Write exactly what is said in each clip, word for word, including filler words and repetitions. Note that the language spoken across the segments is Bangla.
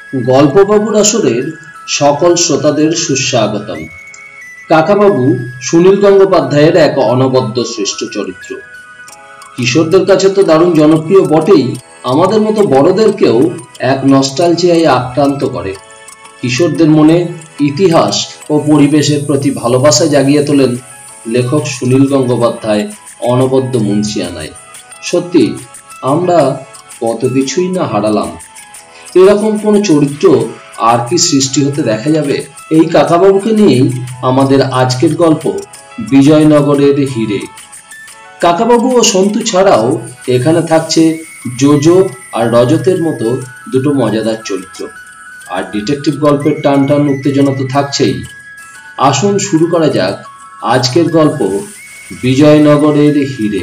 গল্পবাবুর আসরের সকল শ্রোতাদের সুস্বাগতম। কাকাবাবু সুনীল গঙ্গোপাধ্যায়ের এক অনবদ্য শ্রেষ্ঠ চরিত্র। কিশোরদের কাছে তো দারুণ জনপ্রিয় বটেই, আমাদের মতো বড়দেরকেও এক নস্টালজিয়ায় আক্রান্ত করে। কিশোরদের মনে ইতিহাস ও পরিবেশের প্রতি ভালোবাসা জাগিয়ে তোলেন লেখক সুনীল গঙ্গোপাধ্যায় অনবদ্য মুন্সিয়ানায়। সত্যি আমরা কত কিছুই না হারালাম। এরকম কোনো চরিত্র আর কি সৃষ্টি হতে দেখা যাবে? এই কাকাবাবুকে নিয়েই আমাদের আজকের গল্প বিজয়নগরের হিরে। কাকাবাবু ও সন্তু ছাড়াও এখানে থাকছে জোজো আর রজতের মতো দুটো মজাদার চরিত্র। আর ডিটেকটিভ গল্পের টান টান উত্তেজনা তো থাকছেই। আসুন শুরু করা যাক আজকের গল্প বিজয়নগরের হিরে।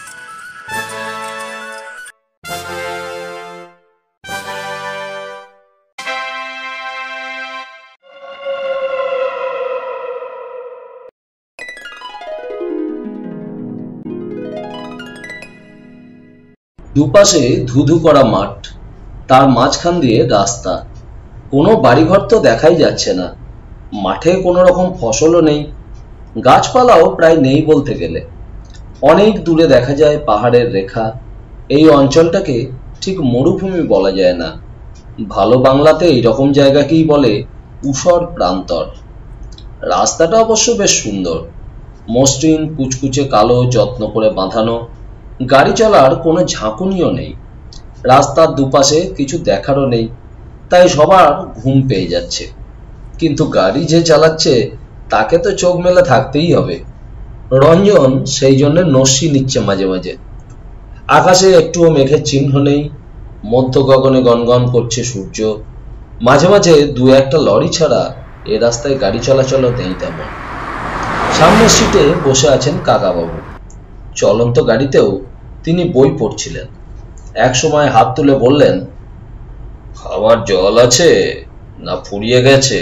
দুপাশে ধুধু করা মাঠ, তার মাঝখান দিয়ে রাস্তা। কোনো বাড়িঘর তো দেখাই যাচ্ছে না। মাঠে কোনো রকম ফসলও নেই, গাছপালাও প্রায় নেই বলতে গেলে। অনেক দূরে দেখা যায় পাহাড়ের রেখা। এই অঞ্চলটাকে ঠিক মরুভূমি বলা যায় না, ভালো বাংলাতে এইরকম জায়গাকেই বলে ঊষর প্রান্তর। রাস্তাটা অবশ্য বেশ সুন্দর, মসৃণ কুচকুচে কালো, যত্ন করে বাঁধানো। গাড়ি চলার কোনো ঝাঁকুনিও নেই। রাস্তার দুপাশে কিছু দেখারও নেই, তাই সবার ঘুম পেয়ে যাচ্ছে। কিন্তু গাড়ি যে চালাচ্ছে তাকে তো চোখ মেলে থাকতেই হবে। রঞ্জন সেই জন্য নস্যি নিচ্ছে মাঝে মাঝে। আকাশে একটুও মেঘের চিহ্ন নেই, মধ্য গগনে গনগন করছে সূর্য। মাঝে মাঝে দু একটা লরি ছাড়া এ রাস্তায় গাড়ি চলাচলও নেই তেমন। সামনের সিটে বসে আছেন কাকাবাবু। চলন্ত গাড়িতেও তিনি বই পড়ছিলেন। এক সময় হাত তুলে বললেন, খাবার জল আছে না ফুরিয়ে গেছে?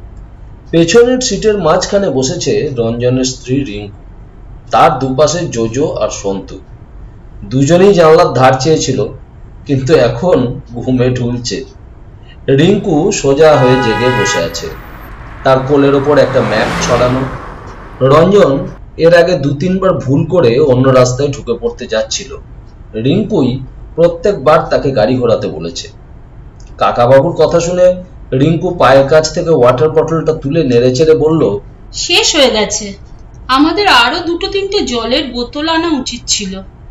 পেছনের সিটের মাঝখানে বসেছে রঞ্জনের স্ত্রী রিঙ্কু, তার দুপাশে জোজো আর সন্তু। দুজনেই জানলার ধার চেয়েছিল, কিন্তু এখন ঘুমে ঢুলছে। রিঙ্কু সোজা হয়ে জেগে বসে আছে, তার কোলের ওপর একটা ম্যাপ ছড়ানো। রঞ্জন এর আগে দু তিনবার ভুল করে অন্য রাস্তায় ঢুকে পড়তে যাচ্ছিল। রিঙ্কুই প্রত্যেকবার তাকে গাড়ি ঘোরাতে বলেছে। কাকাবাবুর কথা শুনে রিঙ্কু পায়ের কাছ থেকে ওয়াটার বটলটা তুলে নেড়েচেড়ে বলল, শেষ হয়ে গেছে, আমাদের আরো দুটো তিনটে জলের বোতল আনা উচিত ছিল।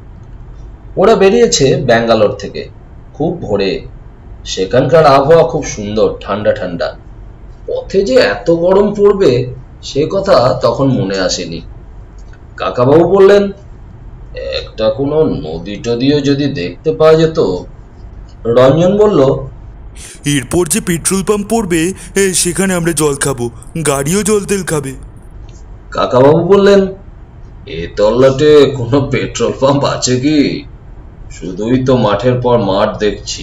ওরা বেরিয়েছে ব্যাঙ্গালোর থেকে খুব ভোরে। সেখানকার আবহাওয়া খুব সুন্দর, ঠান্ডা ঠান্ডা। পথে যে এত গরম পড়বে সে কথা তখন মনে আসেনি। কাকাবাবু বললেন, একটা কোনো নদী টদিও যদি দেখতে পাওয়া যেত। রঞ্জন বলল, এরপর যে পেট্রোল পাম্প পড়বে সেখানে আমরা জল খাবো, গাড়িও জল তেল খাবে। কাকাবাবু বললেন, এ তল্লাটে কোনো পেট্রোল পাম্প আছে কি? শুধুই তো মাঠের পর মাঠ দেখছি।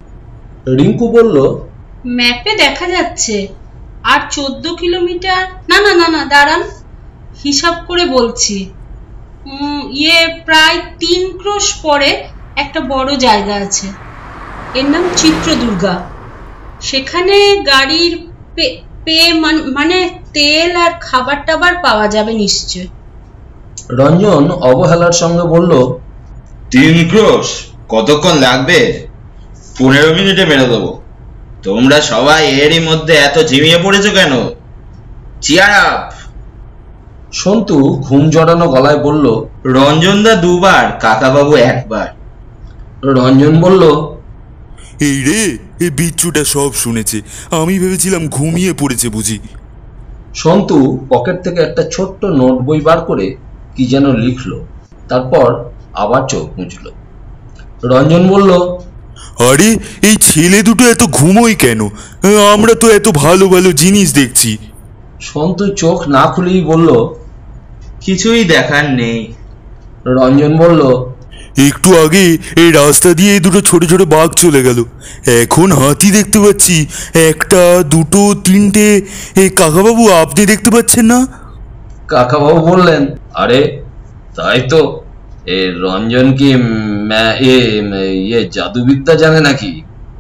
রিঙ্কু বলল, ম্যাপে দেখা যাচ্ছে আর চোদ্দ কিলোমিটার। না না না না দাঁড়ান, হিসাব করে বলছি। ইয়ে প্রায় তিন ক্রোশ পরে একটা বড় জায়গা আছে, এর নাম চিত্রদুর্গা। সেখানে গাড়ির পে মানে তেল আর খাবার টাবার পাওয়া যাবে নিশ্চয়। রঞ্জন অবহেলার সঙ্গে বলল, তিন ক্রোশ কতক্ষণ লাগবে? পনেরো মিনিটে মেরে দেবো। তোমরা সবাই এরই মধ্যে এত ঝিমিয়ে পড়েছো কেন? Cheer up. সন্তু ঘুম জড়ানো গলায় বলল, রঞ্জনদা দুবার, কাকাবাবু একবার। রঞ্জন বলল, এই রে, এই বিচ্ছুটা সব শুনেছে, আমি ভেবেছিলাম ঘুমিয়ে পড়েছে বুঝি। সন্তু পকেট থেকে একটা ছোট্ট নোট বই বার করে কি যেন লিখলো, তারপর আবার চোখ মুছল। রঞ্জন বলল, আরে এই ছেলে দুটো এত ঘুমোই কেন? আমরা তো এত ভালো ভালো জিনিস দেখছি। সন্তু চোখ না খুলেই বলল, কিছুই দেখার নেই। রঞ্জন বলল, একটু আগে এই রাস্তা দিয়ে দুটো ছোট ছোট বাঘ চলে গেল, এখন হাতি দেখতে পাচ্ছি, একটা দুটো তিনটে। এ কাকাবাবু আপনি দেখতে পাচ্ছেন না? কাকাবাবু বললেন, আরে তাই তো। এ রঞ্জন কি ইয়ে জাদুবিদ্যা জানে নাকি?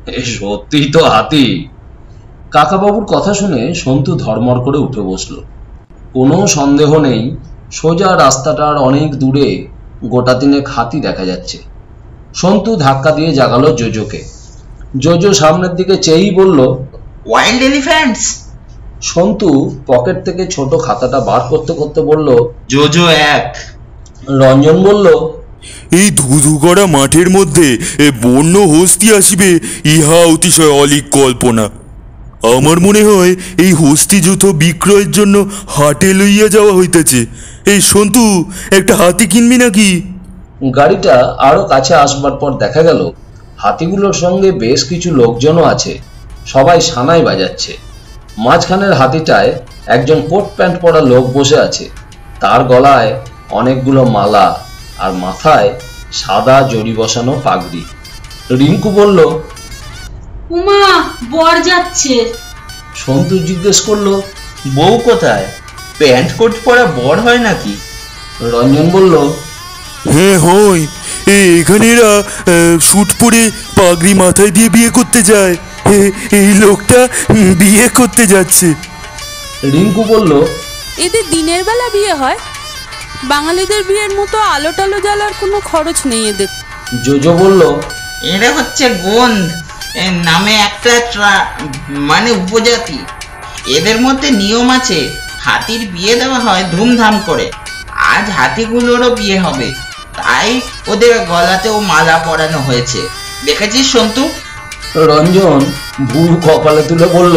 এ সত্যিই তো হাতি। কাকাবাবুর কথা শুনে সন্তু ধর্মর করে উঠে বসলো। কোনো সন্দেহ নেই, সোজা রাস্তাটার অনেক দূরে গোটা তিনেক হাতি দেখা যাচ্ছে। সন্তু ধাক্কা দিয়ে জাগালো জোজোকে। জোজো সামনের দিকে চেয়েই বলল, ওয়াইল্ড এলিফ্যান্টস। সন্তু পকেট থেকে ছোট খাতাটা বার করতে করতে বলল, জোজো এক। রঞ্জন বলল, এই ধুধু করা মাঠের মধ্যে এ বন্য হস্তি আসিবে, ইহা অতিশয় অলিক কল্পনা। আমার মনে হয় এই হস্তি জুতো বিক্রয়ের জন্য হাটে লইয়া যাওয়া হইতেছে। এই সন্তু, একটা হাতি কিনবি নাকি? গাড়িটা আরো কাছে আসবার পর দেখা গেল হাতিগুলোর সঙ্গে বেশ কিছু লোকজনও আছে। সবাই সানাই বাজাচ্ছে। মাঝখানের হাতিটায় একজন কোট প্যান্ট পরা লোক বসে আছে। তার গলায় অনেকগুলো মালা আর মাথায় সাদা জড়ি বসানো পাগড়ি। রিঙ্কু বলল, উমা, বর যাচ্ছে। সন্তু জিজ্ঞেস করলো, বউ কোথায়? প্যান্ট কোট পরা বর হয় নাকি? রঞ্জন বলল, হ্যাঁ হয়। এ এখানে এরা স্যুট পরে পাগড়ি মাথায় দিয়ে বিয়ে করতে যায়। এ- এই লোকটা উম, বিয়ে করতে যাচ্ছে। রিঙ্কু বলল, এদের দিনের বেলা বিয়ে হয়? বাঙালিদের বিয়ের মতো আলো টালো জ্বালার কোনো খরচ নেই এদের। জোজো বলল, এরা হচ্ছে গোন্দ এর নামে একটা ট্রা- মানে উপজাতি। এদের মধ্যে নিয়ম আছে, হাতির বিয়ে দেওয়া হয় ধুমধাম করে। আজ হাতিগুলোরও বিয়ে হবে, তাই ওদের গলাতেও মালা পরানো হয়েছে। দেখেছিস সন্তু? রঞ্জন ভুরু কপালে তুলে বলল,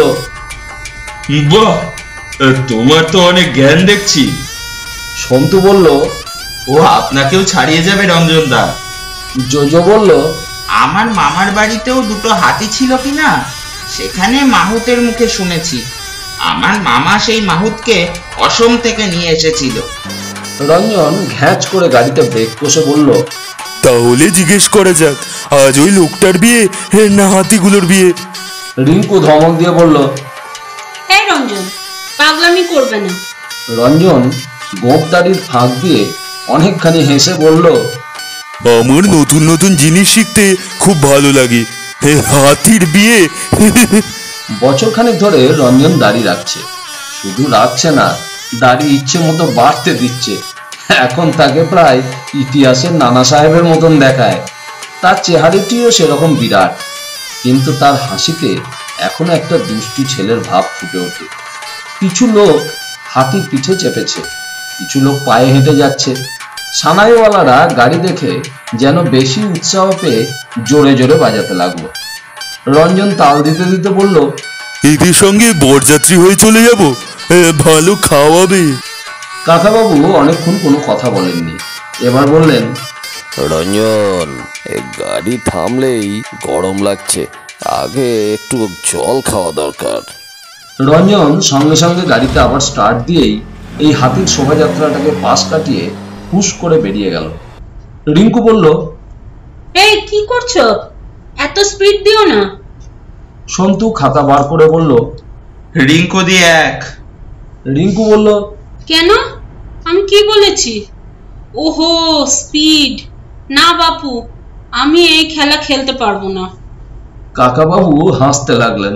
বাহ, তোমার তো অনেক জ্ঞান দেখছি। সন্তু বলল, ও আপনাকেও ছাড়িয়ে যাবে রঞ্জন দা। জোজো বলল, আমার মামার বাড়িতেও দুটো হাতি ছিল কিনা, সেখানে মাহুতের মুখে শুনেছি। আমার মামা সেই মাহুতকে অসম থেকে নিয়ে এসেছিল। রঞ্জন ঘ্যাঁচ করে গাড়িতে ব্রেক কষে বলল, তাহলে জিজ্ঞেস করা যাক, আজ ওই লোকটার বিয়ে হে, না হাতিগুলোর বিয়ে? রিঙ্কু ধমক দিয়ে বলল। এই রঞ্জন, পাগলামি করবে না। রঞ্জন গোঁপদাড়ির ফাঁক দিয়ে অনেকখানি হেসে বলল, আমার নতুন নতুন জিনিস শিখতে খুব ভালো লাগে। হে, হাতির বিয়ে? বছরখানেক ধরে রঞ্জন দাড়ি রাখছে। শুধু রাখছে না, দাড়ি ইচ্ছে মতো বাড়তে দিচ্ছে। এখন তাকে প্রায় ইতিহাসের নানা সাহেবের মতন দেখায়। তার চেহারাটিও সেরকম বিরাট, কিন্তু তার হাসিতে এখনো একটা দুষ্টু ছেলের ভাব ফুটে ওঠে। কিছু লোক হাতির পিঠে চেপেছে, কিছু লোক পায়ে হেঁটে যাচ্ছে। সানাইওয়ালারা গাড়ি দেখে যেন বেশি উৎসাহ পেয়ে জোরে জোরে বাজাতে লাগলো। রঞ্জন তাল দিতে দিতে বলল, এদের সঙ্গে বরযাত্রী হয়ে চলে যাব, এ, ভালো খাওয়াবে। কাকাবাবু অনেকক্ষণ কোনো কথা বলেননি। এবার বললেন, রঞ্জন, এই গাড়ি থামলেই গরম লাগছে, আগে একটু জল খাওয়া দরকার। রঞ্জন সঙ্গে সঙ্গে গাড়িতে আবার স্টার্ট দিয়েই এই হাতির শোভাযাত্রাটাকে পাশ কাটিয়ে হুশ করে বেরিয়ে গেল। রিঙ্কু বলল, এই কি করছো? এত স্পিড দিও না। সন্তু খাতা বার করে বলল, রিঙ্কু দিয়ে এক। রিঙ্কু বলল, কেন? আমি কি বলেছি? ওহো, স্পিড না বাপু, আমি এই খেলা খেলতে পারবো না। কাকাবাবু হাসতে লাগলেন।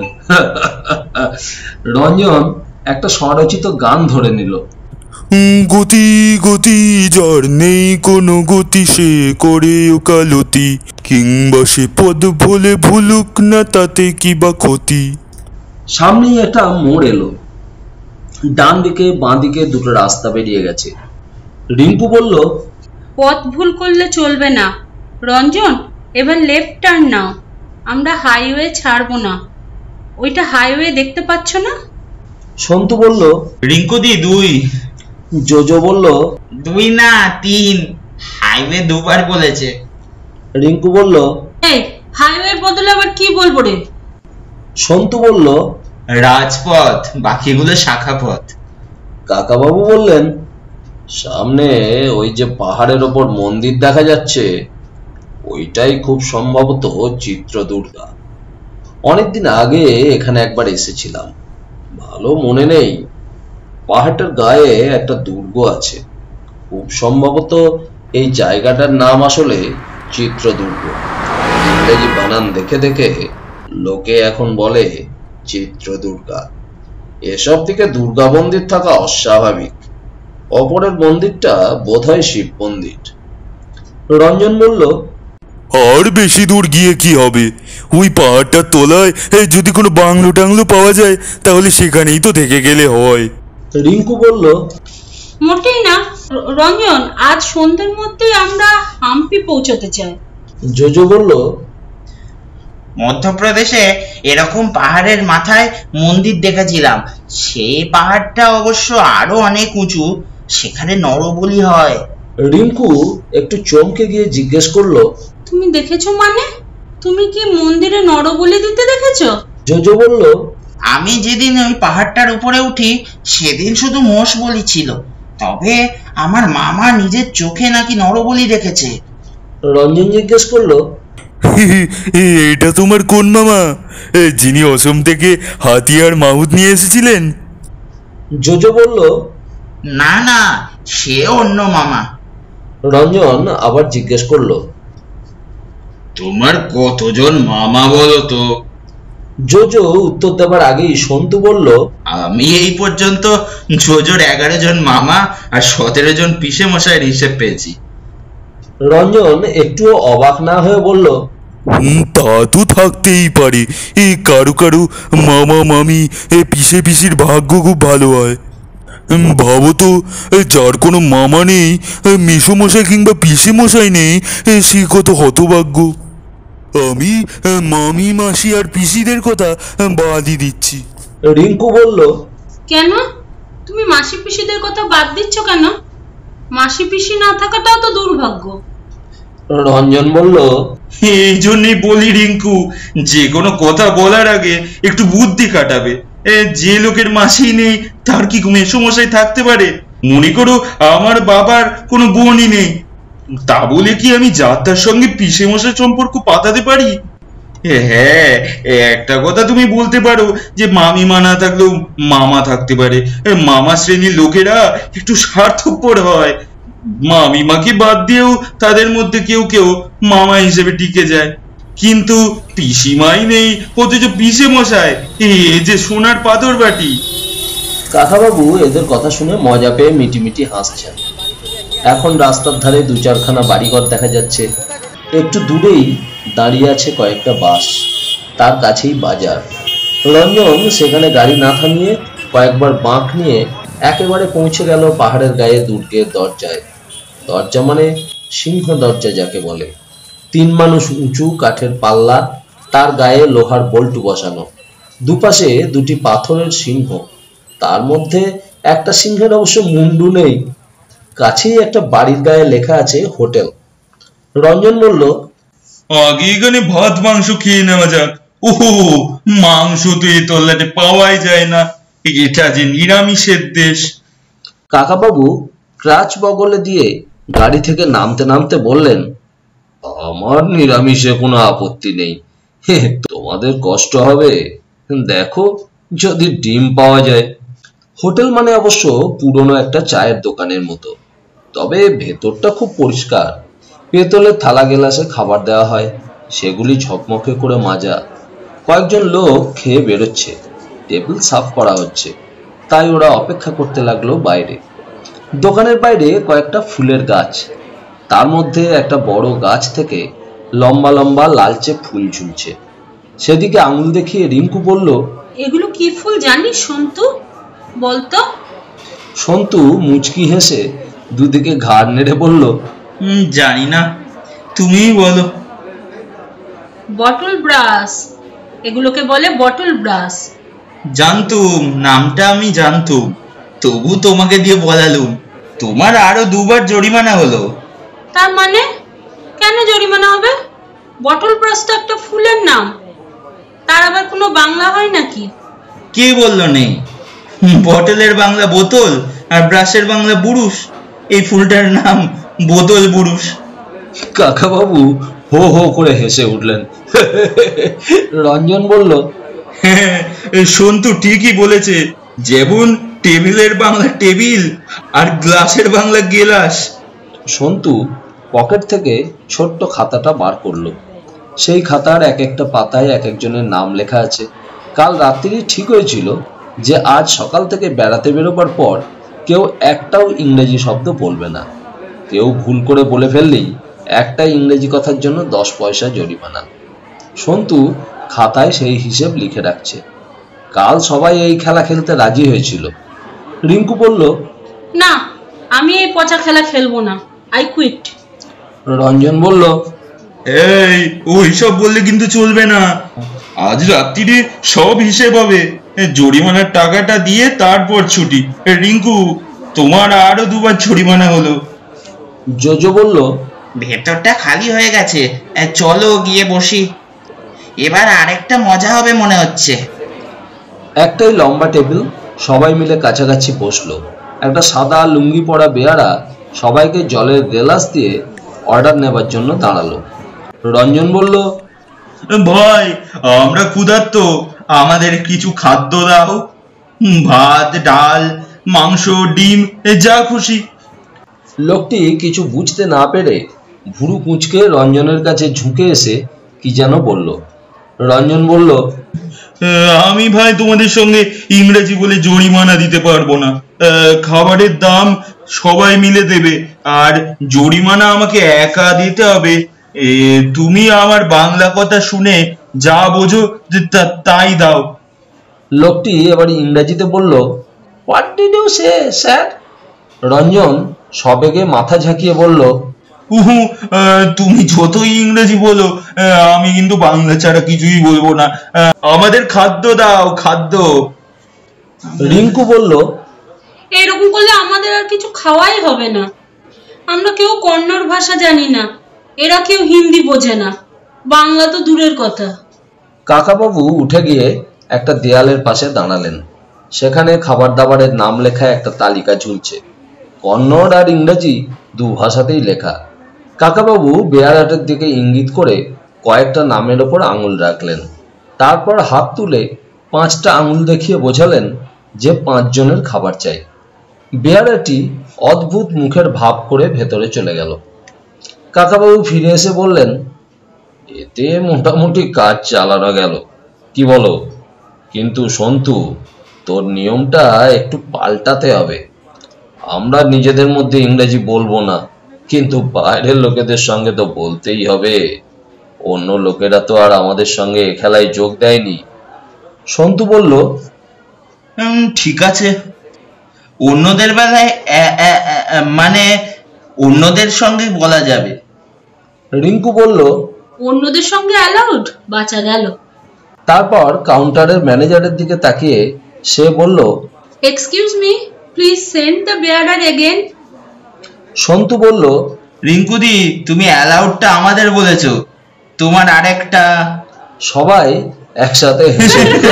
রঞ্জন একটা স্বরচিত গান ধরে নিল। উম, গতি গতি যার নেই কোনো গতি, সে করে ওকালতি, কিংবা সে পদ ভুলে ভুলুক না, তাতে কি বা ক্ষতি। সামনেই একটা মোড় এলো। ডান দিকে বাঁ দিকে দুটো রাস্তা বেরিয়ে গেছে। রিঙ্কু বলল, পথ ভুল করলে চলবে না রঞ্জন, এবার লেফট টার্ন নাও। আমরা হাইওয়ে ছাড়বো না। ওইটা হাইওয়ে দেখতে পাচ্ছ না? সন্তু বলল, রিঙ্কু দি দুই। জোজো বলল, দুই না তিন, হাইওয়ে দুবার বলেছে। রিঙ্কু বলল, এই হাইওয়ের বদলে আবার কি বলবো রে? সন্তু বলল, রাজপথ, বাকিগুলো শাখা পথ। কাকাবাবু বললেন, সামনে ওই যে পাহাড়ের ওপর মন্দির দেখা যাচ্ছে, ওইটাই খুব সম্ভবত চিত্রদুর্গা। অনেকদিন আগে এখানে একবার এসেছিলাম, ভালো মনে নেই। পাহাড়টার গায়ে একটা দুর্গ আছে, খুব সম্ভবত এই জায়গাটার নাম আসলে চিত্রদুর্গ। ইংরেজি বানান দেখে দেখে লোকে এখন বলে চিত্রদুর্গা। এসব থেকে দুর্গা মন্দির থাকা অস্বাভাবিক। অপরের মন্দিরটা বোধহয় শিব মন্দির। রঞ্জন বলল, আর বেশি দূর গিয়ে কি হবে? ওই পাহাড়টার তলায় এ, যদি কোনো বাংলো টাংলো পাওয়া যায় তাহলে সেখানেই তো থেকে গেলে হয়। রিঙ্কু বলল, মোটেই না র- রঞ্জন, আজ সন্ধ্যের মধ্যেই আমরা হাম্পি পৌঁছতে চাই। জোজো বলল, মধ্যপ্রদেশে এরকম পাহাড়ের মাথায় মন্দির দেখেছিলাম। সেই পাহাড়টা অবশ্য আরো অনেক উঁচু, সেখানে নরবলি হয়। রিঙ্কু একটু চমকে গিয়ে জিজ্ঞেস করলো, তুমি দেখেছো মানে? তুমি কি মন্দিরে নরবলি দিতে দেখেছো? জোজো বলল, আমি যেদিন ওই পাহাড়টার উপরে উঠি সেদিন শুধু মোষ বলি ছিল, তবে আমার মামা নিজের চোখে নাকি নরবলি দেখেছে। রঞ্জন জিজ্ঞেস করলো, এ, এটা তোমার কোন মামা, এ, যিনি অসম থেকে হাতি আর মাহুত নিয়ে এসেছিলেন? জোজো বলল। না না, সে অন্য মামা। রঞ্জন আবার জিজ্ঞেস করলো, তোমার কতজন মামা বলো তো? জোজো উত্তর দেবার আগেই সন্তু বলল, আমি এই পর্যন্ত জোজোর এগারো জন মামা আর সতেরো জন পিসে মশাইয়ের হিসেব পেয়েছি। রঞ্জন একটুও অবাক না হয়ে বলল, হুম, তা তো থাকতেই পারে। এই কারু কারু মামা মামি এ পিসে পিসির ভাগ্য খুব ভালো হয়। হুম, ভাবো তো, এ, যার কোনো মামা নেই, এ, মেসোমশাই কিংবা পিসে মশাই নেই, এ, সে কত হতভাগ্য। আমি এ, মামি মাসি আর পিসিদের কথা এ, বাদই দিচ্ছি। রিঙ্কু বলল, কেন? তুমি মাসি পিসিদের কথা বাদ দিচ্ছ কেন? মাসি পিসি না থাকাটাও তো দুর্ভাগ্য। রঞ্জন বলল, এই জন্যই বলি রিঙ্কু, যে কোনো কথা বলার আগে একটু বুদ্ধি খাটাবে। এ, যে লোকের মাসি নেই তার কি মেসোমশাই থাকতে পারে? মনে করো আমার বাবার কোনো বোনই নেই, তা বলে কি আমি যাত্রার সঙ্গে পিসে মশাই সম্পর্ক পাতাতে পারি? এ, হ্যাঁ, এ, একটা কথা তুমি বলতে পারো যে মামিমা না থাকলেও মামা থাকতে পারে। এ, মামা শ্রেণীর লোকেরা একটু স্বার্থপর হয়। মামিমাকে বাদ দিয়েও তাদের মধ্যে কেউ কেউ মামা হিসেবে টিকে যায়, কিন্তু পিসিমাই নেই অথচ পিসে মশাই, এ যে সোনার পাথর বাটি। কাকাবাবু এদের কথা শুনে মজা পেয়ে মিটিমিটি হাসছেন। এখন রাস্তার ধারে দু চারখানা বাড়িঘর দেখা যাচ্ছে। একটু দূরেই দাঁড়িয়ে আছে কয়েকটা বাস, তার কাছেই বাজার। রঞ্জন সেখানে গাড়ি না থামিয়ে কয়েকবার বাঁক নিয়ে একেবারে পৌঁছে গেল পাহাড়ের গায়ে দুর্গের দরজায়। দরজা মানে সিংহ দরজা যাকে বলে। তিন মানুষ উঁচু কাঠের পাল্লা, তার গায়ে লোহার বল্টু বসানো, দুপাশে দুটি পাথরের সিংহ, তার মধ্যে একটা সিংহের অবশ্য মুন্ডু নেই। কাছেই একটা বাড়ির গায়ে লেখা আছে হোটেল। রঞ্জন বলল, আগে এখানে ভাত মাংস খেয়ে নেওয়া যাক। ওহো, মাংস তো এই তল্লাটে পাওয়াই যায় না, এটা যে নিরামিষের দেশ। কাকাবাবু ক্রাচ বগলে দিয়ে গাড়ি থেকে নামতে নামতে বললেন, আমার নিরামিষে কোনো আপত্তি নেই, হে, তোমাদের কষ্ট হবে, দেখো যদি ডিম পাওয়া যায়। হোটেল মানে অবশ্য পুরনো একটা চায়ের দোকানের মতো, তবে ভেতরটা খুব পরিষ্কার। পেতলের থালা গেলাসে খাবার দেওয়া হয়, সেগুলি ঝকমকে করে মাজা। কয়েকজন লোক খেয়ে বেরোচ্ছে, টেবিল সাফ করা হচ্ছে, তাই ওরা অপেক্ষা করতে লাগলো বাইরে। দোকানের বাইরে কয়েকটা ফুলের গাছ, তার মধ্যে একটা বড় গাছ থেকে লম্বা লম্বা লালচে ফুল ঝুলছে। সেদিকে আঙুল দেখিয়ে রিঙ্কু বলল, এগুলো কি ফুল জানিস সন্তু? বলতো। সন্তু মুচকি হেসে দুদিকে ঘাড় নেড়ে বলল, হুম, জানি না, তুমিই বলো। বটল ব্রাশ, এগুলোকে বলে বটল ব্রাশ। জানতুম, নামটা আমি জানতুম, তবু তোমাকে দিয়ে বলালুম। তোমার আরো দুবার জরিমানা হলো। তার মানে কেন জরিমানা হবে? বটল ব্রাশ তো একটা ফুলের নাম, তার আবার কোনো বাংলা হয় নাকি? কে বললো নেই? বটলের বাংলা বোতল আর ব্রাশের বাংলা বুরুষ। এই ফুলটার নাম বোতল বুরুষ। কাকাবাবু হো হো করে হেসে উঠলেন। রঞ্জন বলল, হ্যাঁ, সন্তু ঠিকই বলেছে, যেমন টেবিলের বাংলা টেবিল আর গ্লাসের বাংলা গেলাস। সন্তু পকেট থেকে ছোট্ট খাতাটা বার করলো, সেই খাতার এক একটা পাতায় এক একজনের নাম লেখা আছে। কাল রাত্রি ঠিক হয়েছিল যে আজ সকাল থেকে বেড়াতে বেরোবার পর কেউ একটাও ইংরেজি শব্দ বলবে না। কেউ ভুল করে বলে ফেললেই একটা ইংরেজি কথার জন্য দশ পয়সা জরিমানা। সন্তু খাতায় সেই হিসেব লিখে রাখছে। কাল সবাই এই খেলা খেলতে রাজি হয়েছিল। রিঙ্কু বলল, না, আমি এই পচা খেলা খেলবো না, আই কুইট। রঞ্জন বলল, এই ওইসব বললে কিন্তু চলবে না। আজ রাত্রিরে সব হিসেব হবে, জরিমানার টাকাটা দিয়ে তারপর ছুটি। রিঙ্কু, তোমার আরো দুবার জরিমানা হলো। জোজো বলল, ভেতরটা খালি হয়ে গেছে, চলো গিয়ে বসি, এবার আরেকটা মজা হবে মনে হচ্ছে। একটাই লম্বা টেবিল, সবাই মিলে কাছাকাছি বসলো। একটা সাদা লুঙ্গি পরা বেয়ারা সবাইকে জলের গ্লাস দিয়ে অর্ডার নেবার জন্য দাঁড়ালো। রঞ্জন বলল, ভাই আমরা ক্ষুধার্ত, আমাদের কিছু খাদ্য দাও, ভাত, ডাল, মাংস, ডিম, যা খুশি। লোকটি কিছু বুঝতে না পেরে ভুরু কুঁচকে রঞ্জনের কাছে ঝুঁকে এসে কি যেন বলল। রঞ্জন বলল, আমি ভাই তোমাদের সঙ্গে ইংরেজি বলে জরিমানা দিতে পারবো না। খাবারের দাম সবাই মিলে দেবে, আর জরিমানা আমাকে একা দিতে হবে। তুমি আমার বাংলা কথা শুনে যা বোঝো তাই দাও। লোকটি এবার ইংরেজিতে বলল, what did you say sir? Ranjan সবেগে মাথা ঝাঁকিয়ে বলল, উহু, তুমি যতই ইংরেজি বলো, আমি কিন্তু বাংলা ছাড়া কিছুই বলবো না। আমাদের খাদ্য দাও, খাদ্য। রিঙ্কু বলল, এরকম করলে আমাদের আর কিছু খাওয়াই হবে না। আমরা কেউ কন্নড় ভাষা জানি না, এরা কেউ হিন্দি বোঝে না, বাংলা তো দূরের কথা। কাকাবাবু উঠে গিয়ে একটা দেয়ালের পাশে দাঁড়ালেন। সেখানে খাবার দাবারের নাম লেখা একটা তালিকা ঝুলছে। কন্নড় আর ইংরেজি দু ভাষাতেই লেখা। কাকাবাবু বেয়ারাটের দিকে ইঙ্গিত করে কয়েকটা নামের ওপর আঙুল রাখলেন। তারপর হাত তুলে পাঁচটা আঙুল দেখিয়ে বোঝালেন যে পাঁচজনের খাবার চাই। বেয়ারাটি অদ্ভুত মুখের ভাব করে ভেতরে চলে গেল। কাকাবাবু ফিরে এসে বললেন, এতে মোটামুটি কাজ চালানো গেল, কি বলো? কিন্তু সন্তু, তোর নিয়মটা একটু পাল্টাতে হবে। আমরা নিজেদের মধ্যে ইংরেজি বলবো না, কিন্তু বাইরের লোকেদের সঙ্গে তো বলতেই হবে। অন্য লোকেরা তো আর আমাদের সঙ্গে এ খেলায় যোগ দেয়নি। সন্তু বলল, ঠিক আছে, অন্যদের বেলায় মানে অন্যদের সঙ্গে বলা যাবে। রিঙ্কু বলল, অন্যদের সঙ্গে অ্যালাউড, বাঁচা গেল। তারপর কাউন্টারের ম্যানেজারের দিকে তাকিয়ে সে বলল, excuse me, please send the bearer again. Santu বলল, রিঙ্কুদি, তুমি অ্যালাউডটা আমাদের বলেছো, তোমার আরেকটা। সবাই একসাথে হেসে উঠল।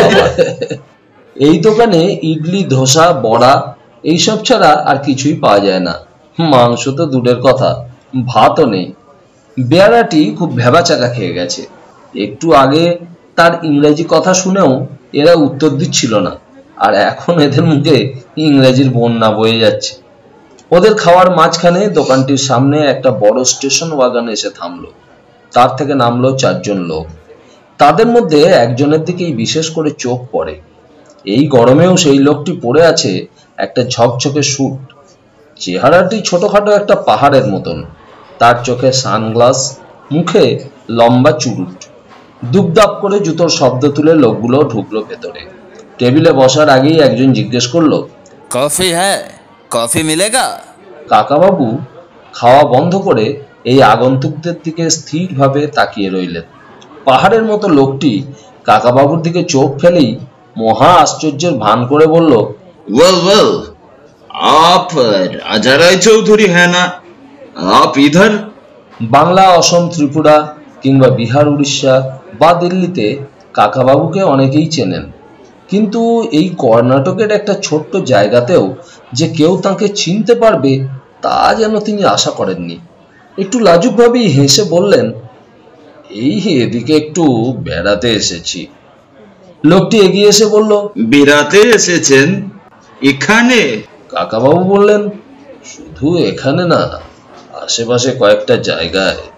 এই দোকানে ইডলি, ধোসা, বড়া এইসব ছাড়া আর কিছুই পাওয়া যায় না। মাংস তো দূরের কথা, ভাতও নেই। বেয়ারাটি খুব ভেবাচাকা খেয়ে গেছে। একটু আগে তার ইংরেজি কথা শুনেও এরা উত্তর দিচ্ছিল না, আর এখন এদের মুখে ইংরেজির বন্যা বয়ে যাচ্ছে। ওদের খাওয়ার মাঝখানে দোকানটির সামনে একটা বড় স্টেশন ওয়াগন এসে থামলো। তার থেকে নামলো চারজন লোক। তাদের মধ্যে একজনের দিকেই বিশেষ করে চোখ পড়ে। এই গরমেও সেই লোকটি পরে আছে একটা ঝকঝকে স্যুট। চেহারাটি ছোটখাটো একটা পাহাড়ের মতন। তার চোখে সানগ্লাস, মুখে লম্বা চুরুট। দুপদাপ করে জুতোর শব্দ তুলে লোকগুলো ঢুকলো ভেতরে। টেবিলে বসার আগেই একজন জিজ্ঞেস করলো, কফি হ্যাঁ, কফি মিলেগা? কাকাবাবু খাওয়া বন্ধ করে এই আগন্তুকদের দিকে স্থিরভাবে তাকিয়ে রইলেন। পাহাড়ের মতো লোকটি কাকাবাবুর দিকে চোখ ফেলেই মহা আশ্চর্যের ভান করে বলল, ওয়েল ওয়েল, আপ রাজা রায় চৌধুরী হ্যাঁ না? আপ ইধার? বাংলা, অসম, ত্রিপুরা কিংবা বিহার, উড়িষ্যা বা দিল্লিতে কাকাবাবুকে অনেকেই চেনেন, কিন্তু এই কর্ণাটকের একটা ছোট্ট জায়গাতেও যে কেউ তাকে চিনতে পারবে তা যেন তিনি আশা করেননি। একটু লাজুকভাবেই হেসে বললেন, এই এদিকে একটু বেড়াতে এসেছি। লোকটি এগিয়ে এসে বলল, বেড়াতে এসেছেন এখানে? কাকাবাবু বললেন, শুধু এখানে না, আশেপাশে কয়েকটা জায়গায়।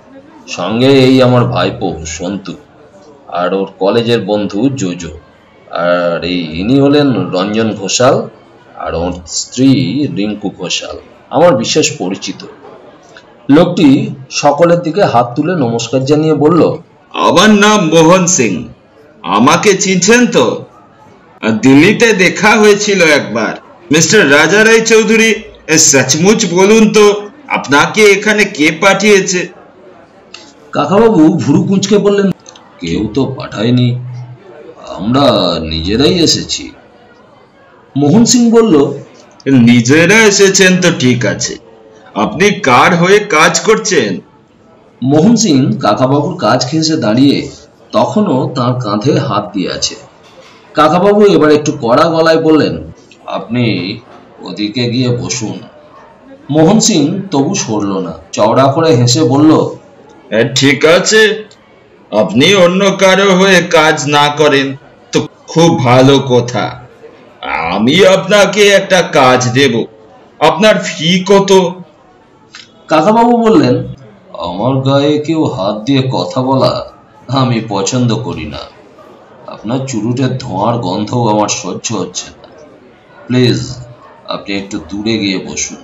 সঙ্গে এই আমার ভাইপো সন্তু, আর ওর কলেজের বন্ধু জোজো, আর এই ইনি হলেন রঞ্জন ঘোষাল, আর ওর স্ত্রী রিঙ্কু ঘোষাল, আমার বিশেষ পরিচিত। লোকটি সকলের দিকে হাত তুলে নমস্কার জানিয়ে বলল, আমার নাম মোহন সিং, আমাকে চিনছেন তো? দিল্লিতে দেখা হয়েছিল একবার। মিস্টার রাজা রায় চৌধুরী, সচমুচ বলুন তো আপনাকে এখানে কে পাঠিয়েছে? কাকাবাবু ভুরু কুঁচকে বললেন, কেউ তো পাঠায়নি, আমরা নিজেরাই এসেছি। মোহন সিং বলল, নিজেরা এসেছেন তো ঠিক আছে, আপনি কার হয়ে কাজ করছেন? মোহন সিং কাকাবাবুর কাজ খেয়েছে দাঁড়িয়ে তখনও তার কাঁধে হাত দিয়ে আছে। কাকাবাবু এবার একটু কড়া গলায় বললেন, আপনি ওদিকে গিয়ে বসুন। মোহন সিং তবু সরল না, চওড়া করে হেসে বলল, ঠিক আছে, আপনি অন্য কারো হয়ে কাজ না করেন তো খুব ভালো কথা। আমি আপনাকে একটা কাজ দেব, আপনার ফি কত? কাকাবাবু বললেন, আমার গায়ে কেউ হাত দিয়ে কথা বলা আমি পছন্দ করি না। আপনার চুরুটের ধোঁয়ার গন্ধও আমার সহ্য হচ্ছে না। প্লিজ আপনি একটু দূরে গিয়ে বসুন।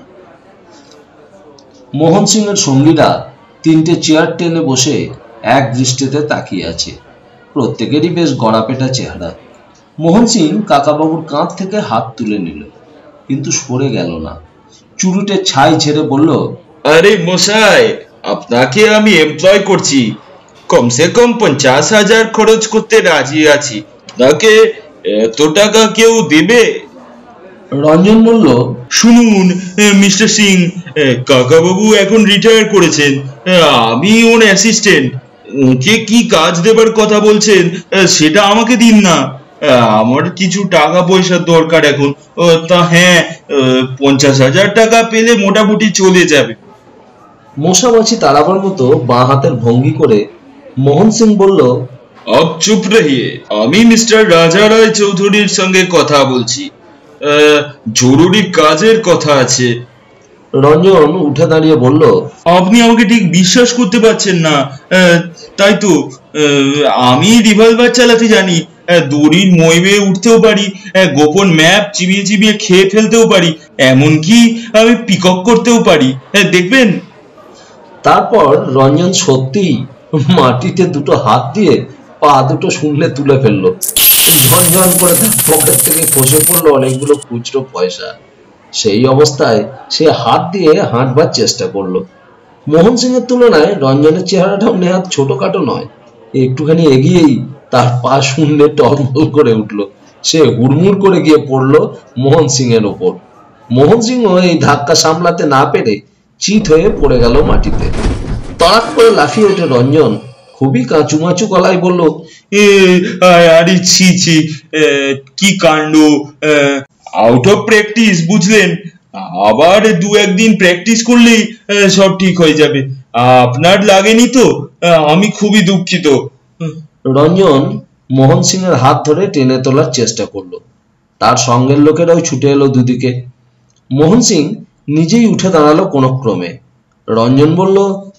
মোহন সিং এর সঙ্গীরা তিনটে চেয়ার টেনে বসে এক দৃষ্টিতে তাকিয়ে আছে। প্রত্যেকেরই বেশ গড়াপেটা চেহারা। মোহন সিং কাকাবাবুর কাঁধ থেকে হাত তুলে নিল, কিন্তু সরে গেল না। চুরুটের ছাই ছেড়ে বলল, আরে মশাই, আপনাকে আমি এমপ্লয় করছি, কমসে কম পঞ্চাশ হাজার খরচ করতে রাজি আছি। আপনাকে এত টাকা কেউ দেবে? রঞ্জন বলল, শুনুন মিস্টার সিং, কাকাবাবু এখন রিটায়ার করেছেন, আমি ওর অ্যাসিস্ট্যান্ট। ওকে কি কাজ দেবার কথা বলছেন সেটা আমাকে দিন না, আমার কিছু টাকা পয়সার দরকার এখন। তা হ্যাঁ, পঞ্চাশ হাজার টাকা পেলে মোটামুটি চলে যাবে। মশামাছি তাড়াবার মতো বাঁ হাতের ভঙ্গি করে মোহন সিং বলল, আপ চুপ রহিয়ে, আমি মিস্টার রাজা রায় চৌধুরীর সঙ্গে কথা বলছি, জরুরি কাজের কথা আছে। রঞ্জন উঠে দাঁড়িয়ে বলল, আপনি আমাকে ঠিক বিশ্বাস করতে পারছেন না, তাই তো। আমি রিভলভার চালাতে জানি, দড়ির মই বেয়ে উঠতেও পারি, গোপন ম্যাপ চিবিয়ে চিবিয়ে খেয়ে ফেলতেও পারি, এমনকি আমি পিকক করতেও পারি, দেখবেন। তারপর রঞ্জন সত্যি মাটিতে দুটো হাত দিয়ে পা দুটো শুনলে তুলে ফেললো। ঝনঝন করে তার পকেট থেকে খসে পড়লো অনেকগুলো খুচরো পয়সা। সেই অবস্থায় সে হাত দিয়ে হাঁটবার চেষ্টা করলো। মোহন সিং এর তুলনায় রঞ্জনের চেহারাটাও নেহাত ছোটখাটো নয়। একটুখানি এগিয়েই তার পা শুনলে টলমল করে উঠলো। সে হুড়মুড় করে গিয়ে পড়লো মোহন সিং এর ওপর। মোহন সিংও এই ধাক্কা সামলাতে না পেরে চিত হয়ে পড়ে গেল মাটিতে। তড়াক করে লাফিয়ে ওঠে রঞ্জন, খুবই কাঁচুমাচু গলায় বলল, এ আরে ছি ছি, কি কাণ্ড! আউট অফ প্র্যাকটিস, বুঝলেন? আবার দু একদিন প্র্যাকটিস করলেই সব ঠিক হয়ে যাবে। আপনার লাগেনি তো? আমি খুবই দুঃখিত। রঞ্জন মোহন সিং এর হাত ধরে টেনে তোলার চেষ্টা করলো। তার সঙ্গের লোকেরাও ছুটে এলো দুদিকে। মোহন সিং নিজেই উঠে দাঁড়ালো কোনো ক্রমে। রঞ্জন বলল,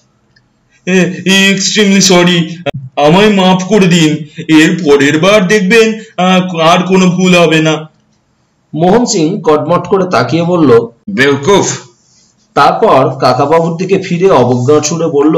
এক্সট্রিমলি সরি, আমায় মাফ করে দিন, এর পরের বার দেখবেন আর কোনো ভুল হবে না। মোহন সিং কটমট করে তাকিয়ে বলল, বেওকুফ। তারপর কাকাবাবুর দিকে ফিরে অবজ্ঞা ছুড়ে বলল,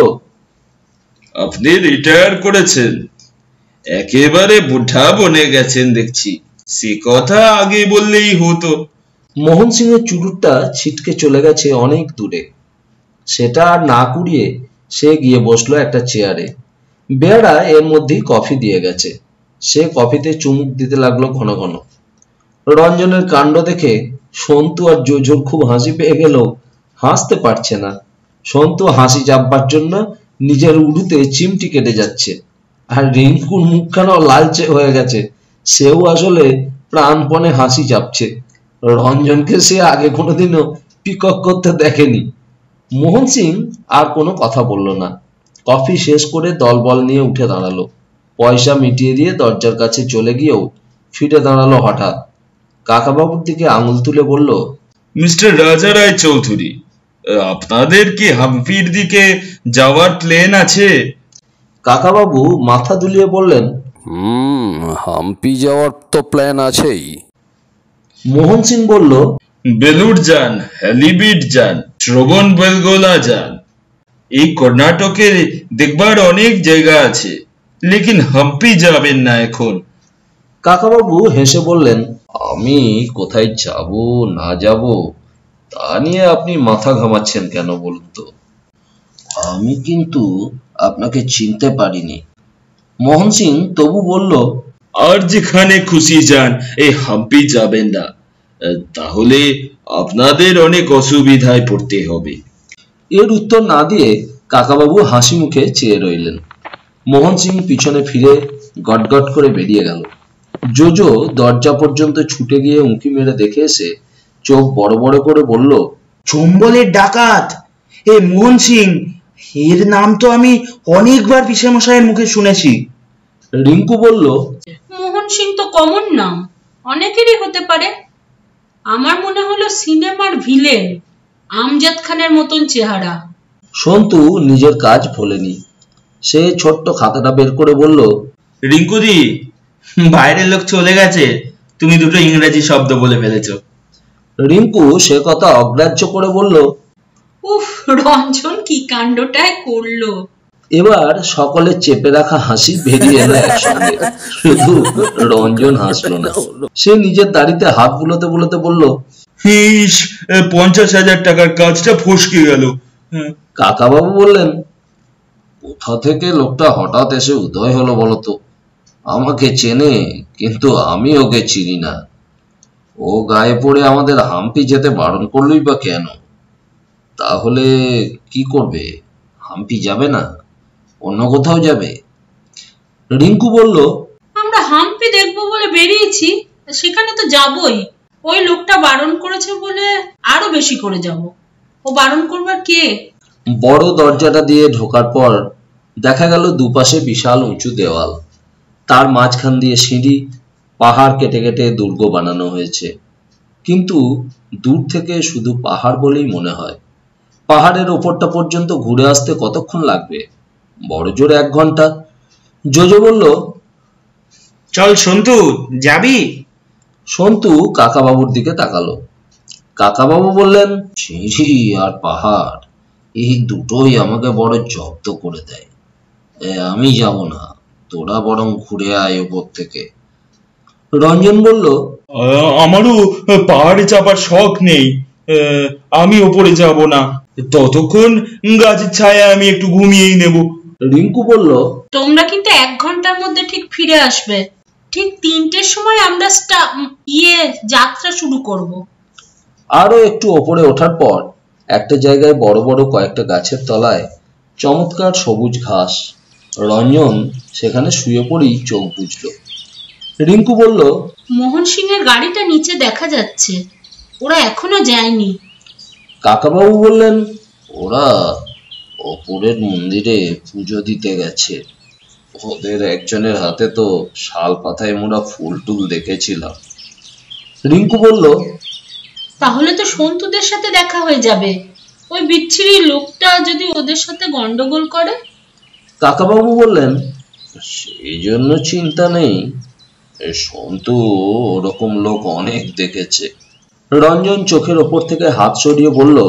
আপনি রিটায়ার করেছেন, একেবারে বুড়া বনে গেছেন দেখছি, সে কথা আগে বললেই হতো। মোহন সিং এর চুরুটটা ছিটকে চলে গেছে অনেক দূরে। সেটা আর না কুড়িয়ে সে গিয়ে বসলো একটা চেয়ারে। বেয়ারা এর মধ্যেই কফি দিয়ে গেছে। সে কফিতে চুমুক দিতে লাগলো ঘন ঘন। রঞ্জনের কাণ্ড দেখে সন্তু আর জোজোর খুব হাসি পেয়ে গেল, হাসতে পারছে না। সন্তু হাসি চাপবার জন্য নিজের উড়ুতে চিমটি কেটে যাচ্ছে, আর রিঙ্কুর মুখখানাও লালচে হয়ে গেছে। সেও আসলে প্রাণপণে হাসি চাপছে। রঞ্জনকে সে আগে কোনোদিনও পিকক করতে দেখেনি। মোহন সিং আর কোনো কথা বলল না। কফি শেষ করে দলবল নিয়ে উঠে দাঁড়ালো। পয়সা মিটিয়ে দিয়ে দরজার কাছে চলে গিয়েও ফিরে দাঁড়ালো হঠাৎ। কাকাবাবুর দিকে আঙুল তুলে বলল, মিস্টার রাজা রায় চৌধুরী, আপনাদের কি হাম্পির দিকে যাওয়ার প্লেন আছে? কাকাবাবু মাথা দুলিয়ে বললেন, হুম হাম্পি যাওয়ার তো প্ল্যান আছেই। মোহন সিং বলল, বেলুড় যান, হ্যালিবিড যান, শ্রবণ বেলগোলা যান, এই কর্ণাটকে দেখবার অনেক জায়গা আছে, লেকিন হাম্পি যাবেন না এখন। কাকাবাবু হেসে বললেন, আমি কোথায় যাব না যাব তা নিয়ে আপনি মাথা ঘামাচ্ছেন কেন বলুন তো? আমি কিন্তু আপনাকে চিনতে পারিনি। মোহন সিং তবু বলল, আর যেখানে খুশি যান, এই হাম্পি যাবেন না, তাহলে আপনাদের অনেক অসুবিধায় পড়তে হবে। এর উত্তর না দিয়ে কাকাবাবু হাসি মুখে চেয়ে রইলেন। মোহন সিং পিছনে ফিরে গটগট করে বেরিয়ে গেল। জোজো দরজা পর্যন্ত ছুটে গিয়ে উঁকি মেরে দেখে এসে চোখ বড় বড় করে বলল, চম্বলের ডাকাত এ মোহন সিং, এর নাম তো আমি অনেকবার পিসেমশাইয়ের মুখে শুনেছি। রিঙ্কু বলল, মোহন সিং তো কমন নাম, অনেকেরই হতে পারে। আমার মনে হলো সিনেমার ভিলেন আমজাদ খানের মতন চেহারা। সন্তু নিজের কাজ ভোলেনি। সে ছোট্ট খাতাটা বের করে বলল, রিঙ্কুদি, বাইরের লোক চলে গেছে, তুমি দুটো ইংরেজি শব্দ বলে ফেলেছো। রিঙ্কু সে কথা অগ্রাহ্য করে বলল, উফ, রঞ্জন কি কাণ্ডটাই করলো। এবার সকলে চেপে রাখা হাসি বেরিয়ে এলো একসঙ্গে। শুধু রঞ্জন হাসলো না। সে নিজের দাড়িতে হাত বুলোতে বুলোতে বলল, ইস, পঞ্চাশ হাজার টাকার কাজটা ফসকে গেল। কাকাবাবু বললেন, কোথা থেকে লোকটা হঠাৎ এসে উদয় হলো বলতো? আমাকে চেনে, কিন্তু আমি ওকে চিনি না। ও গায়ে পড়ে আমাদের হাম্পি যেতে বারণ করলই বা কেন? তাহলে কি করবে? হাম্পি যাবে না, অন্য কোথাও যাবে? রিঙ্কু বলল, আমরা হাম্পি দেখবো বলে বেরিয়েছি, সেখানে তো যাবই। ওই লোকটা বারণ করেছে বলে আরো বেশি করে যাব। ও বারণ করবার কে? বড় দরজাটা দিয়ে ঢোকার পর দেখা গেল দুপাশে বিশাল উঁচু দেওয়াল, তার মাঝখান দিয়ে সিঁড়ি, পাহাড় কেটে কেটে দুর্গ বানানো হয়েছে। কিন্তু দূর থেকে শুধু পাহাড় বলেই মনে হয়। পাহাড়ের ওপরটা পর্যন্ত ঘুরে আসতে কতক্ষণ লাগবে? বড় জোর এক ঘন্টা। জোজো বলল, চল সন্তু, যাবি? সন্তু কাকাবাবুর দিকে তাকালো। কাকাবাবু বললেন, সিঁড়ি আর পাহাড় এই দুটোই আমাকে বড় জব্দ করে দেয়। আমি যাব না, তোরা বরং ঘুরে আয় ওপর থেকে। রঞ্জন বলল, আমারও পাহাড়ে চাপার শখ নেই, আমি ওপরে যাব না, ততক্ষণ গাছের ছায়া আমি একটু ঘুমিয়েই নেব। রিঙ্কু বলল, তোমরা কিন্তু এক ঘন্টার মধ্যে ঠিক ফিরে আসবে। ঠিক তিনটের সময় আমরা ইয়ে যাত্রা শুরু করব। আরো একটু ওপরে ওঠার পর একটা জায়গায় বড় বড় কয়েকটা গাছের তলায় চমৎকার সবুজ ঘাস। রঞ্জন সেখানে শুয়ে পড়েই চোখ বুঝল। রিঙ্কু বলল, মোহন সিং এর গাড়িটা নিচে দেখা যাচ্ছে, ওরা এখনো যায়নি। কাকাবাবু বললেন, ওরা ওপরের মন্দিরে পুজো দিতে গেছে। ওদের একজনের হাতে তো শাল পাতায় মোড়া ফুল টুল দেখেছিলাম। রিঙ্কু বলল, তাহলে তো সন্তুদের সাথে দেখা হয়ে যাবে। ওই বিচ্ছিরি লোকটা যদি ওদের সাথে গন্ডগোল করে। কাকাবাবু বললেন, সেই জন্য চিন্তা নেই, সন্তু ওরকম লোক অনেক দেখেছে। রঞ্জন চোখের ওপর থেকে হাত সরিয়ে বলল,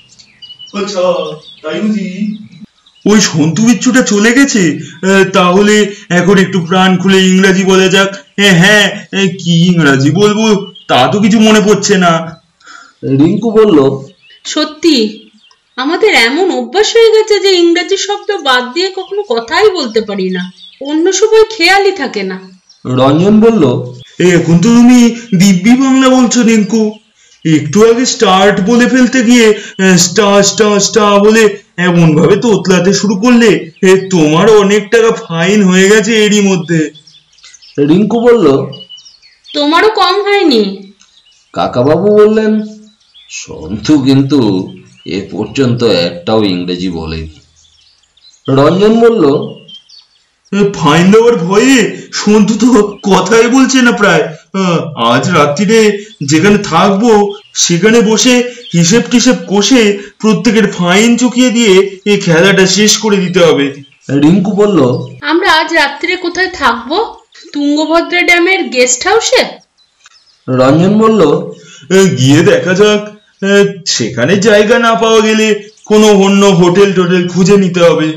ওই সন্তু বিচ্ছুটা চলে গেছে, তাহলে এখন একটু প্রাণ খুলে ইংরাজি বলে যাক। হ্যাঁ, কি ইংরাজি বলবো তা তো কিছু মনে পড়ছে না। রিঙ্কু বলল, সত্যি আমাদের এমন অভ্যাস হয়ে গেছে যে ইংরেজি শব্দ বাদ দিয়ে কখনো কথাই বলতে পারি না, অন্য সময় খেয়ালই থাকে না। রঞ্জন বলল, এখন তো তুমি দিব্যি বাংলা বলছো রিঙ্কু, একটু আগে স্টার্ট বলে ফেলতে গিয়ে স্টার স্টার স্টার বলে এমন ভাবে তোতলাতে শুরু করলে, তোমার অনেক টাকা ফাইন হয়ে গেছে এরই মধ্যে। রিঙ্কু বলল, তোমারও কম হয়নি। কাকাবাবু বললেন, সন্তু কিন্তু এ পর্যন্ত একটাও ইংরেজি বলেনি। রঞ্জন বলল, ফাইন দেওয়ার ভয়ে সন্তু তো কথাই বলছে না প্রায়। আজ রাত্রিরে যেখানে থাকবো সেখানে বসে হিসেব টিসেব কষে প্রত্যেকের ফাইন চুকিয়ে দিয়ে এই খেলাটা শেষ করে দিতে হবে। রিঙ্কু বলল, আমরা আজ রাত্রিরে কোথায় থাকবো? তুঙ্গভদ্রা ড্যামের গেস্ট হাউসে? রঞ্জন বলল, গিয়ে দেখা যাক, সেখানে জায়গা না পাওয়া গেলে কোনো অন্য হোটেল টোটেল খুঁজে নিতে হবে।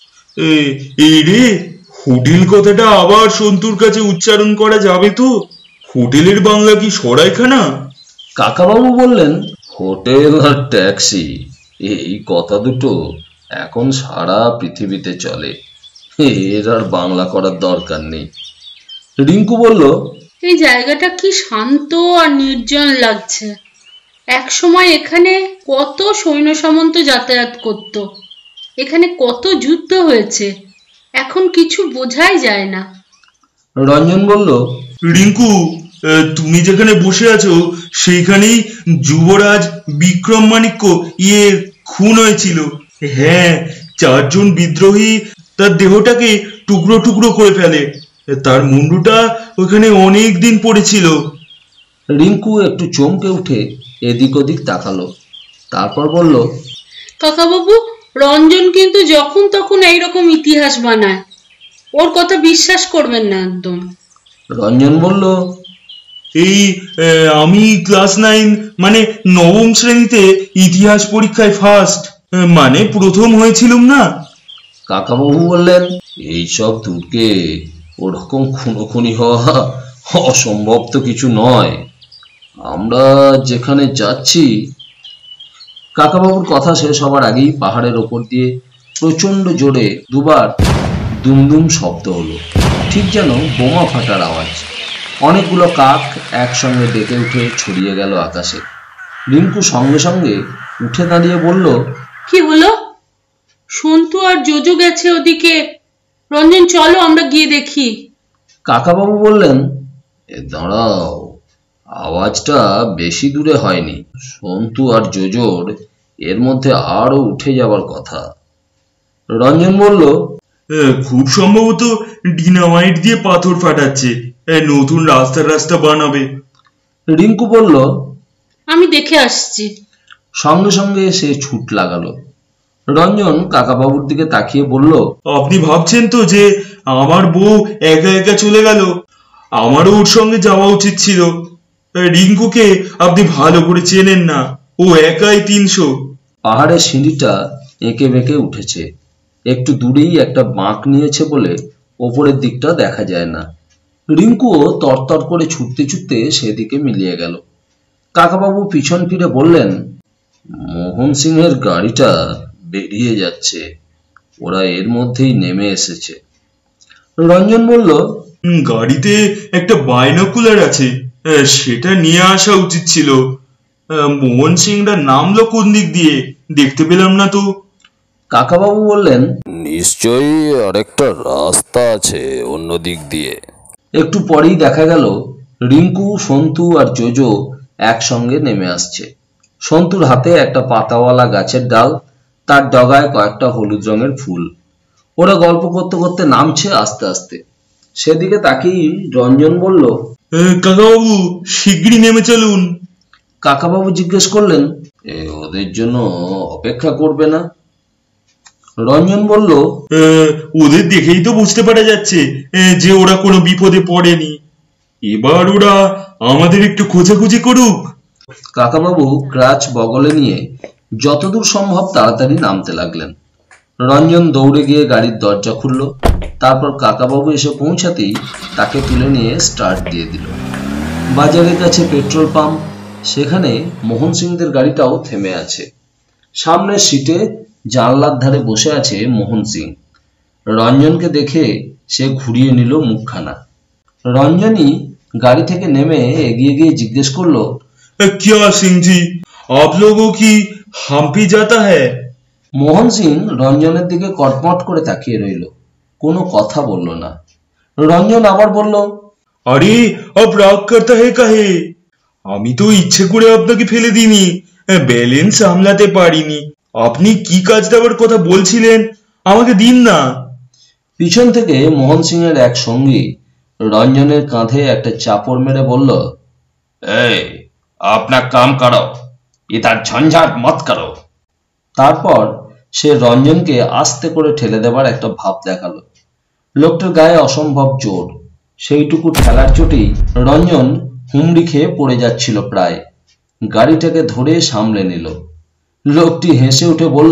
এই রে, হোটেল কথাটা আবার সন্তুর কাছে উচ্চারণ করা যাবে তো? হোটেলের বাংলা কি সরাইখানা? কাকাবাবু বললেন, হোটেল আর ট্যাক্সি এই কথা দুটো এখন সারা পৃথিবীতে চলে, এর আর বাংলা করার দরকার নেই। রিঙ্কু বলল, এই জায়গাটা কি শান্ত আর নির্জন লাগছে। এক সময় এখানে কত সৈন্য সামন্ত যাতায়াত করত, এখানে কত যুদ্ধ হয়েছে, এখন কিছু বোঝাই যায় না। রঞ্জন বলল, রিঙ্কু, তুমি যেখানে বসে আছো সেইখানেই যুবরাজ বিক্রম মাণিক্য ইয়ে খুন হয়েছিল। হ্যাঁ, চারজন বিদ্রোহী তার দেহটাকে টুকরো টুকরো করে ফেলে, তার মুন্ডুটা ওখানে অনেক দিন পড়েছিল। রিঙ্কু একটু চমকে উঠে এদিক ওদিক তাকালো, তারপর বলল, কাকাবাবু, রঞ্জন কিন্তু যখন তখন এইরকম ইতিহাস বানায়, ওর কথা বিশ্বাস করবেন না একদম। রঞ্জন বলল, এই আমি ক্লাস নাইন মানে নবম শ্রেণীতে ইতিহাস পরীক্ষায় ফার্স্ট মানে প্রথম হয়েছিলাম না। কাকাবাবু বললেন, এইসব দুর্গে ওরকম খুনোখুনি হওয়া অসম্ভব তো কিছু নয়, আমরা যেখানে যাচ্ছি। কাকাবাবুর কথা শেষ হবার আগেই পাহাড়ের ওপর দিয়ে প্রচন্ড জোরে দুবার দুমদুম শব্দ হলো, ঠিক যেন বোমা ফাটার আওয়াজ। অনেকগুলো কাক একসঙ্গে ডেকে উঠে ছড়িয়ে গেল আকাশে। রিঙ্কু সঙ্গে সঙ্গে উঠে দাঁড়িয়ে বলল, কি হলো? সন্তু আর জোজো গেছে ওদিকে। রঞ্জন, চলো আমরা গিয়ে দেখি। কাকাবাবু বললেন, এ দাঁড়াও, আওয়াজটা বেশি দূরে হয়নি, সন্তু আর জোজোর এর মধ্যে আরো উঠে যাবার কথা। রঞ্জন বলল, খুব সম্ভবত ডিনামাইট দিয়ে পাথর ফাটাচ্ছে, নতুন রাস্তার রাস্তা বানাবে। রিঙ্কু বলল, আমি দেখে আসছি। সঙ্গে সঙ্গে সে ছুট লাগালো। রঞ্জন কাকাবাবুর দিকে তাকিয়ে বলল, আপনি ভাবছেন তো যে আমার বউ একা একা চলে গেল? আমারও ওর সঙ্গে যাওয়া উচিত ছিল। রিঙ্কুকে আপনি ভালো করে চেনেন না, ও একাই তিনশো। পাহাড়ের সিঁড়িটা এঁকে বেঁকে উঠেছে, একটু দূরেই একটা বাঁক নিয়েছে বলে ওপরের দিকটা দেখা যায় না। রিঙ্কুও তরতর করে ছুটতে ছুটতে সেদিকে মিলিয়ে গেল। কাকাবাবু পিছন ফিরে বললেন, মোহন সিংহের গাড়িটা বেরিয়ে যাচ্ছে, ওরা এর মধ্যেই নেমে এসেছে। রঞ্জন বলল, গাড়িতে একটা বাইনোকুলার আছে, সেটা নিয়ে আসা উচিত ছিল। মোহন সিংরা নামলো কোন দিক দিয়ে দেখতে পেলাম না তো। কাকাবাবু বললেন, নিশ্চয়ই আরেকটা রাস্তা আছে অন্য দিক দিয়ে। একটু পরেই দেখা গেল রিঙ্কু, সন্তু আর জোজো একসঙ্গে নেমে আসছে। সন্তুর হাতে একটা পাতাওয়ালা গাছের ডাল, তার ডগায় কয়েকটা হলুদ রঙের ফুল। ওরা গল্প করতে করতে নামছে আস্তে আস্তে। সেদিকে তাকিয়ে রঞ্জন বলল, কাকাবাবু, শিগগিরই নেমে চলুন। কাকাবাবু জিজ্ঞেস করলেন, ওদের জন্য অপেক্ষা করবে না? রঞ্জন বলল, ওদের দেখেই তো বুঝতে পারা যাচ্ছে যে ওরা কোনো বিপদে পড়েনি। এবার ওরা আমাদের একটু খোঁজাখুঁজি করুক। কাকাবাবু ক্রাচ বগলে নিয়ে যতদূর সম্ভব তাড়াতাড়ি নামতে লাগলেন। রঞ্জন দৌড়ে গিয়ে গাড়ির দরজা খুলল, তারপর কাকাবাবু এসে পৌঁছাতেই তাকে তুলে নিয়ে স্টার্ট দিয়ে দিল। বাজারের কাছে পেট্রোল পাম্প, সেখানে মোহন সিংদের গাড়িটাও থেমে আছে। সামনের সিটে জানলার ধারে বসে আছে মোহন সিং। রঞ্জনকে দেখে সে ঘুরিয়ে নিল মুখখানা। রঞ্জনই গাড়ি থেকে নেমে এগিয়ে গিয়ে জিজ্ঞেস করলো, क्या सिंह जी, आप लोगों की हम्पी जाता है? মোহন সিং রঞ্জনের দিকে কটমট করে তাকিয়ে রইল, কোনো কথা বলল না। রঞ্জন আবার বলল, আরে আপ রাগ করতা হে কাহে? আমি তো ইচ্ছে করে আপনাকে ফেলে দিইনি, ব্যালেন্স সামলাতে পারিনি। আপনি কি কাজ দেওয়ার কথা বলছিলেন আমাকে দিন না। পিছন থেকে মোহন সিং এর এক সঙ্গী রঞ্জনের কাঁধে একটা চাপড় মেরে বলল, এই আপনার কাম করো, ইতার ঝঞ্ঝাট মত করো। তারপর সে রঞ্জনকে আস্তে করে ঠেলে দেবার একটা ভাব দেখালো। লোকটার গায়ে অসম্ভব জোর, সেইটুকু ঠেলার চোটেই রঞ্জন হুমড়ি খেয়ে পড়ে যাচ্ছিল প্রায়। গাড়িটাকে ধরে সামলে নিল। লোকটি হেসে উঠে বলল,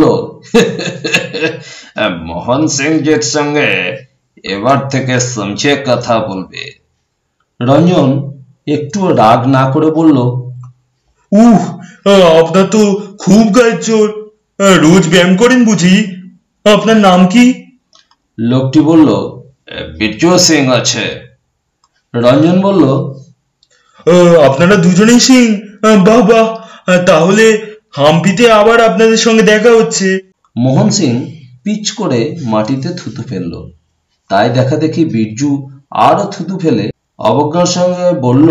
মোহন সিং জির সঙ্গে এবার থেকে সমঝে কথা বলবে। রঞ্জন একটু রাগ না করে বলল, উহ, আপনার তো খুব গায়ের জোর। রোজ ব্যায়াম করেন বুঝি? আপনার নাম কি? লোকটি বলল, বিরজু সিং আছে। রঞ্জন বলল, আপনারা দুজনেই সিং? বাহ বাহ, তাহলে হাম্পিতে আবার আপনাদের সঙ্গে দেখা হচ্ছে। মোহন সিং পিচ করে মাটিতে থুতু ফেলল। তাই দেখা দেখি বিরজু আরো থুতু ফেলে অবজ্ঞার সঙ্গে বলল,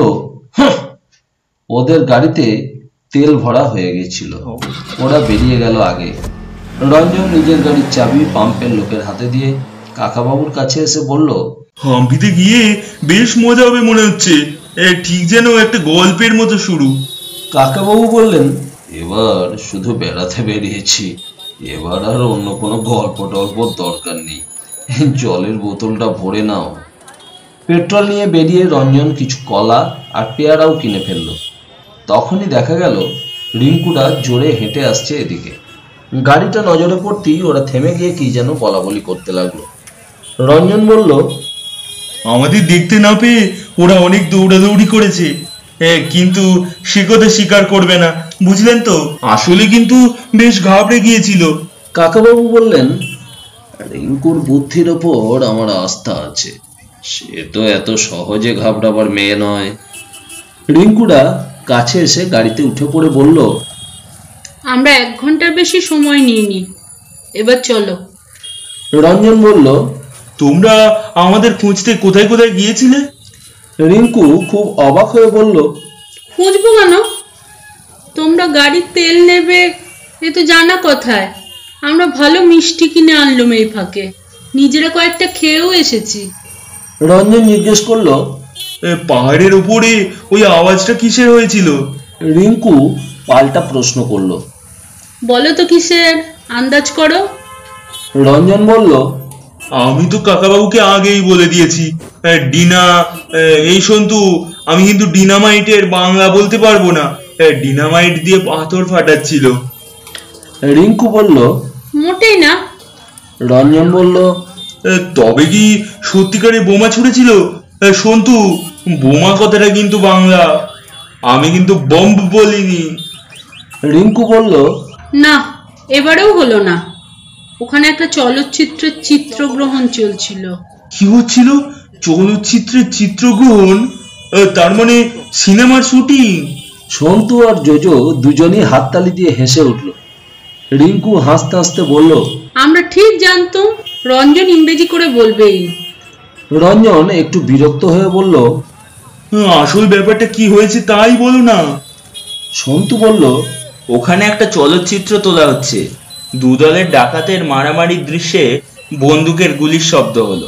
ওদের গাড়িতে তেল ভরা হয়ে গেছিল, ওরা বেরিয়ে গেল আগে। রঞ্জন নিজের গাড়ির চাবি পাম্পের লোকের হাতে দিয়ে কাকাবাবুর কাছে এসে বলল, হাম্পিতে গিয়ে বেশ মজা হবে মনে হচ্ছে, ঠিক যেন একটা গল্পের মতো শুরু। কাকাবাবু বললেন, এবার শুধু বেড়াতে বেরিয়েছি, এবার আর অন্য কোনো গল্প টল্পর দরকার নেই, জলের বোতলটা ভরে নাও। পেট্রোল নিয়ে বেরিয়ে রঞ্জন কিছু কলা আর পেয়ারাও কিনে ফেলল। তখনই দেখা গেল রিঙ্কুটা জোরে হেঁটে আসছে এদিকে। গাড়িটা নজরে পড়তেই ওরা থেমে গিয়ে কি যেন বলা বলি করতে লাগলো। রঞ্জন বলল, আমাদের দেখতে না পেয়ে ওরা অনেক দৌড়াদৌড়ি করেছে, কিন্তু সে কথা স্বীকার করবে না, বুঝলেন তো? আসলে কিন্তু বেশ ঘাবড়ে গিয়েছিল। কাকাবাবু বললেন, রিঙ্কুর বুদ্ধির ওপর আমার আস্থা আছে, সে তো এত সহজে ঘাবড়াবার মেয়ে নয়। রিঙ্কুরা কাছে এসে গাড়িতে উঠে পড়ে বলল, আমরা এক ঘন্টার বেশি সময় নিইনি, এবার চলো। রঞ্জন বলল, তোমরা আমাদের খুঁজতে কোথায় কোথায় গিয়েছিলে? রিঙ্কু খুব অবাক হয়ে বলল, খুঁজবো কেন? তোমরা গাড়ির তেল নেবে এ তো জানা কথায়। আমরা ভালো মিষ্টি কিনে আনলাম এই ফাঁকে, নিজেরা কয়েকটা খেয়েও এসেছি। রঞ্জন জিজ্ঞেস করলো, পাহাড়ের উপরে ওই আওয়াজটা কিসের হয়েছিল? রিঙ্কু পাল্টা প্রশ্ন করলো, বলো তো কিসের, আন্দাজ করো। রঞ্জন বলল, আমি তো কাকাবাবুকে আগেই বলে দিয়েছি, ডিনা। এই সন্তু, আমি কিন্তু ডিনামাইটের বাংলা বলতে পারবো না, ডিনামাইট দিয়ে পাথর ফাটাচ্ছিল। রিঙ্কু বলল, মোটেই না। রঞ্জন বলল, তবে কি সত্যিকারে বোমা ছুড়েছিল? সন্তু, বোমা কথাটা কিন্তু বাংলা, আমি কিন্তু বম্ব বলিনি। রিঙ্কু বলল, না, এবারেও হলো না। ওখানে একটা চলচ্চিত্রের চিত্রগ্রহণ চলছিল। কি হচ্ছিল? চলচ্চিত্রের চিত্রগ্রহণ? তার মানে সিনেমার শুটিং? সন্তু আর জোজো দুজনেই হাততালি দিয়ে হেসে উঠল। রিঙ্কু হাসতে হাসতে বলল, আমরা ঠিক জানতাম রঞ্জন ইংরেজি করে বলবেই। রঞ্জন একটু বিরক্ত হয়ে বলল, আসল ব্যাপারটা কি হয়েছে তাই বলো না। সন্তু বলল, ওখানে একটা চলচ্চিত্র তোলা হচ্ছে, দুদলের ডাকাতের মারামারির দৃশ্যে বন্দুকের গুলির শব্দ হলো,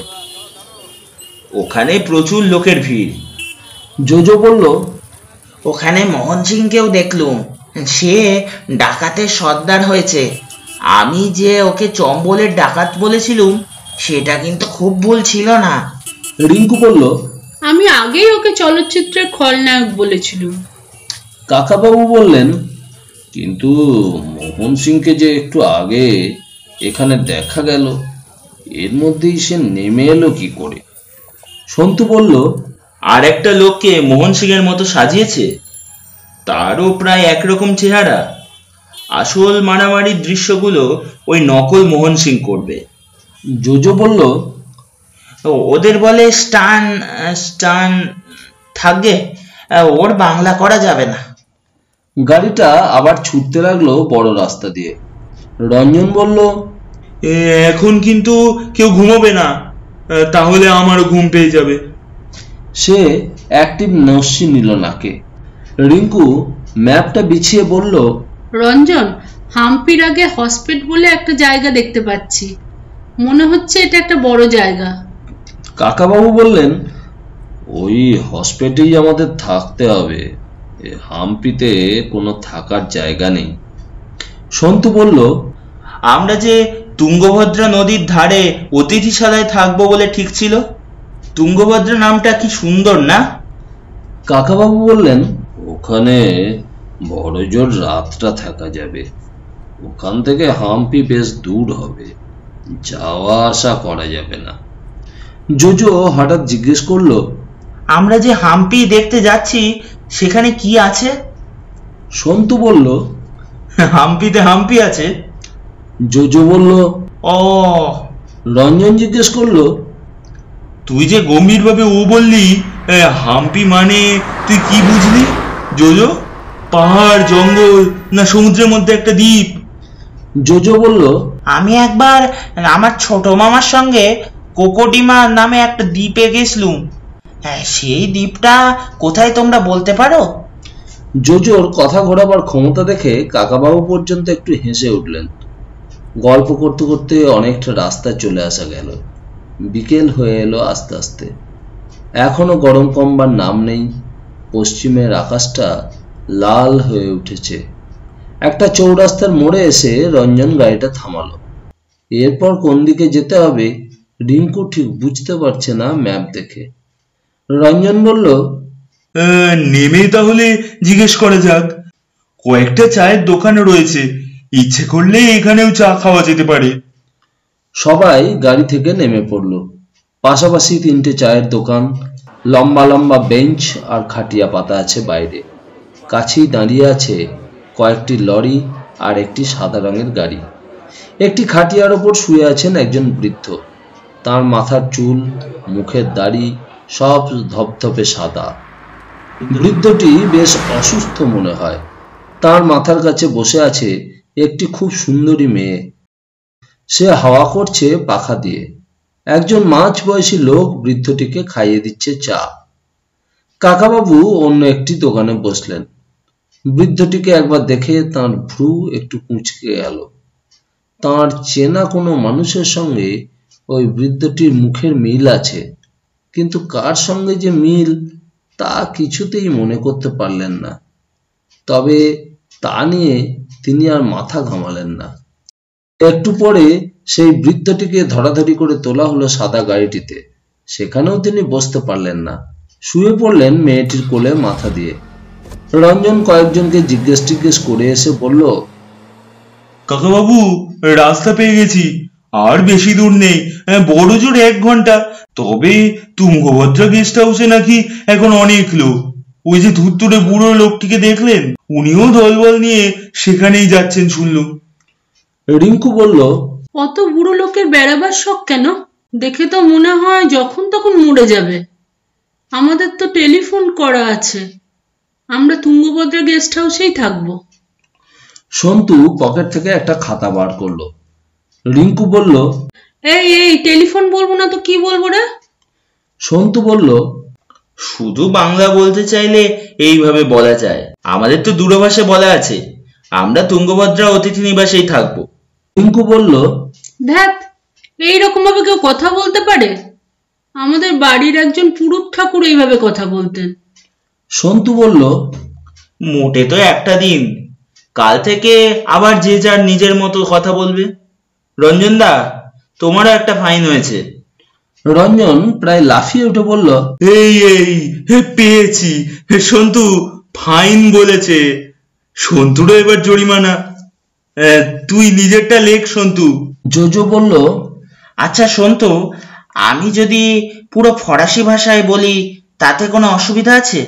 ওখানে প্রচুর লোকের ভিড়। জোজো বলল, ওখানে মোহন সিংকেও দেখলুম, সে ডাকাতের সর্দার হয়েছে। আমি যে ওকে চম্বলের ডাকাত বলেছিলুম সেটা কিন্তু খুব ভুল ছিল না। রিঙ্কু বলল, আমি আগেই ওকে চলচ্চিত্রের খলনায়ক বলেছিলুম। কাকাবাবু বললেন, কিন্তু মোহন সিংকে যে একটু আগে এখানে দেখা গেল, এর মধ্যেই সে নেমে এলো কি করে? সন্তু বলল, আর একটা লোককে মোহন সিং এর মতো সাজিয়েছে, তারও প্রায় একরকম চেহারা। আসল মারামারির দৃশ্যগুলো ওই নকল মোহন সিং করবে। জোজো বলল, ওদের বলে স্টান স্টান থাকবে, ওর বাংলা করা যাবে না। গাড়িটা আবার ছুটতে লাগলো বড় রাস্তা দিয়ে। রঞ্জন বলল, এখন কিন্তু কেউ ঘুমাবে না, তাহলে আমারও ঘুম পেয়ে যাবে। সে অ্যাক্টিভ নস্যি নিল নাকে। রিঙ্কু ম্যাপটা বিছিয়ে বলল, রঞ্জন, হাম্পির আগে হসপিটাল বলে একটা জায়গা দেখতে পাচ্ছি, মনে হচ্ছে এটা একটা বড় জায়গা। কাকাবাবু বললেন, ওই হসপিটালেই আমাদের থাকতে হবে, হাম্পিতে কোনো থাকার জায়গা নেই। সন্তু বলল, আমরা যে তুঙ্গভদ্রা নদীর ধারে অতিথিশালায় থাকবো বলে ঠিক ছিল। তুঙ্গভদ্রা নামটা কি সুন্দর না? কাকাবাবু বললেন, ওখানে বড় জোর রাতটা থাকা যাবে, ওখান থেকে হাম্পি বেশ দূর হবে, যাওয়া আসা করা যাবে না। জোজো হঠাৎ জিজ্ঞেস করলো, আমরা যে হাম্পি দেখতে যাচ্ছি সেখানে কি আছে? সন্তু বলল, হাম্পিতে হাম্পি আছে। জোজো বলল, ও। রঞ্জন জিজ্ঞেস করলো, তুই যে গম্ভীর ভাবে ও বললি, হাম্পি মানে তুই কি বুঝলি জোজো? পাহাড়, জঙ্গল, না সমুদ্রের মধ্যে একটা দ্বীপ? জোজো বলল, আমি একবার আমার ছোট মামার সঙ্গে কোকোডিমা নামে একটা দ্বীপে গেছিলুম। হ্যাঁ, সেই দ্বীপটা কোথায় তোমরা বলতে পারো? জোজোর কথা ঘোরাবার ক্ষমতা দেখে কাকাবাবু পর্যন্ত একটু হেসে উঠলেন। গল্প করতে করতে অনেকটা রাস্তা চলে আসা গেল। বিকেল হয়ে এলো আস্তে আস্তে। এখনো গরম কমবার নাম নেই। পশ্চিমের আকাশটা লাল হয়ে উঠেছে। একটা চৌরাস্তার মোড়ে এসে রঞ্জন গাড়িটা থামালো। এরপর কোন দিকে যেতে হবে রিঙ্কু ঠিক বুঝতে পারছে না ম্যাপ দেখে। রঞ্জন বলল, নেমে তাহলে জিজ্ঞেস করা যাক। কয়েকটা চায়ের দোকানে রয়েছে, ইচ্ছে করলে এখানেও চা খাওয়া যেতে পারে। সবাই গাড়ি থেকে নেমে পড়ল। পাশাপাশি তিনটে চায়ের দোকান, লম্বা লম্বা বেঞ্চ আর খাটিয়া পাতা আছে বাইরে। কাছেই দাঁড়িয়ে আছে কয়েকটি লরি আর একটি সাদা রঙের গাড়ি। একটি খাটিয়ার ওপর শুয়ে আছেন একজন বৃদ্ধ। তার মাথার চুল, মুখের দাড়ি সব ধপধপে সাদা। বৃদ্ধটি বেশ অসুস্থ মনে হয়। তার মাথার কাছে বসে আছে একটি খুব সুন্দরী মেয়ে। সে হাওয়া করছে পাখা দিয়ে। একজন মাঝ বয়সী লোক বৃদ্ধটিকে খাইয়ে দিচ্ছে চা। কাকাবাবু অন্য একটি দোকানে বসলেন। বৃদ্ধটিকে একবার দেখে তার ভ্রু একটু কুঁচকে গেল। তার চেনা কোনো মানুষের সঙ্গে ওই বৃদ্ধটির মুখের মিল আছে, কিন্তু কার সঙ্গে যে মিল তা কিছুতেই মনে করতে পারলেন না। তবে তা নিয়ে তিনি আর মাথা ঘামালেন না। একটু পরে সেই বৃদ্ধটিকে ধরাধরি করে তোলা হলো সাদা গাড়িটিতে। সেখানেও তিনি বসতে পারলেন না, শুয়ে পড়লেন মেয়েটির কোলে মাথা দিয়ে। রঞ্জন কয়েকজনকে জিজ্ঞেস টিজ্ঞেস করে এসে বলল, কাকাবাবু, রাস্তা পেয়ে গেছি, আর বেশি দূর নেই, বড় জোর এক ঘন্টা। তবে তুঙ্গভদ্রা গেস্ট হাউসে নাকি এখন অনেক লোক। ওই যে ধুত্তুরে বুড়ো লোকটিকে দেখলেন, উনিও দলবল নিয়ে সেখানেই যাচ্ছেন শুনলুম। রিঙ্কু বলল, অত বুড়ো লোকের বেড়াবার শখ কেন? দেখে তো মনে হয় যখন তখন মরে যাবে। আমাদের তো টেলিফোন করা আছে, আমরা তুঙ্গভদ্রা গেস্ট হাউসেই থাকবো। সন্তু পকেট থেকে একটা খাতা বার করলো। রিঙ্কু বলল, এই এই টেলিফোন বলবো না তো কি বলবো রে? সন্তু বলল, শুধু বাংলা বলতে চাইলে এইভাবে বলা যায়। আমাদের তো দূরভাষে বলা আছে, আমরা তুঙ্গভদ্রা অতিথি নিবাসেই থাকবো। রিঙ্কু বলল, ধ্যাত, এইরকম ভাবে কেউ কথা বলতে পারে? আমাদের বাড়ির একজন পুরুত ঠাকুর এইভাবে কথা বলতেন। সন্তু বলল, মোটে তো একটা দিন, কাল থেকে আবার যে যার নিজের মতো কথা বলবে। রঞ্জন দা, তোমারও একটা ফাইন হয়েছে। রঞ্জন প্রায় লাফিয়ে উঠে বলল, এই এই পেয়েছি, সন্তু ফাইন বলেছে। সন্তুরও এবার জরিমানা। তুই নিজেরটা লেখ সন্তু। জোজো বলল, আচ্ছা সন্তু, আমি যদি পুরো ফরাসি ভাষায় বলি তাতে কোনো অসুবিধা আছে?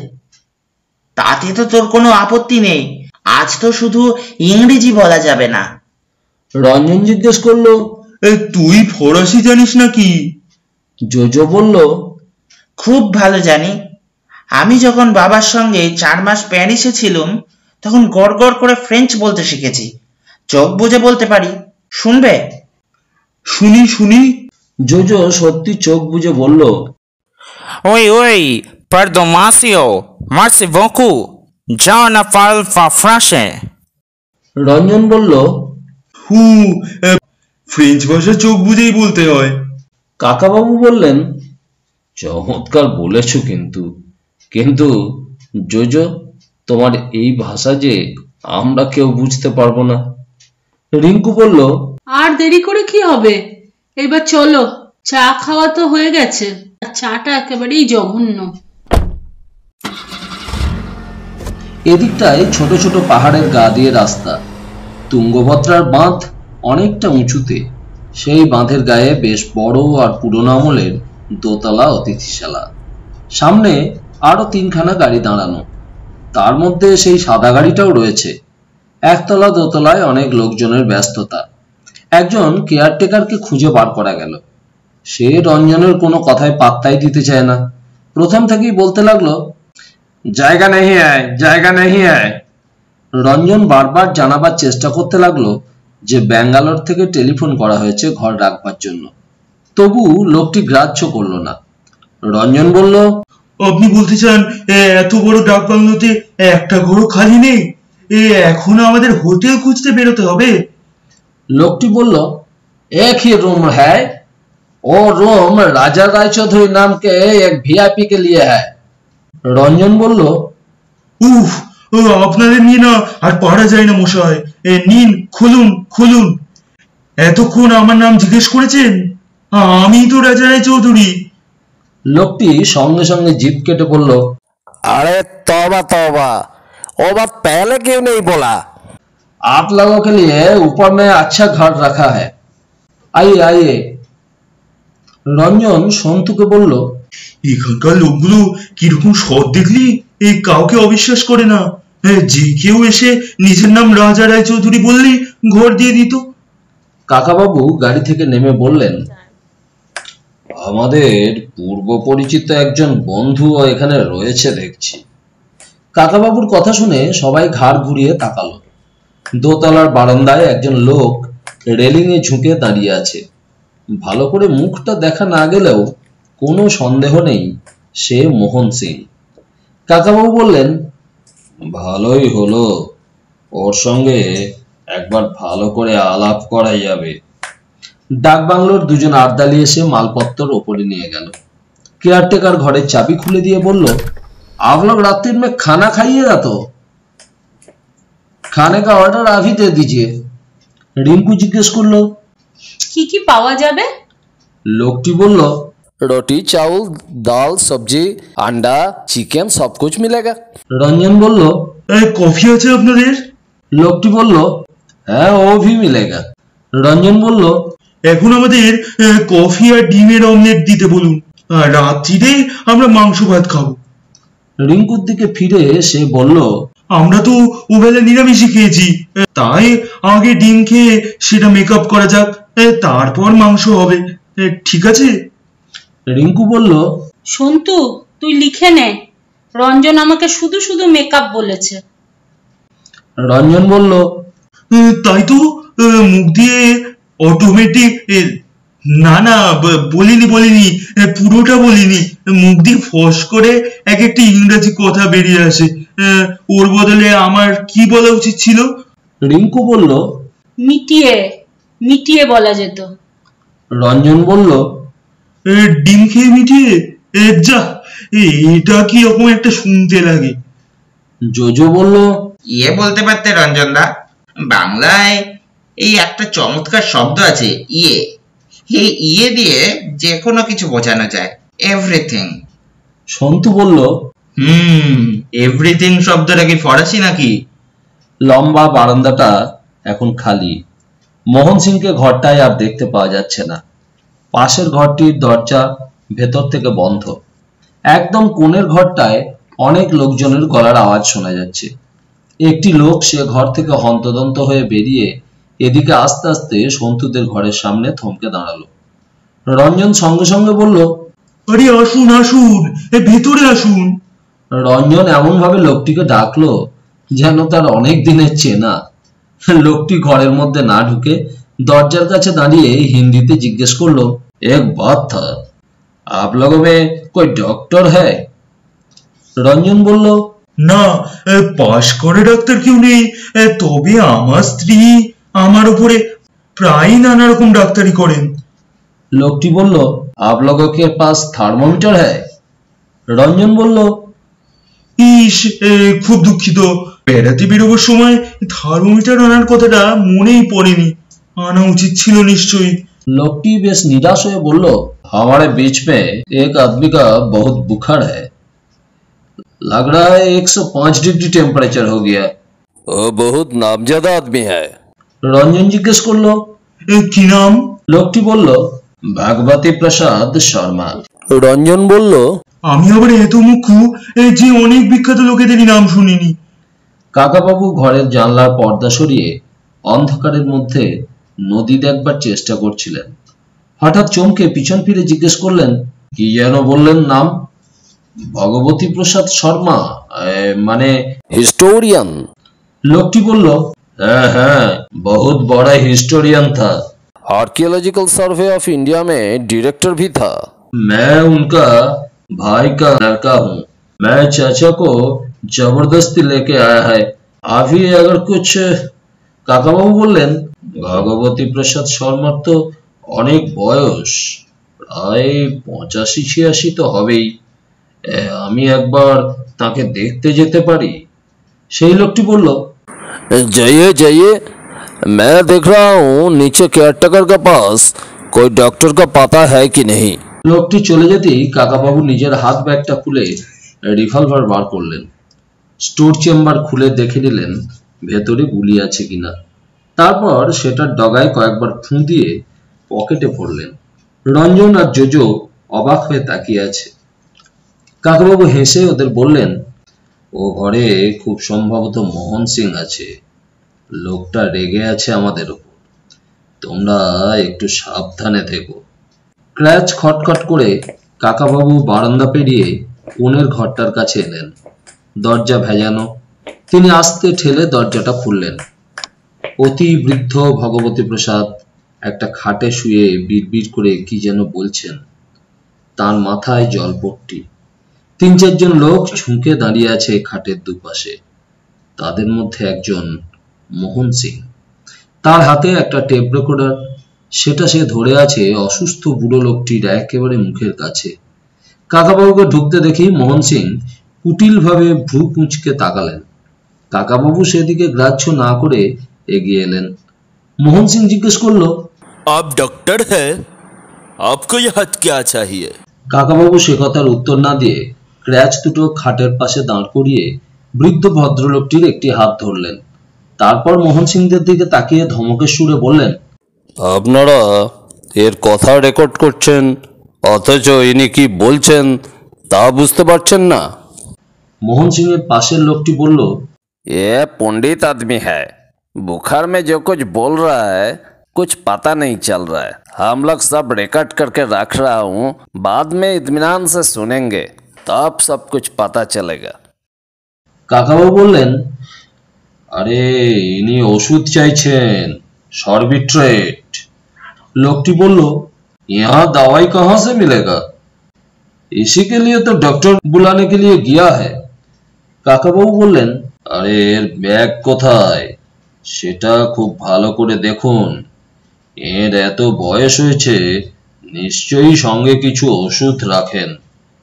তাতে তো তোর কোনো আপত্তি নেই। আজ তো শুধু ইংরেজি বলা যাবে না। রঞ্জন জিজ্ঞেস করলো, তুই ফরাসি জানিস নাকি? জোজো বলল, খুব ভালো জানি। আমি যখন বাবার সঙ্গে চার মাস প্যারিসে ছিলাম তখন গড় গড় করে ফ্রেঞ্চ বলতে শিখেছি। চোখ বুজে বলতে পারি, শুনবে? শুনি শুনি। জোজো সত্যি চোখ বুজে বলল, ওই ওই pardon monsieur, merci beaucoup, je ne parle pas français. Ranjan বলল, হু ফ্রেঞ্চ ভাষা চোখ বুঝেই বলতে হয়। কাকাবাবু বললেন, চমৎকার বলেছ, কিন্তু কিন্তু জোজো, তোমার এই ভাষা যে আমরা কেউ বুঝতে পারবো না। রিঙ্কু বলল, আর দেরি করে কি হবে, এবার চলো, চা খাওয়া তো হয়ে গেছে, চাটা একেবারেই জঘন্য। এদিকটায় ছোট ছোট পাহাড়ের গা দিয়ে রাস্তা। তুঙ্গভদ্রার বাঁধ অনেকটা উঁচুতে। সেই বাঁধের গায়ে বেশ বড় আর পুরনো আমলের দোতলা অতিথিশালা। সামনে আরো তিনখানা গাড়ি দাঁড়ানো, তার মধ্যে সেই সাদা গাড়িটাও রয়েছে। একতলা দোতলায় অনেক লোকজনের ব্যস্ততা। একজন কেয়ারটেকারকে খুঁজে বার করা গেল। সে রঞ্জনের কোনো কথায় পাত্তাই দিতে চায় না। প্রথম থেকেই বলতে লাগলো, জায়গা নেই আয়, জায়গা নেই আয়। রঞ্জন বারবার জানাবার চেষ্টা করতে লাগলো যে ব্যাঙ্গালোর থেকে টেলিফোন করা হয়েছে ঘর রাখবার জন্য। তবু লোকটি গ্রাহ্য করলো না। রঞ্জন বলল, আপনি বলতে চান এত বড় ডাক বাংলোতে একটা ঘরও খালি নেই? এ এখন আমাদের হোটেল খুঁজতে বেরোতে হবে? লোকটি বলল, এক ही रूम है, वो रूम राजा रायचौधरी नाम के एक वीआईपी के लिए है। রঞ্জন বলল, উফ, আপনাদের নিয়ে না আর পারা যায় না মশাই। নিন, খুলুন খুলুন। এতক্ষণ আমার নাম জিজ্ঞেস করেছেন? আমি তো রাজা রায় চৌধুরী। লোকটি সঙ্গে সঙ্গে জিভ কেটে বলল, अरे तौबा तौबा, वो बात पहले क्यों नहीं बोला? आप लोगों के लिए ऊपर में अच्छा घर रखा है, आइए आइए। রঞ্জন সন্তুকে বলল, এখানকার লোকগুলো কিরকম সৎ দেখলি, এই কাউকে অবিশ্বাস করে না। যে কেউ এসে নিজের নাম রাজা রায় চৌধুরী বললেই ঘর দিয়ে দিত। কাকাবাবু গাড়ি থেকে নেমে বললেন, আমাদের পূর্ব পরিচিত একজন বন্ধু এখানে রয়েছে দেখছি। কাকাবাবুর কথা শুনে সবাই ঘাড় ঘুরিয়ে তাকালো। দোতলার বারান্দায় একজন লোক রেলিং এ ঝুঁকে দাঁড়িয়ে আছে। ভালো করে মুখটা দেখা না গেলেও কোনো সন্দেহ নেই সে মোহন সিং। কাকাবাবু বললেন, ভালোই হলো, ওর সঙ্গে একবার ভালো করে আলাপ করা যাবে। ডাক বাংলোর দুজন আর্দালি এসে মালপত্র ওপরে নিয়ে গেল। কেয়ারটেকার ঘরের চাবি খুলে দিয়ে বলল, आप लोग रात्रि में खाना खाइएगा तो खाने का ऑर्डर आप ही दे दीजिए। রিঙ্কু জিজ্ঞেস করলো, কি কি পাওয়া যাবে? লোকটি বলল, रोटी चावल दाल सब्जी अंडा चिकन सब कुछ मिलेगा। রঞ্জন বলল, কফি আছে আপনাদের? লোকটি বলল, হ্যাঁ ও ভি মিলেগা। রঞ্জন বলল, এখন আমাদের কফি আর ডিমের অমলেট দিতে বলুন, আর রাত্রিরে আমরা মাংস ভাত খাবো। রিঙ্কুর দিকে ফিরে সে বলল, আমরা তো ওবেলা নিরামিষই খেয়েছি, তাই আগে ডিম খেয়ে সেটা মেকআপ করা যাক, তারপর মাংস হবে, ঠিক আছে? রিঙ্কু বলল, সন্তু, তুই লিখে নে, রঞ্জন আমাকে শুধু শুধু মেকআপ বলেছে। রঞ্জন বলল, তাই তো, মুখ দিয়ে অটোমেটিক, না না বলিনি বলিনি পুরোটা বলিনি, মুখ দিয়ে ফস করে এক একটা ইংরেজি কথা বেরিয়ে আসে। ওর বদলে আমার কি বলা উচিত ছিল? রিঙ্কু বলল, মিটিয়ে মিটিয়ে বলা যেত। রঞ্জন বলল, ডিম খেয়ে মিটিয়ে? যা, এটা কি রকম একটা শুনতে লাগে। জোজো বলল, ইয়ে বলতে পারতে রঞ্জন দা, বাংলায় এই একটা চমৎকার শব্দ আছে, ইয়ে। এই ইয়ে দিয়ে যে কোনো কিছু বোঝানো যায়, এভরিথিং। সন্তু বলল, হুম এভরিথিং শব্দটা কি ফরাসি নাকি? লম্বা বারান্দাটা এখন খালি। মোহন সিংকে ঘরটায় আর দেখতে পাওয়া যাচ্ছে না। পাশের ঘরটির দরজা ভেতর থেকে বন্ধ। একদম কোণের ঘরটায় অনেক লোকজনের গলার আওয়াজ শোনা যাচ্ছে। একটি লোক সে ঘর থেকে হন্তদন্ত হয়ে বেরিয়ে এদিকে আস্তে আস্তে সন্তুদের ঘরের সামনে থমকে দাঁড়ালো। রঞ্জন সঙ্গে সঙ্গে বলল, আরে আসুন আসুন, ভেতরে আসুন। রঞ্জন এমন ভাবে লোকটিকে ডাকলো যেন তার অনেক দিনের চেনা। লোকটি ঘরের মধ্যে না ঢুকে দরজার কাছে দাঁড়িয়ে হিন্দিতে জিজ্ঞেস করলো, এক বাত থা, आप लोगों में कोई डॉक्टर है? রঞ্জন বলল, না, পাশ করে ডাক্তার কেউ নেই, তবে আমার স্ত্রী আমার উপরে প্রায় নানা রকম ডাক্তারি করেন। লোকটি বলল, आप लोगों के पास থার্মোমিটার है? রঞ্জন বলল, ইস, এ, খুব দুঃখিত, বেড়াতে বেরোবার সময় থার্মোমিটার আনার কথাটা মনেই পড়েনি, আনা উচিত ছিল নিশ্চয়ই। লোকটি বেশ নিরাশ হয়ে বলল, हमारे बीच में एक आदमी का बहुत बुखार है, लग रहा है एक सौ पाँच डिग्री टेम्परेचर हो गया। वो बहुत नामजादा आदमी है। রঞ্জন জিজ্ঞেস করলো, এ, কি নাম? লোকটি বলল, ভাগবতী প্রসাদ শর্মা। রঞ্জন বলল, আমি আবার এত মুখ্য যে অনেক বিখ্যাত লোকেদেরই নাম শুনিনি। কাকাবাবু ঘরের জানলার পর্দা সরিয়ে অন্ধকারের মধ্যে নদী দেখবার চেষ্টা করছিলেন। হঠাৎ চমকে পিছন ফিরে জিজ্ঞেস করলেন, কি যেন বললেন নাম? ভগবতী প্রসাদ শর্মা, মানে हिस्टोरियन। লোকটি বলল, হ্যাঁ হ্যাঁ, बहुत बड़ा हिस्टोरियन था। आर्कियोलॉजिकल सर्वे ऑफ इंडिया में डायरेक्टर भी था। मैं उनका भाई का लड़का हूँ। मैं चाचा को जबरदस्ती लेके आया है। अभी अगर कुछ। কাকাবাবু বললেন, ভগবতী প্রসাদ শর্মার তো অনেক বয়স, প্রায় পঁচাশি ছিয়াশি তো হবেই। আমি একবার তাকে দেখতে যেতে পারি? সেই লোকটি বলল, जाइए जाइए, मैं देख रहा हूँ नीचे केयरटेकर के पास कोई डॉक्टर का पता है कि नहीं। লোকটি চলে যেতেই কাকাবাবু নিজের হাত ব্যাগটা খুলে রিভলভার বার করলেন। স্টোর চেম্বার খুলে দেখে নিলেন ভেতরে গুলি আছে কিনা। তারপর সেটার ডগায় কয়েকবার ফুঁ দিয়ে পকেটে ভরলেন। রঞ্জন আর জোজো অবাক হয়ে তাকিয়ে আছে। কাকাবাবু হেসে ওদের বললেন, ও ঘরে খুব সম্ভবত মোহন সিং আছে। লোকটা রেগে আছে আমাদের উপর, তোমরা একটু সাবধানে থেকো। ক্র্যাচ খটখট করে কাকাবাবু বারান্দা পেরিয়ে কোণের ঘরটার কাছে এলেন। দরজা ভেজানো। তিনি আস্তে ঠেলে দরজাটা খুললেন। অতি বৃদ্ধ ভগবতী প্রসাদ একটা খাটে শুয়ে বিড়বিড় করে কি যেন বলছেন। তার মাথায় জলপট্টি। তিন চারজন লোক ঝুঁকে দাঁড়িয়ে আছে খাটের দুপাশে। তাদের মধ্যে একজন মোহন সিং। তার হাতে একটা টেপ রেকর্ডার, সেটা সে ধরে আছে অসুস্থ বুড়ো লোকটির একেবারে মুখের কাছে। কাকাবাবুকে ঢুকতে দেখি মোহন সিং কুটিল ভাবে ভ্রু কুঁচকে তাকালেন। কাকাবাবু সেদিকে গ্রাহ্য না করে এগিয়ে এলেন। মোহন সিং জিজ্ঞেস করলো, आप डॉक्टर है, आपको यहाँ क्या चाहिए? কাকাবাবু সে কথার উত্তর না দিয়ে ক্র্যাচ দুটো খাটের পাশে দাঁড় করিয়ে বৃদ্ধ ভদ্রলোকটির একটি হাত ধরলেন। তারপর মোহন সিংদের দিকে তাকিয়ে ধমকের সুরে বললেন, আপনারা এর কথা রেকর্ড করছেন, অথচ ইনি কি বলছেন তা বুঝতে পারছেন না। মোহন সিং এর পাশের লোকটি বলল, ये पंडित आदमी है, बुखार में जो कुछ बोल रहा है कुछ पता नहीं चल रहा है। हम लोग सब रिकॉर्ड करके रख रहा हूँ, बाद में इत्मीनान से सुनेंगे, तब सब कुछ पता चलेगा। কাকাবাবু বললেন, আরে ইনি ওষুধ চাইছেন, সরবিট্রেট। লোকটি বলল, यहाँ दवाई कहाँ से मिलेगा? इसी के लिए तो डॉक्टर बुलाने के लिए गया है। কাকাবাবু বললেন, আরে এর ব্যাগ কোথায় সেটা খুব ভালো করে দেখুন। এর এত বয়স হয়েছে, নিশ্চয়ই সঙ্গে কিছু ওষুধ রাখেন।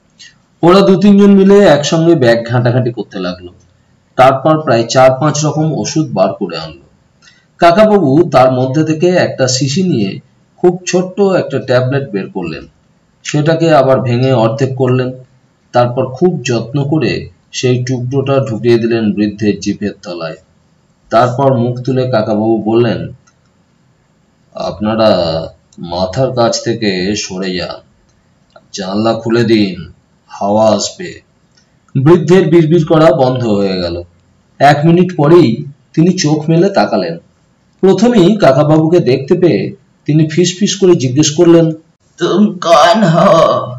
ওরা দু তিনজন মিলে একসঙ্গে ব্যাগ ঘাঁটাঘাঁটি করতে লাগলো। তারপর প্রায় চার পাঁচ রকম ওষুধ বার করে আনলো। কাকাবাবু তার মধ্যে থেকে একটা শিশি নিয়ে খুব ছোট্ট একটা ট্যাবলেট বের করলেন। সেটাকে আবার ভেঙে অর্ধেক করলেন। তারপর খুব যত্ন করে সেই টুকরোটা ঢুকিয়ে দিলেন বৃদ্ধের জিভের তলায়। তারপর মুখ তুলে কাকাবাবু বললেন, আপনারা মাথার কাছ থেকে সরে যান, জানলা খুলে দিন, হাওয়া আসবে। বৃদ্ধের বিড়বিড় করা বন্ধ হয়ে গেল। এক মিনিট পরেই তিনি চোখ মেলে তাকালেন। প্রথমেই কাকাবাবুকে দেখতে পেয়ে তিনি ফিস ফিস করে জিজ্ঞেস করলেন, तुम कौन हो?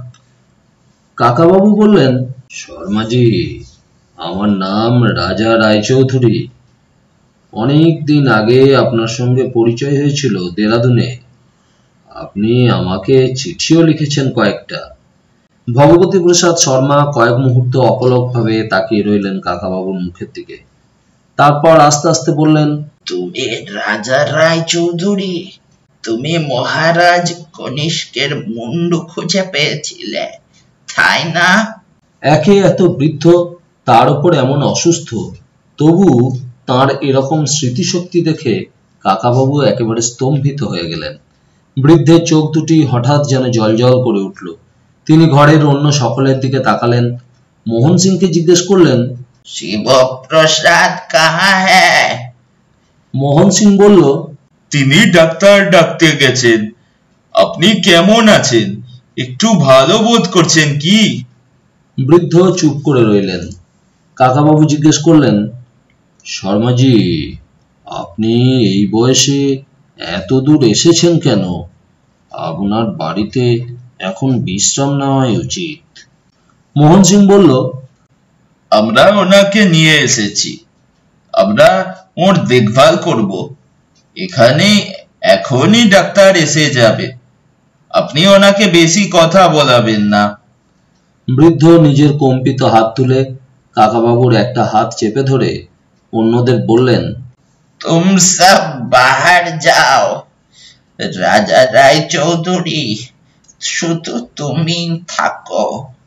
কাকাবাবু বললেন, শর্মাজি, আমার নাম রাজা রায়চৌধুরী। অনেক দিন আগে আপনার সঙ্গে পরিচয় হয়েছিল দেরাদুনে। আপনি আমাকে চিঠিও লিখেছেন কয়েকটা। ভগবতী প্রসাদ শর্মা কয়েক মুহূর্ত অপলক ভাবে তাকিয়ে রইলেন কাকাবাবুর মুখের দিকে। তারপর আস্তে আস্তে বললেন, তুমি রাজা রায় চৌধুরী? তুমি মহারাজ কনিষ্কের মুন্ডু খুঁজে পেয়েছিলে, তাই না? একে এত বৃদ্ধ, তার উপর এমন অসুস্থ, তবু তার এরকম স্মৃতিশক্তি দেখে কাকাবাবু একেবারে স্তম্ভিত হয়ে গেলেন। বৃদ্ধের চোখ দুটি হঠাৎ যেন জলজল করে উঠল। তিনি ঘরের অন্য সকলের দিকে তাকালেন, মোহন সিংকে জিজ্ঞেস করলেন, শিবপ্রসাদ কাহা হ্যায়? মোহন সিং বলল, তিনি ডাক্তার ডাকতে গেছেন। আপনি কেমন আছেন? একটু ভালো বোধ করছেন কি? বৃদ্ধ চুপ করে রইলেন। কাকাবাবু জিজ্ঞেস করলেন, শর্মাজি, আপনি এই বয়সে এত দূর এসেছেন কেন? আপনার বাড়িতে এখন বিশ্রাম নেওয়াই উচিত। মোহন সিং বলল, আমরা ওনাকে নিয়ে এসেছি, আমরা ওর দেখভাল করব। এখানে এখনই ডাক্তার এসে যাবে, আপনি ওনাকে বেশি কথা বলাবেন না। বৃদ্ধ নিজের কম্পিত হাত তুলে কাকাবাবুর একটা হাত চেপে ধরে অন্যদের বললেন, তুম সব বাহার যাও, রাজা রায় চৌধুরী শুধু তুমি থাকো।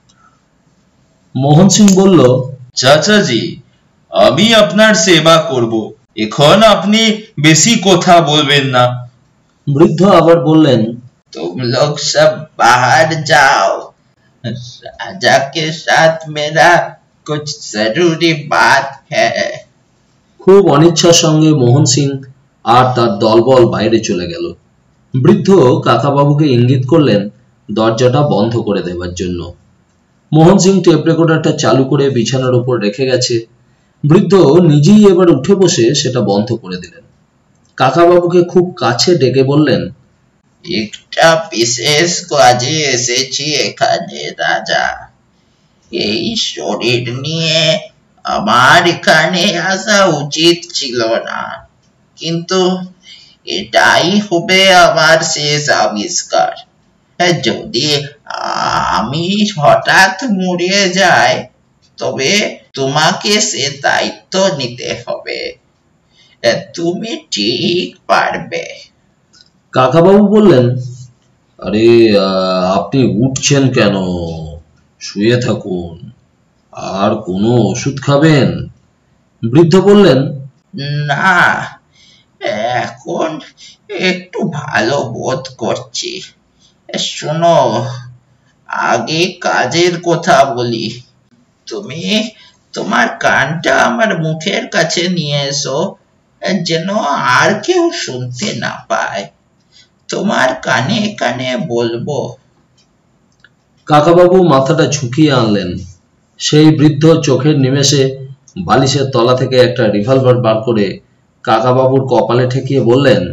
মোহন সিং বলল, চাচাজি, আমি আপনার সেবা করব, এখন আপনি বেশি কথা বলবেন না। বৃদ্ধ আবার বললেন, तुम लोग सब बाहर जाओ, राजा के साथ मेरा कुछ जरूरी बात है। খুব অনিচ্ছার সঙ্গে মোহন সিং আর তার দলবল বাইরে চলে গেল। বৃদ্ধ কাকাবাবুকে ইঙ্গিত করলেন দরজাটা বন্ধ করে দেবার জন্য। মোহন সিং টেপ রেকর্ডারটা চালু করে বিছানার উপর রেখে গেছে। বৃদ্ধ নিজেই এবার উঠে বসে সেটা বন্ধ করে দিলেন। কাকাবাবুকে খুব কাছে ডেকে বললেন, একটা বিশেষ কাজে এসেছি এখানে রাজা। এই শরীর নিয়ে আমার এখানে আসা উচিত ছিল না, কিন্তু এটাই হবে আমার শেষ আবিষ্কার। যদি আমি হঠাৎ মরে যাই তবে তোমাকে সে দায়িত্ব নিতে হবে, তুমি ঠিক পারবে। কাকাবাবু বললেন, আরে আপনি উঠছেন কেন? শুয়ে থাকুন, আর কোনো ওষুধ খাবেন? বৃদ্ধ বললেন, না, এখন একটু ভালো বোধ করছি। শোনো, আগে কাজের কথা বলি। তুমি তোমার কানটা আমার মুখের কাছে নিয়ে এসো, যেন আর কেউ শুনতে না পায়। তোমার কানে কানে বলবো। কাকাবাবু মাথাটা ঝুঁকিয়ে আনলেন। সেই বৃদ্ধ চোখের নিমেষে বালিশের তলা থেকে একটা রিভলভার বার করে কাকাবাবুর কপালে ঠেকিয়ে বললেন,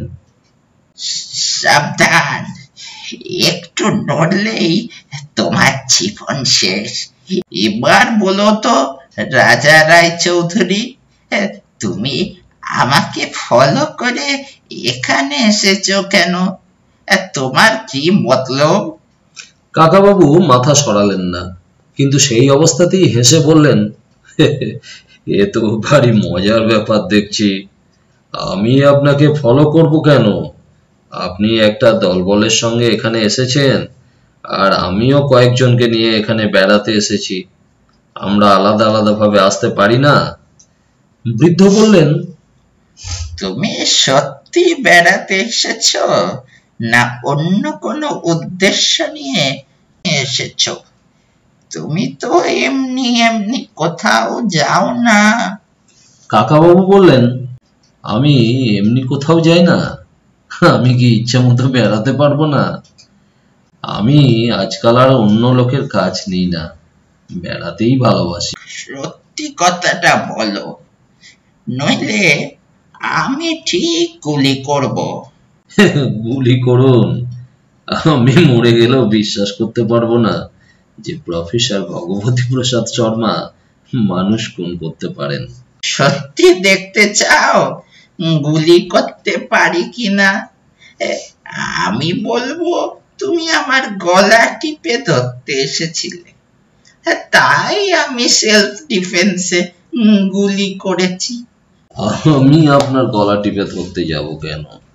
সাবধান, একটু নড়লেই তোমার জীবন শেষ। এবার বলো তো রাজা রায় চৌধুরী, তুমি আমাকে ফলো করে এখানে এসেছো কেন? তোমার কি মতলব? কাকাবাবু মাথা সরালেন না, কিন্তু সেই অবস্থাতেই হেসে বললেন, এ তো ভারী মজার ব্যাপার দেখছি। আমি আপনাকে ফলো করব কেন? আপনি একটা দলবলের সঙ্গে এখানে এসেছেন, আর আমিও কয়েকজনকে নিয়ে এখানে বেড়াতে এসেছি। আমরা আলাদা আলাদা ভাবে আসতে পারি না। বৃদ্ধ বললেন, তুমি সত্যি বেড়াতে এসেছো না অন্য কোনো উদ্দেশ্য নিয়ে এসেছো? তুমি তো এমনি এমনি কোথাও যাও না। কাকাবাবু বললেন, আমি এমনি কোথাও যাই না। আমি কি ইচ্ছা মতো বেড়াতে পারবো না? আমি আজকাল আর অন্য লোকের কাজ নিই না, বেড়াতেই ভালোবাসি। সত্যি কথাটা বলো, নইলে আমি ঠিক গুলি করব। গুলি করুন, আমি মরে গেলেও বিশ্বাস করতে পারবো না যে প্রফেসর ভগবতী প্রসাদ শর্মা মানুষ খুন করতে পারেন। সত্যি দেখতে চাও গুলি করতে পারি কিনা? আমি বলবো তুমি আমার গলা টিপে ধরতে এসেছিলে, তাই আমি সেলফ ডিফেন্সে গুলি করেছি। আমি আপনার গলা টিপে ধরতে যাব কেন?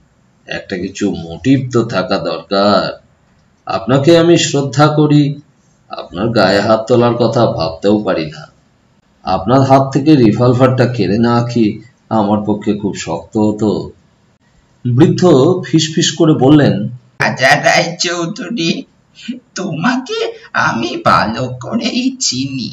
একটা কিছু মোটিভ তো থাকা দরকার। আপনাকে আমি শ্রদ্ধা করি, আপনার গায়ে হাত তোলার কথা ভাবতেও পারি না। আপনার হাত থেকে রিভলভারটা কেড়ে না কি আমার পক্ষে খুব শক্ত হতো। বৃদ্ধ ফিসফিস করে বললেন, রাজা রায় চৌধুরী, তোমাকে আমি ভালো করেই চিনি।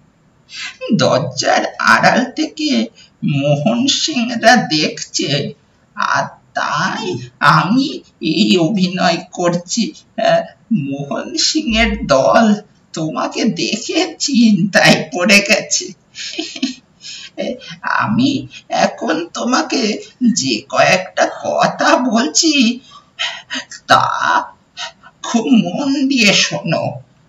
দরজার আড়াল থেকে মোহন সিংরা দেখছে, আর তাই আমি এই অভিনয় করছি। আহ, মোহন সিং এর দল তোমাকে দেখে চিন্তায় পড়ে গেছে। আমি এখন তোমাকে যে কয়েকটা কথা বলছি তা খুব মন দিয়ে শোনো,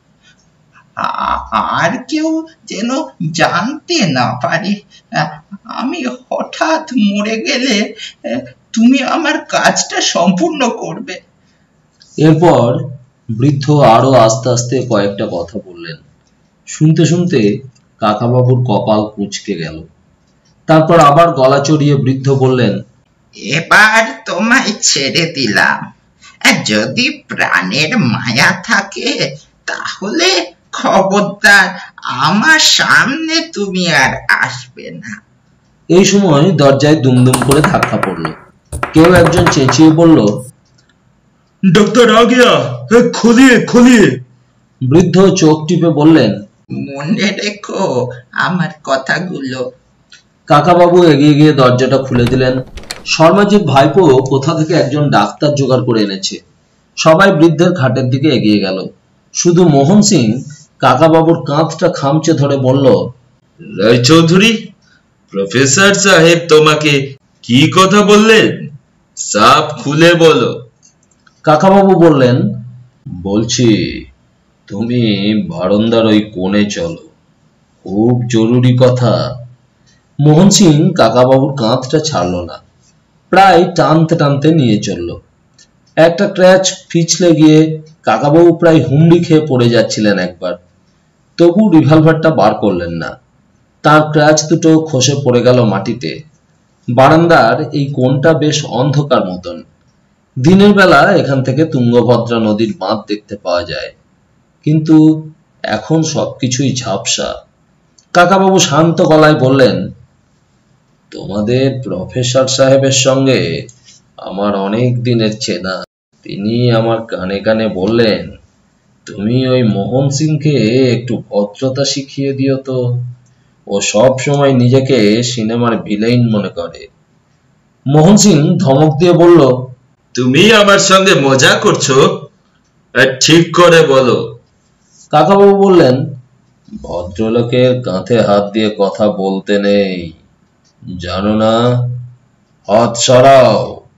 আর কেউ যেন জানতে না পারে। আমি হঠাৎ মরে গেলে তুমি আমার কাজটা সম্পূর্ণ করবে। এরপর বৃদ্ধ আরো আস্তে আস্তে কয়েকটা কথা বললেন। শুনতে শুনতে কাকাবাবুর কপাল কুঁচকে গেল। তারপর আবার গলা চড়িয়ে বৃদ্ধ বললেন, এবার তোমায় ছেড়ে দিলাম। যদি প্রাণের মায়া থাকে তাহলে খবরদার আমার সামনে তুমি আর আসবে না। এই সময় দরজায় দুমদুম করে ধাক্কা পড়লো। কেউ একজন চেঁচিয়ে বলল, डॉक्टर आ गया, खोलिए खोलिए। বৃদ্ধ চোখ টিপে বললেন, মনে রেখো আমার কথাগুলো। কাকাবাবু এগিয়ে গিয়ে দরজাটা খুলে দিলেন। শর্মাজির ভাইপো কোথা থেকে একজন ডাক্তার জোগাড় করে এনেছে। সবাই বৃদ্ধের খাটের দিকে এগিয়ে গেল। শুধু মোহন সিং কাকাবাবুর কাঁধটা খামচে ধরে বলল, রায়চৌধুরী, প্রফেসর সাহেব তোমাকে কি কথা বললেন? সাপ খুলে বলো। কাকাবাবু বললেন, বলছি তুমি বারান্দার ওই কোণে চলো, খুব জরুরি কথা। মোহন সিং কাকাবাবুর কাঁধটা ছাড়ল না, প্রায় টানতে টানতে নিয়ে চলল। একটা ক্র্যাচ পিছলে গিয়ে কাকাবাবু প্রায় হুমড়ি খেয়ে পড়ে যাচ্ছিলেন একবার, তবু রিভলভারটা বার করলেন না। তার ক্র্যাচ দুটো খসে পড়ে গেল মাটিতে। বারান্দার এই কোণটা বেশ অন্ধকার মতন। দিনের বেলা এখান থেকে তুঙ্গভদ্রা নদীর বাঁধ দেখতে পাওয়া যায়, কিন্তু এখন সবকিছুই ঝাপসা। কাকাবাবু শান্ত গলায় বললেন, তোমাদের প্রফেসর সাহেবের সঙ্গে আমার অনেক দিনের চেনা। তিনি আমার কানে কানে বললেন, তুমি ওই মোহন সিংকে একটু ভদ্রতা শিখিয়ে দিও তো, ও সব সময় নিজেকে সিনেমার ভিলেন মনে করে। মোহন সিং ধমক দিয়ে বলল, তুমি আমার সঙ্গে মজা করছো? ঠিক করে বলো। কাকাবাবু বললেন, ভদ্রলোকের কাঁধে হাত দিয়ে কথা বলতে নেই, জানো না? হাত সরাও।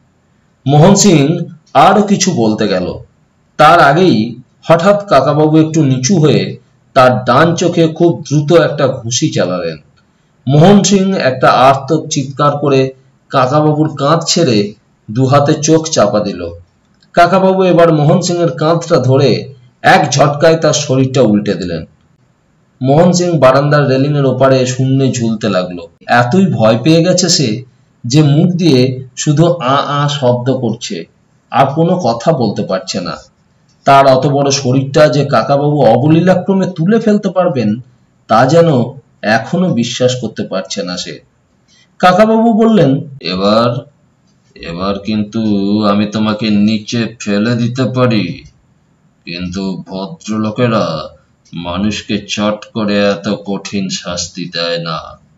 মোহন সিং আরো কিছু বলতে গেল, তার আগেই হঠাৎ কাকাবাবু একটু নিচু হয়ে তার ডান চোখে খুব দ্রুত একটা ঘুষি চালালেন। মোহন সিং একটা আর্ত চিৎকার করে কাকাবাবুর কাঁধ ছেড়ে দু হাতে চোখ চাপা দিল। কাকাবাবু এবার মোহন সিং এর কাঁধটা ধরে এক ঝটকায় তার শরীরটা উল্টে দিলেন। মোহন সিং বারান্দার রেলিং এর ওপারে শূন্যে ঝুলতে লাগলো। এতই ভয় পেয়ে গেছে সে যে মুখ দিয়ে শুধু আ আ শব্দ করছে, আর কোনো কথা বলতে পারছে না। তার অত বড় শরীরটা যে কাকাবাবু অবলীলাক্রমে তুলে ফেলতে পারবেন তা যেন এখনো বিশ্বাস করতে পারছে না সে। কাকাবাবু বললেন, এবার এবার কিন্তু আমি তোমাকে নিচে ফেলে দিতে পারি, কিন্তু ভদ্রলোকেরা মানুষকে চট করে এত কঠিন শাস্তি দেয় না।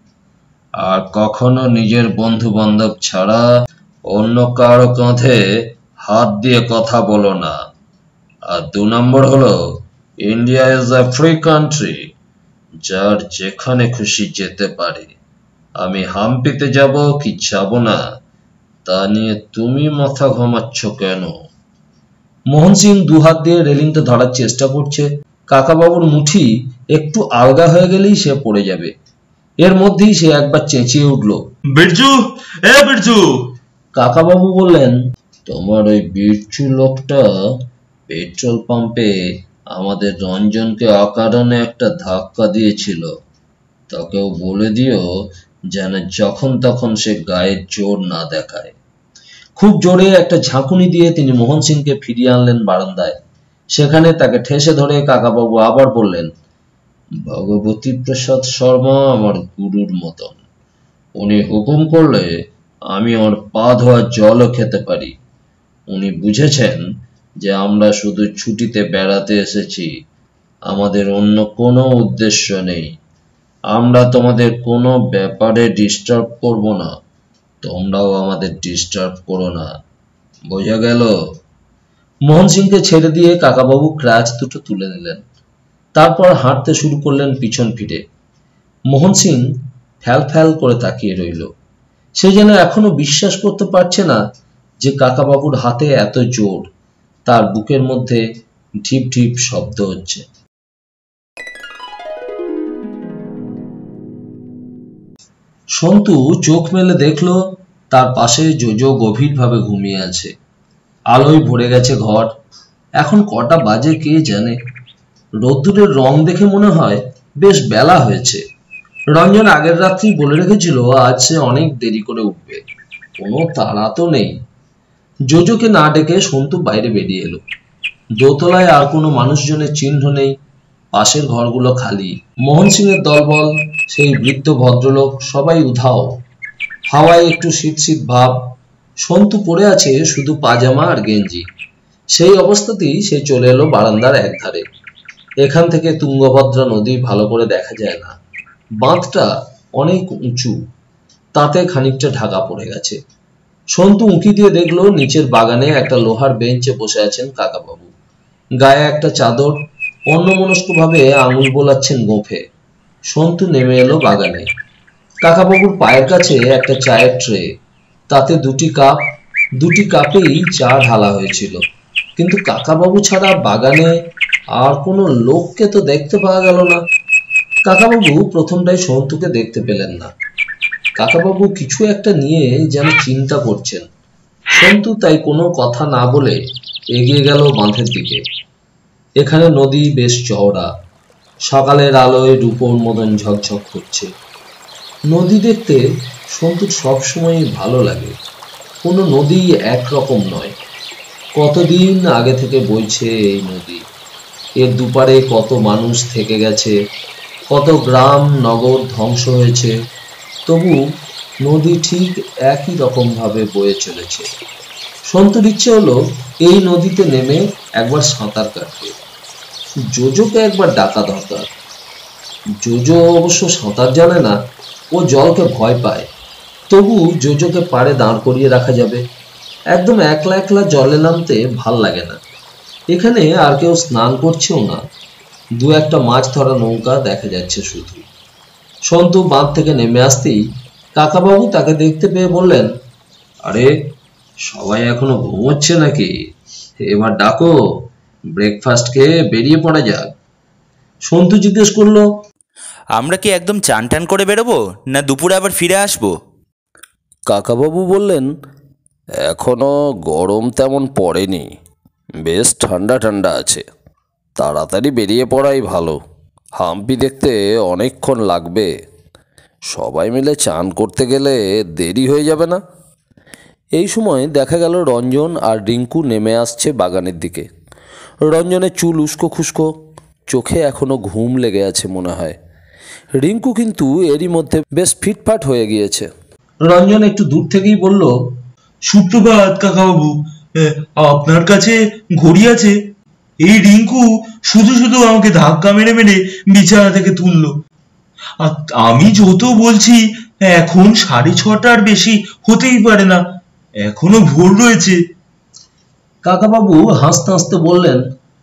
আর কখনো নিজের বন্ধু বান্ধব ছাড়া অন্য কারো কাঁধে হাত দিয়ে কথা বলো না। আর দু নম্বর হলো, India is a free country, যার যেখানে খুশি যেতে পারে। আমি হাম্পিতে যাব কি যাব না তা নিয়ে তুমি মাথা ঘামাচ্ছ কেন? মোহন সিং দু হাত দিয়ে রেলিংটা ধরার চেষ্টা করছে। কাকাবাবুর মুঠি একটু আলগা হয়ে গেলেই সে পড়ে যাবে। এর মধ্যেই সে একবার চেঁচিয়ে উঠল, বিরজু, এ বিরজু। কাকাবাবু বললেন, তোমার ওই বিরজু লোকটা পেট্রোল পাম্পে আমাদের রঞ্জনকে অকারণে একটা ধাক্কা দিয়েছিল। তাকেও বলে দিও যেন যখন তখন সে গায়ের জোর না দেখায়। খুব জোরে একটা ঝাঁকুনি দিয়ে তিনি মোহন সিংকে ফিরিয়ে আনলেন বারান্দায়। সেখানে তাকে ঠেসে ধরে কাকাবাবু আবার বললেন, ভগবতী প্রসাদ শর্মা আমার গুরুর মতন, উনি হুকুম করলে আমি ওর পা ধোয়া জলও খেতে পারি। উনি বুঝেছেন যে আমরা শুধু ছুটিতে বেড়াতে এসেছি, আমাদের অন্য কোনো উদ্দেশ্য নেই। আমরা তোমাদের কোনো ব্যাপারে ডিস্টার্ব করব না, তোমরাও আমাদের ডিস্টার্ব করো না, বোঝা গেল? মোহন সিংকে ছেড়ে দিয়ে কাকাবাবু ক্রাচ দুটো তুলে নিলেন, তারপর হাঁটতে শুরু করলেন পিছন ফিরে। মোহন সিং ফ্যাল ফ্যাল করে তাকিয়ে রইল। সে যেন এখনো বিশ্বাস করতে পারছে না যে কাকাবাবুর হাতে এত জোর, তার বুকের মধ্যে ঢিপ ঢিপ শব্দ হচ্ছে। সন্তু চোখ মেলে দেখল তার পাশে জোজো গভীরভাবে ঘুমিয়ে আছে। আলোয় ভরে গেছে ঘর। এখন কটা বাজে কে জানে। রোদ্দুরের রং দেখে মনে হয় বেশ বেলা হয়েছে। রঞ্জন আগের রাত্রি বলে রেখেছিল আজ সে অনেক দেরি করে উঠবে, কোনো তাড়া তো নেই। জোজোকে না ডেকে সন্তু বাইরে বেরিয়ে এলো। দোতলায় আর কোনো মানুষজনের চিহ্ন নেই, পাশের ঘরগুলো খালি। মোহন সিং এর দলবল, সেই বৃদ্ধ ভদ্রলোক সবাই উধাও। হাওয়ায় একটু শীত শীত ভাব। সন্তু পড়ে আছে শুধু পাজামা আর গেঞ্জি। সেই অবস্থাতেই সে চলে এলো বারান্দার একধারে। এখান থেকে তুঙ্গভদ্রা নদী ভালো করে দেখা যায় না। বাঁধটা অনেক উঁচু, তাতে খানিকটা ঢাকা পড়ে গেছে। সন্তু উঁকি দিয়ে দেখলো নিচের বাগানে একটা লোহার বেঞ্চে বসে আছেন কাকাবাবু। গায়ে একটা চাদর, অন্যমনস্ক ভাবে আঙুল বোলাচ্ছেন গোঁফে। সন্তু নেমে এলো বাগানে। কাকাবাবুর পায়ের কাছে একটা চায়ের ট্রে, তাতে দুটি কাপ, দুটি কাপেই চা ঢালা হয়েছিল। কিন্তু কাকাবাবু ছাড়া বাগানে আর কোনো লোককে তো দেখতে পাওয়া গেল না। কাকাবাবু প্রথমটাই সন্তুকে দেখতে পেলেন না। কাকাবাবু কিছু একটা নিয়ে যেন চিন্তা করছেন। সন্তু তাই কোনো কথা না বলে এগিয়ে গেল বাঁধের দিকে। এখানে নদী বেশ চওড়া, সকালের আলোয় রূপোর মতন ঝকঝক করছে। নদী দেখতে সন্তুর সবসময় ভালো লাগে। কোনো নদী একরকম নয়, কতদিন আগে থেকে বইছে এই নদী। এর দুপারে কত মানুষ থেকে গেছে, কত গ্রাম নগর ধ্বংস হয়েছে, তবু নদী ঠিক একই রকম ভাবে বয়ে চলেছে। সন্তুর ইচ্ছে হলো এই নদীতে নেমে একবার সাঁতার কাটবে। জোজোকে একবার ডাকা দরকার। জোজো অবশ্য সাঁতার জানে না, ও জলকে ভয় পায়, তবু জোজোকে পাড়ে দাঁড় করিয়ে রাখা যাবে। একদম একলা একলা জলে নামতে ভাল লাগে না। এখানে আর কেউ স্নান করছেও না, দু একটা মাছ ধরা নৌকা দেখা যাচ্ছে শুধু। সন্তু বাঁধ থেকে নেমে আসতেই কাকাবাবু তাকে দেখতে পেয়ে বললেন, আরে সবাই এখনো ঘুমোচ্ছে নাকি? এবার ডাকো, ব্রেকফাস্ট খেয়ে বেরিয়ে পড়া যাক। সন্তু জিজ্ঞেস করলো, আমরা কি একদম চান টান করে বেরোবো, না দুপুরে আবার ফিরে আসবো? কাকাবাবু বললেন, এখনো গরম তেমন পড়েনি, বেশ ঠান্ডা ঠান্ডা আছে, তাড়াতাড়ি বেরিয়ে পড়াই ভালো। হাম্পি দেখতে অনেকক্ষণ লাগবে, সবাই মিলে চান করতে গেলে দেরি হয়ে যাবে না? এই সময় দেখা গেল রঞ্জন আর রিঙ্কু নেমে আসছে বাগানের দিকে। রঞ্জনের চুল উস্কো খুস্কো, চোখে এখনো ঘুম লেগে আছে মনে হয়। রিঙ্কু কিন্তু এরই মধ্যে বেশ ফিটফাট হয়ে গিয়েছে। রঞ্জন একটু দূর থেকেই বলল, সুপ্রভাত কাকাবাবু, আপনার কাছে ঘড়ি আছে? এই রিঙ্কু শুধু শুধু আমাকে ধাক্কা মেরে মেরে বিছানা থেকে তুললো। আমি যত বলছি এখন সাড়ে ছটার বেশি হতেই পারে না, এখনো ভোর রয়েছে। কাকাবাবু হাসতে হাসতে বললেন,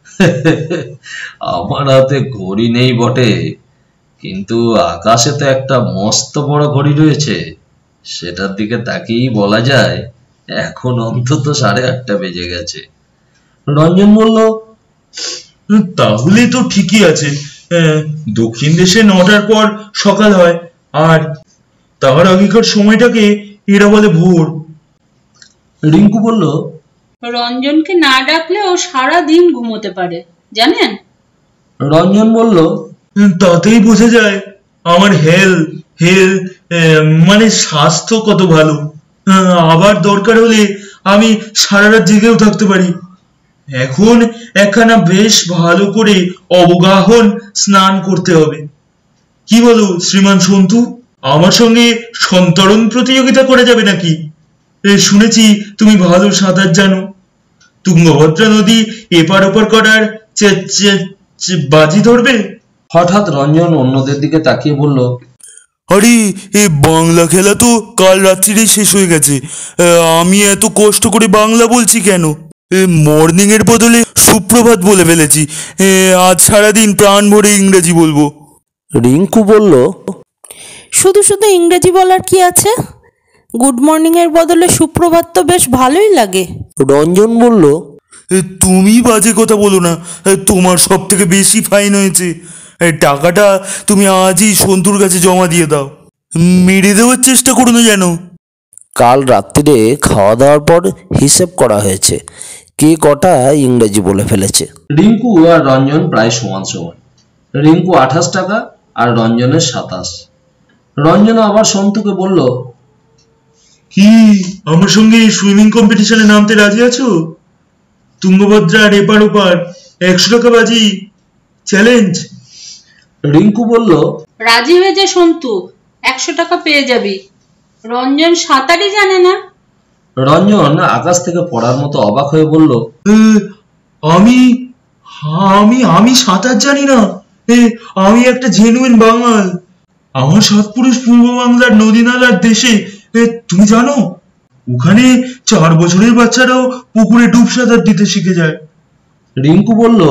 আমার হাতে ঘড়ি নেই বটে, কিন্তু আকাশে তো একটা মস্ত বড় ঘড়ি রয়েছে, সেটার দিকে তাকিয়েই বলা যায় এখন অন্তত সাড়ে আটটা বেজে গেছে। রঞ্জন বলল, তাহলে তো ঠিকই আছে, দক্ষিণ দেশে নটার পর সকাল হয়, আর তার আগেকার সময়টাকে এরা বলে ভোর। রিঙ্কু বলল, রঞ্জনকে না ডাকলে ও সারা দিন ঘুমোতে পারে জানেন। রঞ্জন বলল, তাতেই বোঝা যায় আমার হেলথ হেলথ মানে স্বাস্থ্য কত ভালো। আবার দরকার হলে আমি সারা রাত জেগেও থাকতে পারি। এখন একখানা বেশ ভালো করে অবগাহন স্নান করতে হবে। কি বলো শ্রীমান সন্তু, আমার সঙ্গে সন্তরণ প্রতিযোগিতা করে যাবে নাকি? শুনেছি তুমি ভালো সাঁতার জানো। তুঙ্গভদ্রা নদী এপার ওপার করার বাজি ধরবে? হঠাৎ রঞ্জন অন্যদের দিকে তাকিয়ে বলল, আরে এ বাংলা খেলা তো কাল রাত্রিরেই শেষ হয়ে গেছে। আমি এত কষ্ট করে বাংলা বলছি কেন? মর্নিং এর বদলে সুপ্রভাত বলে ফেলেছি। আজ সারাদিন প্রাণ ভরে ইংরেজি বলবো। রিঙ্কু বলল, শুধু শুধু ইংরেজি বলার কি আছে? গুড মর্নিং এর বদলে সুপ্রভাত তো বেশ ভালোই লাগে। রঞ্জন বলল, তুমি বাজে কথা বলো না, তোমার সব থেকে বেশি ফাইন হয়েছে। টাকাটা তুমি আজই সন্তুর কাছে জমা দিয়ে দাও। মেরে দেওয়ার চেষ্টা করো না যেন। কাল রাত্রিরে খাওয়া দাওয়ার পর হিসেব করা হয়েছে কে কটা ইংরেজি বলে ফেলেছে। রিঙ্কু আর রঞ্জন প্রায় সমান সমান। রিঙ্কু আঠাশ টাকা আর রঞ্জনের সাতাশ। রঞ্জন আবার সন্তুকে বলল, কি আমার সঙ্গে সুইমিং কম্পিটিশনে নামতে রাজি আছো? তুঙ্গভদ্রার এপার ওপার একশো টাকা বাজি চ্যালেঞ্জ। রিঙ্কু বলল, রাজি হয়ে যা সন্তু, একশো টাকা পেয়ে যাবি। রঞ্জন সাঁতারই জানে না। রঞ্জন আকাশ থেকে পড়ার মতো অবাক হয়ে বলল, আমি আমি আমি সাঁতার জানি না। আমি একটা জেনুইন বাঙাল। আমার সৎপুরুষ পূর্ব বাংলার নদী নালার দেশে, তুমি জানো ওখানে চার বছরের বাচ্চারাও পুকুরে ডুব সাঁতার দিতে শিখে যায়। রিঙ্কু বলল,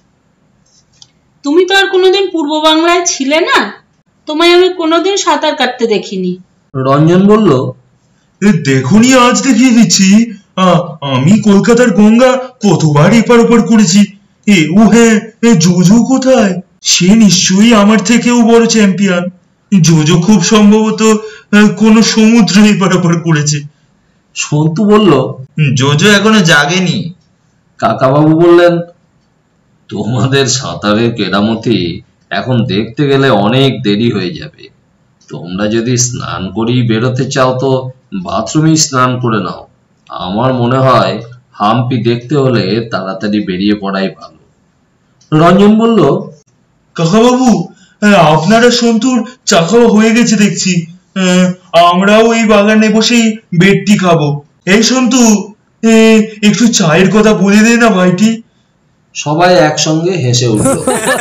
তুমি তো আর কোনোদিন পূর্ব বাংলায় ছিলে না, তোমায় আমি কোনোদিন সাঁতার কাটতে দেখিনি। রঞ্জন বলল, দেখুনি আজ দেখিয়ে দিচ্ছি। আমি কলকাতার গঙ্গা কতবার এপার ওপার করেছি। এ ও হ্যাঁ, জোজো কোথায়? সে নিশ্চয়ই আমার থেকেও বড় চ্যাম্পিয়ন। জোজো খুব সম্ভবত কোন সমুদ্রে এপার ওপার করেছে। সন্তু বলল, জোজো এখনো জাগেনি। কাকাবাবু বললেন, তোমাদের সাঁতারের কেরামতি এখন দেখতে গেলে অনেক দেরি হয়ে যাবে। তোমরা যদি স্নান করেই বেরোতে চাও তো বাথরুমেই স্নান করে নাও। আমার মনে হয় হাম্পি দেখতে হলে তাড়াতাড়ি বেরিয়ে পড়াই ভালো। রঞ্জন বলল, কাকাবাবু আপনারা সন্তুর চা খাওয়া হয়ে গেছে দেখছি। আমরাও এই বাগানে বসেই বেডটি খাবো। এই সন্তু, একটু চায়ের কথা বলে দে না ভাইটি। সবাই একসঙ্গে হেসে উঠল।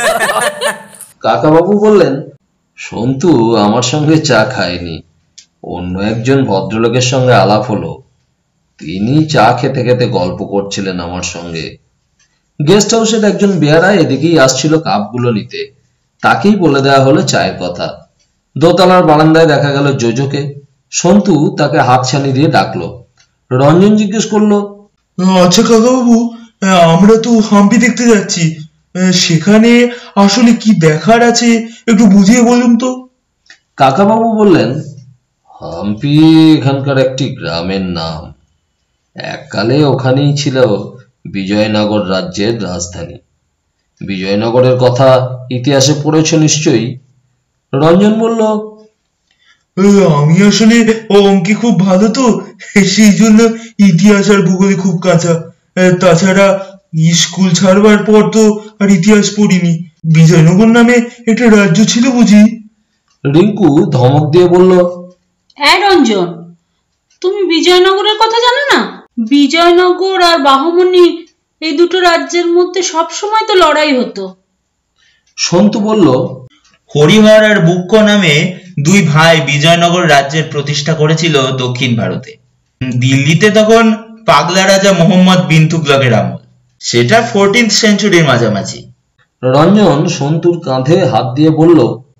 কাকাবাবু বললেন, সন্তু আমার সঙ্গে চা খায়নি, অন্য একজন ভদ্রলোকের সঙ্গে আলাপ হলো। তিনি চা খেতে খেতে গল্প করছিলেন আমার সঙ্গে। গেস্ট হাউসের একজন বেয়ারা এদিকেই আসছিল কাপগুলো নিতে, তাকেই বলে দেওয়া হলো চায়ের কথা। দোতলার বারান্দায় দেখা গেল জোজোকে। সন্তু তাকে হাতছানি দিয়ে ডাকলো। রঞ্জন জিজ্ঞেস করলো, আচ্ছা কাকাবাবু, আমরা তো হাম্পি দেখতে যাচ্ছি, সেখানে আসলে কি দেখার আছে একটু বুঝিয়ে বলুন তো। কাকাবাবু বললেন, হাম্পি এখানকার একটি গ্রামের নাম। এককালে ওখানেই ছিল বিজয়নগর রাজ্যের রাজধানী। বিজয়নগরের কথা ইতিহাসে পড়েছ নিশ্চয়ই। রঞ্জন বলল, আমি আসলে অঙ্কে খুব ভালো তো, সেই জন্য ইতিহাস আর ভূগোলে খুব কাঁচা। তাছাড়া স্কুল ছাড়বার পর তো আর ইতিহাস পড়িনি। বিজয়নগর নামে একটা রাজ্য ছিল বুঝি? রিঙ্কু ধমক দিয়ে বলল, হ্যাঁ রঞ্জন, তুমি বিজয়নগরের কথা জানো না? বিজয়নগর আর বাহমনি এই দুটো রাজ্যের মধ্যে সব সময় তো লড়াই হতো। সন্তু বলল, হরিহর আর বুক্ক নামে দুই ভাই বিজয়নগর রাজ্যের প্রতিষ্ঠা করেছিল দক্ষিণ ভারতে। দিল্লিতে তখন পাগলা রাজা মোহাম্মদ বিন তুগলকের আমল। সেটা ফোরটিন্থ সেঞ্চুরির মাঝামাঝি। রঞ্জন সন্তুর কাঁধে হাত দিয়ে বলল,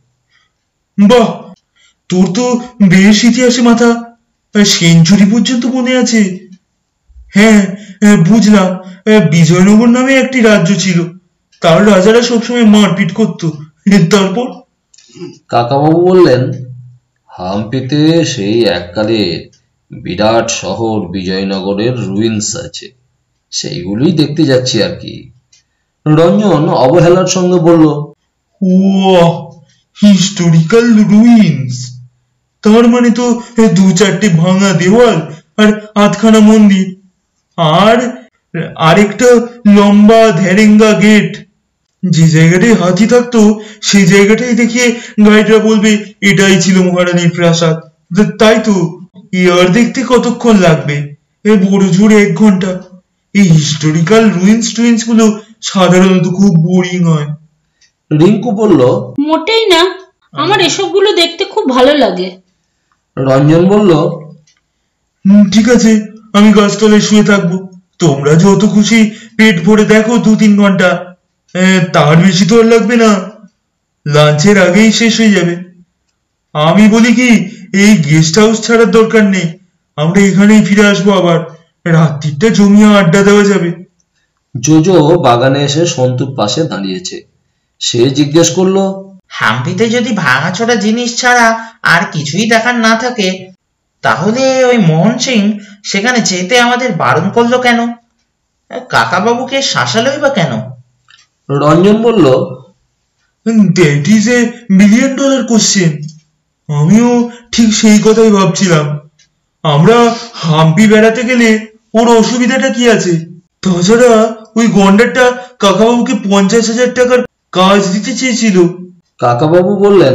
বাহ, তোর তো বেশ ইতিহাসে মাথা, সেঞ্চুরি পর্যন্ত মনে আছে। হ্যাঁ বুঝলাম, বিজয়নগর নামে একটি রাজ্য ছিল, তার রাজারা সবসময় মারপিট করতো। তারপর? কাকাবাবু বললেন, হাম্পিতে সেই এককালে বিরাট শহর বিজয়নগরের রুইন্স আছে, সেইগুলোই দেখতে যাচ্ছি আর কি। রঞ্জন অবহেলার সঙ্গে বলল, ও হিস্টোরিক্যাল রুইন্স, তার মানে তো দু চারটে ভাঙা দেওয়াল আর আধখানা মন্দির, আর আরেকটা লম্বা ধেরেঙ্গা গেট। যে জায়গাটায় হাতি থাকতো সেই জায়গাটাই দেখিয়ে গাইডরা বলবে এটাই ছিল মহারানীর প্রাসাদ। তাই তো, ইয়ার দেখতে কতক্ষণ লাগবে? এ বড় জোরে এক ঘন্টা। এই হিস্টোরিক্যাল রুইন্স টুইন্স গুলো সাধারণত খুব বোরিং হয়। রিঙ্কু বলল, মোটেই না, আমার এসবগুলো দেখতে খুব ভালো লাগে। রঞ্জন বলল, ঠিক আছে, আমি গাছতলায় শুয়ে থাকবো, তোমরা যত খুশি পেট ভরে দেখো দু তিন ঘন্টা, তার বেশি তো আর লাগবে না, লাঞ্চের আগেই শেষ হয়ে যাবে। আমি বলি কি, এই গেস্ট হাউস ছাড়ার দরকার নেই, আমরা এখানেই ফিরে আসবো, আবার রাত্রিটা জমিয়ে আড্ডা দেওয়া যাবে। জোজো বাগানে এসে সন্তুর পাশে দাঁড়িয়েছে। সে জিজ্ঞেস করলো, হাম্পিতে যদি ভাঙাচোরা জিনিস ছাড়া আর কিছুই দেখার না থাকে, তাহলে ওই মোহন সিং সেখানে যেতে আমাদের বারণ করলো কেন? কাকা বাবুকে শাসালোই বা কেন? রঞ্জন বলল, that is a million dollar question. আমিও ঠিক সেই কথাই ভাবছিলাম। আমরা হাম্পি বেড়াতে গেলে ওর অসুবিধাটা কি আছে? তাছাড়া ওই গন্ডারটা কাকাবাবুকে পঞ্চাশ হাজার টাকার কাজ দিতে চেয়েছিল। কাকাবাবু বললেন,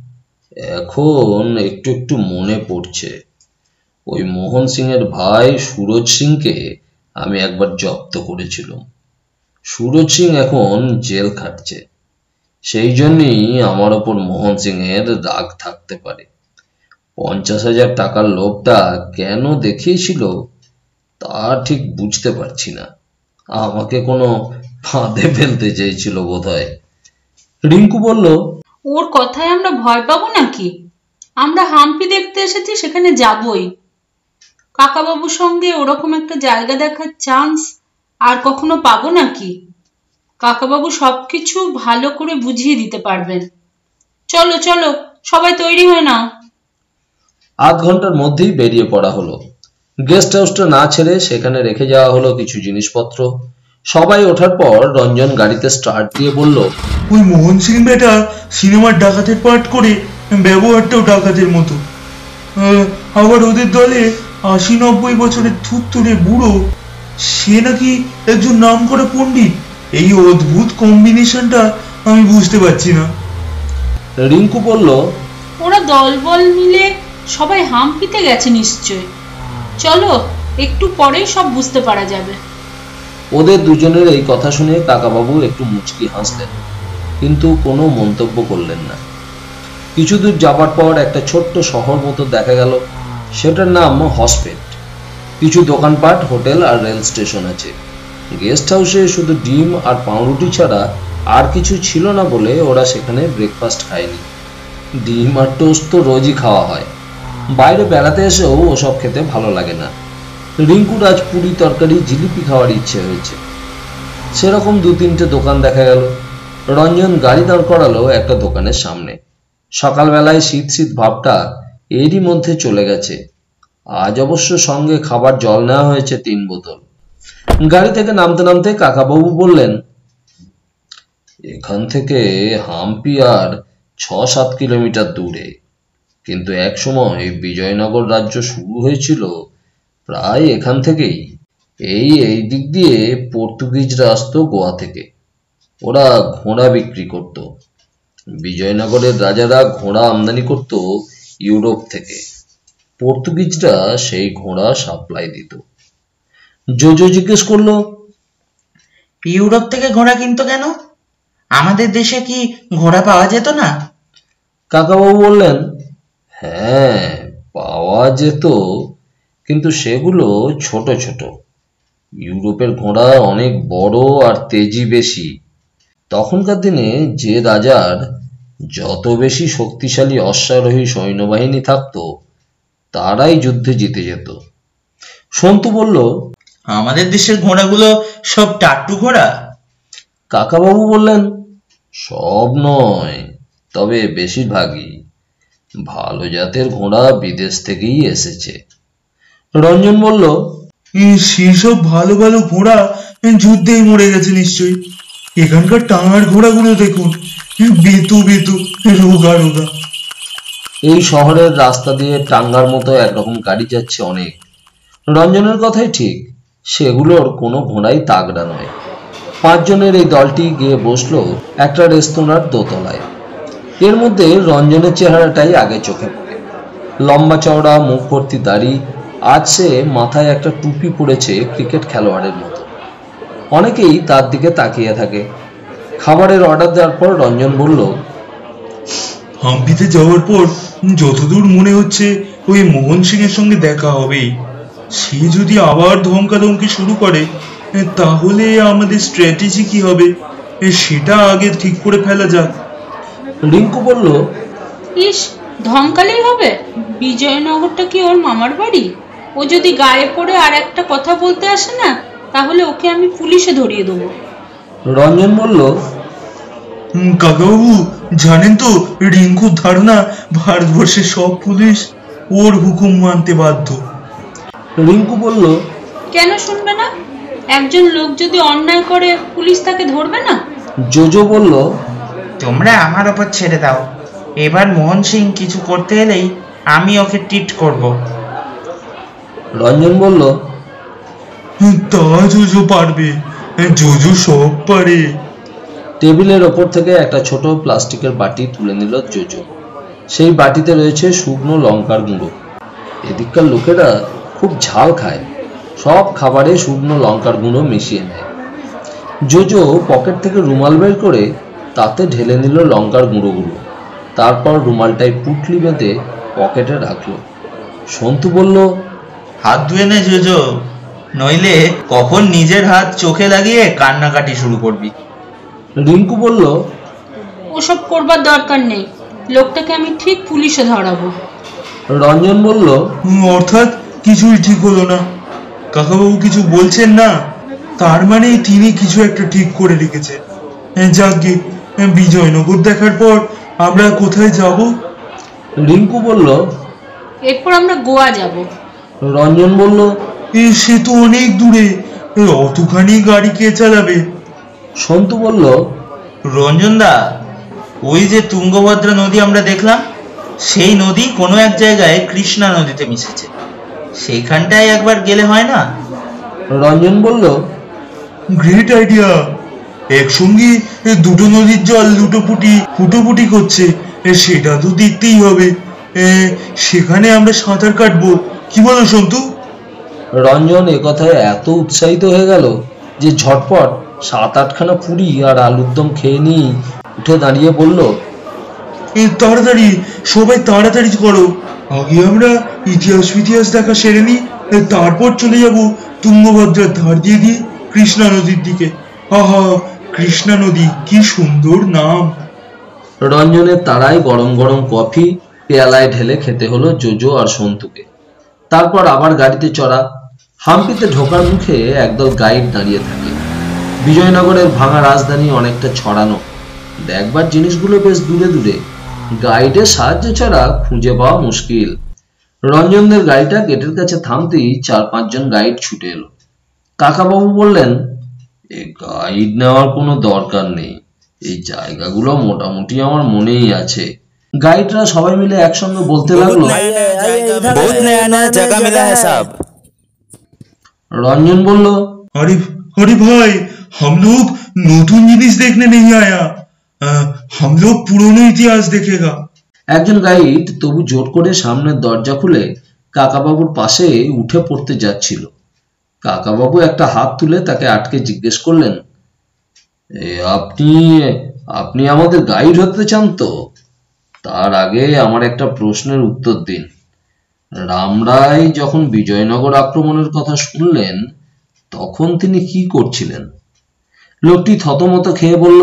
এখন একটু একটু মনে পড়ছে, ওই মোহন সিং এর ভাই সুরজ সিংকে আমি একবার জব্দ করেছিলাম। সুরজ সিং এখন জেল খাটছে, সেই জন্যই আমার ওপর মোহন সিং এর রাগ থাকতে পারে। পঞ্চাশ হাজার টাকার লোভটা কেন দেখিয়েছিল তা ঠিক বুঝতে পারছি না। আমাকে কোনো ফাঁদে ফেলতে চেয়েছিল বোধহয়। রিঙ্কু বলল, ওর কথায় আমরা ভয় পাবো নাকি? আমরা হাম্পি দেখতে এসেছি, সেখানে যাবই। কাকাবাবুর সঙ্গে ওরকম একটা জায়গা দেখার চান্স আর কখনো পাবো নাকি? কাকাবাবু সবকিছু ভালো করে বুঝিয়ে দিতে পারবেন। চলো চলো, সবাই তৈরি হয়ে নাও। আধ ঘন্টার মধ্যেই বেরিয়ে পড়া হলো। গেস্ট হাউসটা না ছেড়ে সেখানে রেখে যাওয়া হলো কিছু জিনিসপত্র। সবাই ওঠার পর রঞ্জন গাড়িতে স্টার্ট দিয়ে বলল, ওই মোহন সিং বেটা সিনেমার ডাকাতের পাঠ করে ব্যবহারটাও ডাকাতের মতো। আবার ওদের দলে আশি নব্বই বছরের থুতথুরে বুড়ো, সে নাকি একজন নাম করা পণ্ডিত। এই অদ্ভুত কম্বিনেশনটা আমি বুঝতে পারছি না। রিঙ্কু বলল, ওরা দলবল মিলে সবাই হাম্পিতে গেছে নিশ্চয়। চলো, একটু পরেই সব বুঝতে পারা যাবে। ওদের দুজনের এই কথা শুনে কাকাবাবু একটু মুচকি হাসলেন, কিন্তু কোনো মন্তব্য করলেন না। কিছু দূর যাবার পর একটা ছোট্ট শহর মতো দেখা গেল। সেটার নাম হসপেট। কিছু দোকানপাট, হোটেল আর রেল স্টেশন আছে। গেস্ট হাউসে শুধু ডিম আর পাউরুটি ছাড়া আর কিছু ছিল না বলে ওরা সেখানে ব্রেকফাস্ট খায়নি। ডিম আর টোস্ট তো রোজই খাওয়া হয়, বাইরে বেড়াতে এসেও ওসব খেতে ভালো লাগে না। রিঙ্কুর আজ পুরি তরকারি জিলিপি খাওয়ার ইচ্ছে হয়েছে। সেরকম দু তিনটে দোকান দেখা গেল। রঞ্জন গাড়ি দাঁড় করালো একটা দোকানের সামনে। সকালবেলায় শীত শীত ভাবটা এরই মধ্যে চলে গেছে। আজ অবশ্য সঙ্গে খাবার জল নেওয়া হয়েছে তিন বোতল। গাড়ি থেকে নামতে নামতে কাকাবাবু বললেন, এখান থেকে হাম্পি আর ছ সাত কিলোমিটার দূরে, কিন্তু এক সময় বিজয়নগর রাজ্য শুরু হয়েছিল প্রায় এখান থেকেই। এই এই দিক দিয়ে পর্তুগিজরা আসতো গোয়া থেকে। ওরা ঘোড়া বিক্রি করত। বিজয়নগরের রাজারা ঘোড়া আমদানি করত ইউরোপ থেকে। পর্তুগিজরা সেই ঘোড়া সাপ্লাই দিত। জোজো জিজ্ঞেস করলো, ইউরোপ থেকে ঘোড়া কিনতো কেন? আমাদের দেশে কি ঘোড়া পাওয়া যেত না? কাকাবাবু বললেন, হ্যাঁ পাওয়া যেত, কিন্তু সেগুলো ছোট ছোট। ইউরোপের ঘোড়া অনেক বড় আর তেজি বেশি। তখনকার দিনে যে রাজার যত বেশি শক্তিশালী অশ্বারোহী সৈন্যবাহিনী থাকতো তারাই যুদ্ধে জিতে যেত। সন্তু বলল, আমাদের দেশের ঘোড়াগুলো সব টাট্টু ঘোড়া। কাকাবাবু বললেন, সব নয়, তবে বেশিরভাগই। ভালো জাতের ঘোড়া বিদেশ থেকেই এসেছে। রঞ্জন বলল, সেসব ভালো ভালো ঘোড়া যুদ্ধেই মরে গেছে নিশ্চয়ই। এখানকার টাঙার ঘোড়াগুলো দেখুন, বেতু বেতু, রোগা রোগা। এই শহরের রাস্তা দিয়ে টাঙ্গার মতো একরকম গাড়ি যাচ্ছে অনেক। রঞ্জনের কথাই ঠিক, সেগুলোর কোনো ঘোড়াই তাগড়া নয়। পাঁচজনের এই দলটি গিয়ে বসলো একটা রেস্তোরাঁর দোতলায়। এর মধ্যে রঞ্জনের চেহারাটাই আগে চোখে পড়ে। লম্বা চওড়া, মুখ ভর্তি দাড়ি, আজ সে মাথায় একটা টুপি পড়েছে ক্রিকেট খেলোয়াড়ের মতো। অনেকেই তার দিকে তাকিয়ে থাকে। খাবারের অর্ডার দেওয়ার পর রঞ্জন বলল, হাম্পিতে যাওয়ার পর যতদূর মনে হচ্ছে ওই মোহন সিং এর সঙ্গে দেখা হবেই। সে যদি আবার ধমকাধমকি শুরু করে তাহলে আমাদের স্ট্র্যাটেজি কি হবে সেটা আগে ঠিক করে ফেলা যাক। রিঙ্কু বলল, ইস, ধমকালেই হবে? বিজয়নগরটা কি ওর মামার বাড়ি? ও যদি গায়ে পড়ে আর একটা কথা বলতে আসে না, তাহলে ওকে আমি পুলিশে ধরিয়ে দেবো। রঞ্জন বলল, কাকাবাবু জানেন তো, রিঙ্কুর ধারণা ভারতবর্ষের সব পুলিশ ওর হুকুম মানতে বাধ্য। রিঙ্কু বলল, কেন শুনবে না? একজন লোক যদি অন্যায় করে, পুলিশ তাকে ধরবে না? জোজো বলল, তোমরা আমার ওপর ছেড়ে দাও, এবার মোহন সিং কিছু করতে এলেই আমি ওকে ট্রিট করব। রঞ্জন বলল, তা জোজো পারবে, জোজো সব পারে। টেবিলের ওপর থেকে একটা ছোট প্লাস্টিকের বাটি তুলে নিল জোজো। সেই বাটিতে রয়েছে শুকনো লঙ্কার গুঁড়ো। এদিককার লোকেরা খুব ঝাল খায়, সব খাবারে শুকনো লঙ্কার গুঁড়ো মিশিয়ে নেয়। জোজো পকেট থেকে রুমাল বের করে তাতে ঢেলে নিল লঙ্কার গুঁড়োগুলো। তারপর রুমালটায় পুটলি বেঁধে পকেটে রাখলো। সন্তু বলল, হাত ধুয়ে নে জোজো, নইলে কখন নিজের হাত চোখে লাগিয়ে কান্নাকাটি শুরু করবি। রিঙ্কু বলল, ওসব করবার দরকার নেই, লোকটাকে আমি ঠিক পুলিশে ধরাবো। রঞ্জন বলল, অর্থাৎ কিছুই ঠিক হলো না? কাকাবাবু কিছু বলছেন না, তার মানে তিনি কিছু একটা ঠিক করে রেখেছে। যাকগে, বিজয়নগর দেখার পর আমরা কোথায় যাব? রিঙ্কু বলল, এরপর আমরা গোয়া যাব। রঞ্জন বলল, সে তো অনেক দূরে, অতখানি গাড়ি কে চালাবে? সন্তু বলল, রঞ্জন দা, ওই যে তুঙ্গভদ্রা নদী আমরা দেখলাম, সেই নদী কোনো এক জায়গায় কৃষ্ণা নদীতে মিশেছে, সেইখানটায় একবার গেলে হয় না? রঞ্জন বলল, গ্রেট আইডিয়া। একসঙ্গে দুটো নদীর জল লুটোপুটি ফুটোপুটি করছে, সেটা তো দেখতেই হবে। সেখানে আমরা সাঁতার কাটবো, কি বলো সন্তু? রঞ্জন একথায় এত উৎসাহিত হয়ে গেল যে ঝটপট সাত আটখানা পুরি আর আলুর দম খেয়ে নিয়ে উঠে দাঁড়িয়ে বলল, তাড়াতাড়ি সবাই তাড়াতাড়ি করো, আগে আমরা ইতিহাস ইতিহাস দেখা সেরে নি, তারপর চলে যাব তুঙ্গভদ্রার ধার দিয়ে দিয়ে কৃষ্ণা নদীর দিকে। আহা, কৃষ্ণা নদী, কি সুন্দর নাম। রঞ্জনের তারায় গরম গরম কফি পেয়ালায় ঢেলে খেতে হলো জোজো আর সন্তুকে। তারপর আবার গাড়িতে চড়া। হাম্পিতে ঢোকার মুখে একদল গাইড দাঁড়িয়ে থাকে। বিজয়নগরের ভাঙা রাজধানী অনেকটা ছড়ানো, দেখবার জিনিসগুলো বেশ দূরে দূরে। গাইডের সাহায্য ছাড়া খুঁজে পাওয়া মুশকিল। রঞ্জনদের গাড়িটা গেটের কাছে থামতেই চার পাঁচজন গাইড ছুটে এলো। কাকাবাবু বললেন, এ গাইড নেওয়ার কোনো দরকার নেই, এই জায়গাগুলো মোটামুটি আমার মনেই আছে। গাইডরা সবাই মিলে একসঙ্গে বলতে লাগলো, রঞ্জন বলল, अरे अरे भाई, हम लोग नतून जिनिस देखने नहीं आया, आ, हम लोग पुरानो इतिहास देखेगा। একজন গাইড তবু জোর করে সামনের দরজা খুলে কাকাবাবুর পাশে উঠে পড়তে যাচ্ছিল। কাকাবাবু একটা হাত তুলে তাকে আটকে জিজ্ঞেস করলেন, এ আপনি আপনি আমাদের গাইড হতে চান তো? তার আগে আমার একটা প্রশ্নের উত্তর দিন। রামরায় যখন বিজয়নগর আক্রমণের কথা শুনলেন, তখন তিনি কি করছিলেন? লোকটি থতমত খেয়ে বলল,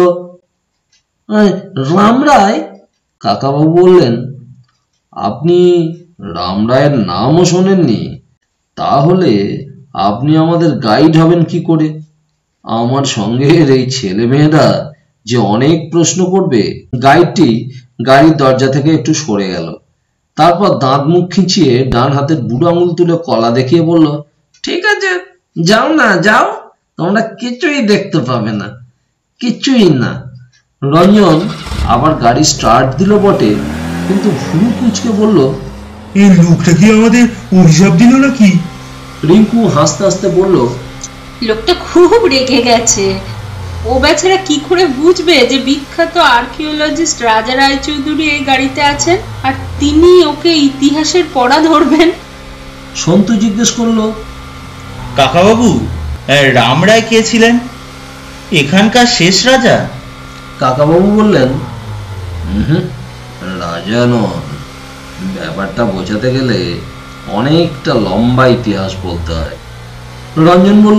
রামরায়? কাকাবাবু বললেন, আপনি রামরায়ের নামও শোনেননি? তাহলে আপনি আমাদের গাইড হবেন কি করে? আমার সঙ্গের এই ছেলে মেয়েরা যে অনেক প্রশ্ন করবে। গাইডটি গাড়ির দরজা থেকে একটু সরে গেল। তারপর দাঁত মুখ খিঁচিয়ে ডান হাতের বুড়ো আঙুল তুলে কলা দেখিয়ে বলল, ঠিক আছে, যাও না যাও, তোমরা কিছুই দেখতে পাবে না, কিছুই না। রঞ্জন আবার গাড়ি স্টার্ট দিল বটে, কিন্তু ভুরু কুঁচকে বলল, এই লোকটা কি আমাদের অভিশাপ দিল নাকি? রিঙ্কু হাসতে হাসতে বলল, লোকটা খুব রেগে গেছে। ও বেচারা কি করে বুঝবে যে বিখ্যাত আর্কিওলজিস্ট রাজা রায়চৌধুরী এই গাড়িতে আছেন আর তিনি ওকে ইতিহাসের পড়া ধরবেন? সন্তু জিজ্ঞেস করলো, কাকাবাবু, রাম রায় কে ছিলেন? এখানকার শেষ রাজা? কাকাবাবু বললেন, হুম, রাজা নন, ব্যাপারটা বোঝাতে গেলে অনেকটা লম্বা ইতিহাস বলতে হয়। রঞ্জন বলল,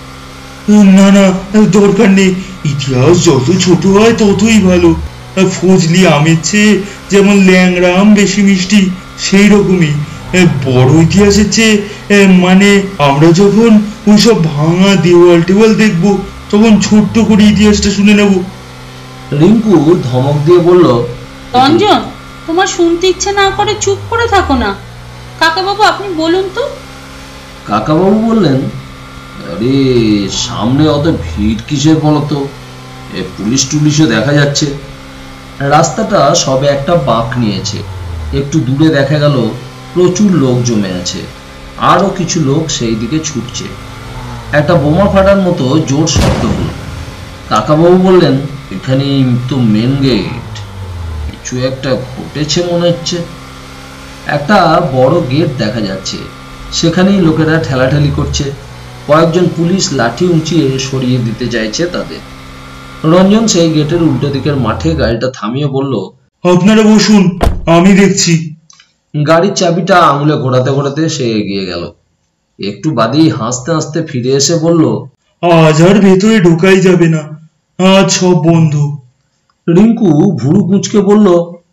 না না, দরকার নেই, ইতিহাস যত ছোট হয় ততই ভালো। ফজলি আমের চেয়ে যেমন ল্যাংড়া আম বেশি মিষ্টি, সেই রকমই বড় ইতিহাসের চেয়ে, মানে আমরা যখন ওইসব ভাঙা দেওয়াল টেওয়াল দেখবো তখন ছোট্ট করে ইতিহাসটা শুনে নেব। রিঙ্কু ধমক দিয়ে বলল, রঞ্জন, তোমার শুনতে ইচ্ছে না করে চুপ করে থাকো না। কাকাবাবু আপনি বলুন তো। কাকাবাবু বললেন, আরে সামনে অত ভিড় কিসের বলতো, এ পুলিশ টুলিশও দেখা যাচ্ছে। রাস্তাটা সবে একটা বাঁক নিয়েছে, একটু দূরে দেখা গেল প্রচুর লোক জমে আছে, আরো কিছু লোক সেই দিকে ছুটছে। একটা বোমা ফাটার মতো জোর শব্দ হলো। কাকাবাবু বললেন, এখানেই তো মেন গেট, কিছু একটা ঘটেছে মনে হচ্ছে। একটা বড় গেট দেখা যাচ্ছে, সেখানেই লোকেরা ঠেলাঠেলি করছে। কয়েকজন পুলিশ লাঠি উঁচিয়ে সরিয়ে দিতে চাইছে তাদের। রঞ্জন সেই গেটের উল্টো দিকের মাঠে গাড়িটা থামিয়ে বলল, আপনারা বসুন, আমি দেখছি। গাড়ির চাবিটা আঙুলে ঘোরাতে ঘোরাতে সে এগিয়ে গেল। একটু বাদেই হাসতে হাসতে ফিরে এসে বলল, আজ আর ভেতরে ঢোকাই যাবে না, আজ সব বন্ধ। রিঙ্কু ভুরু কুঁচকে বলল,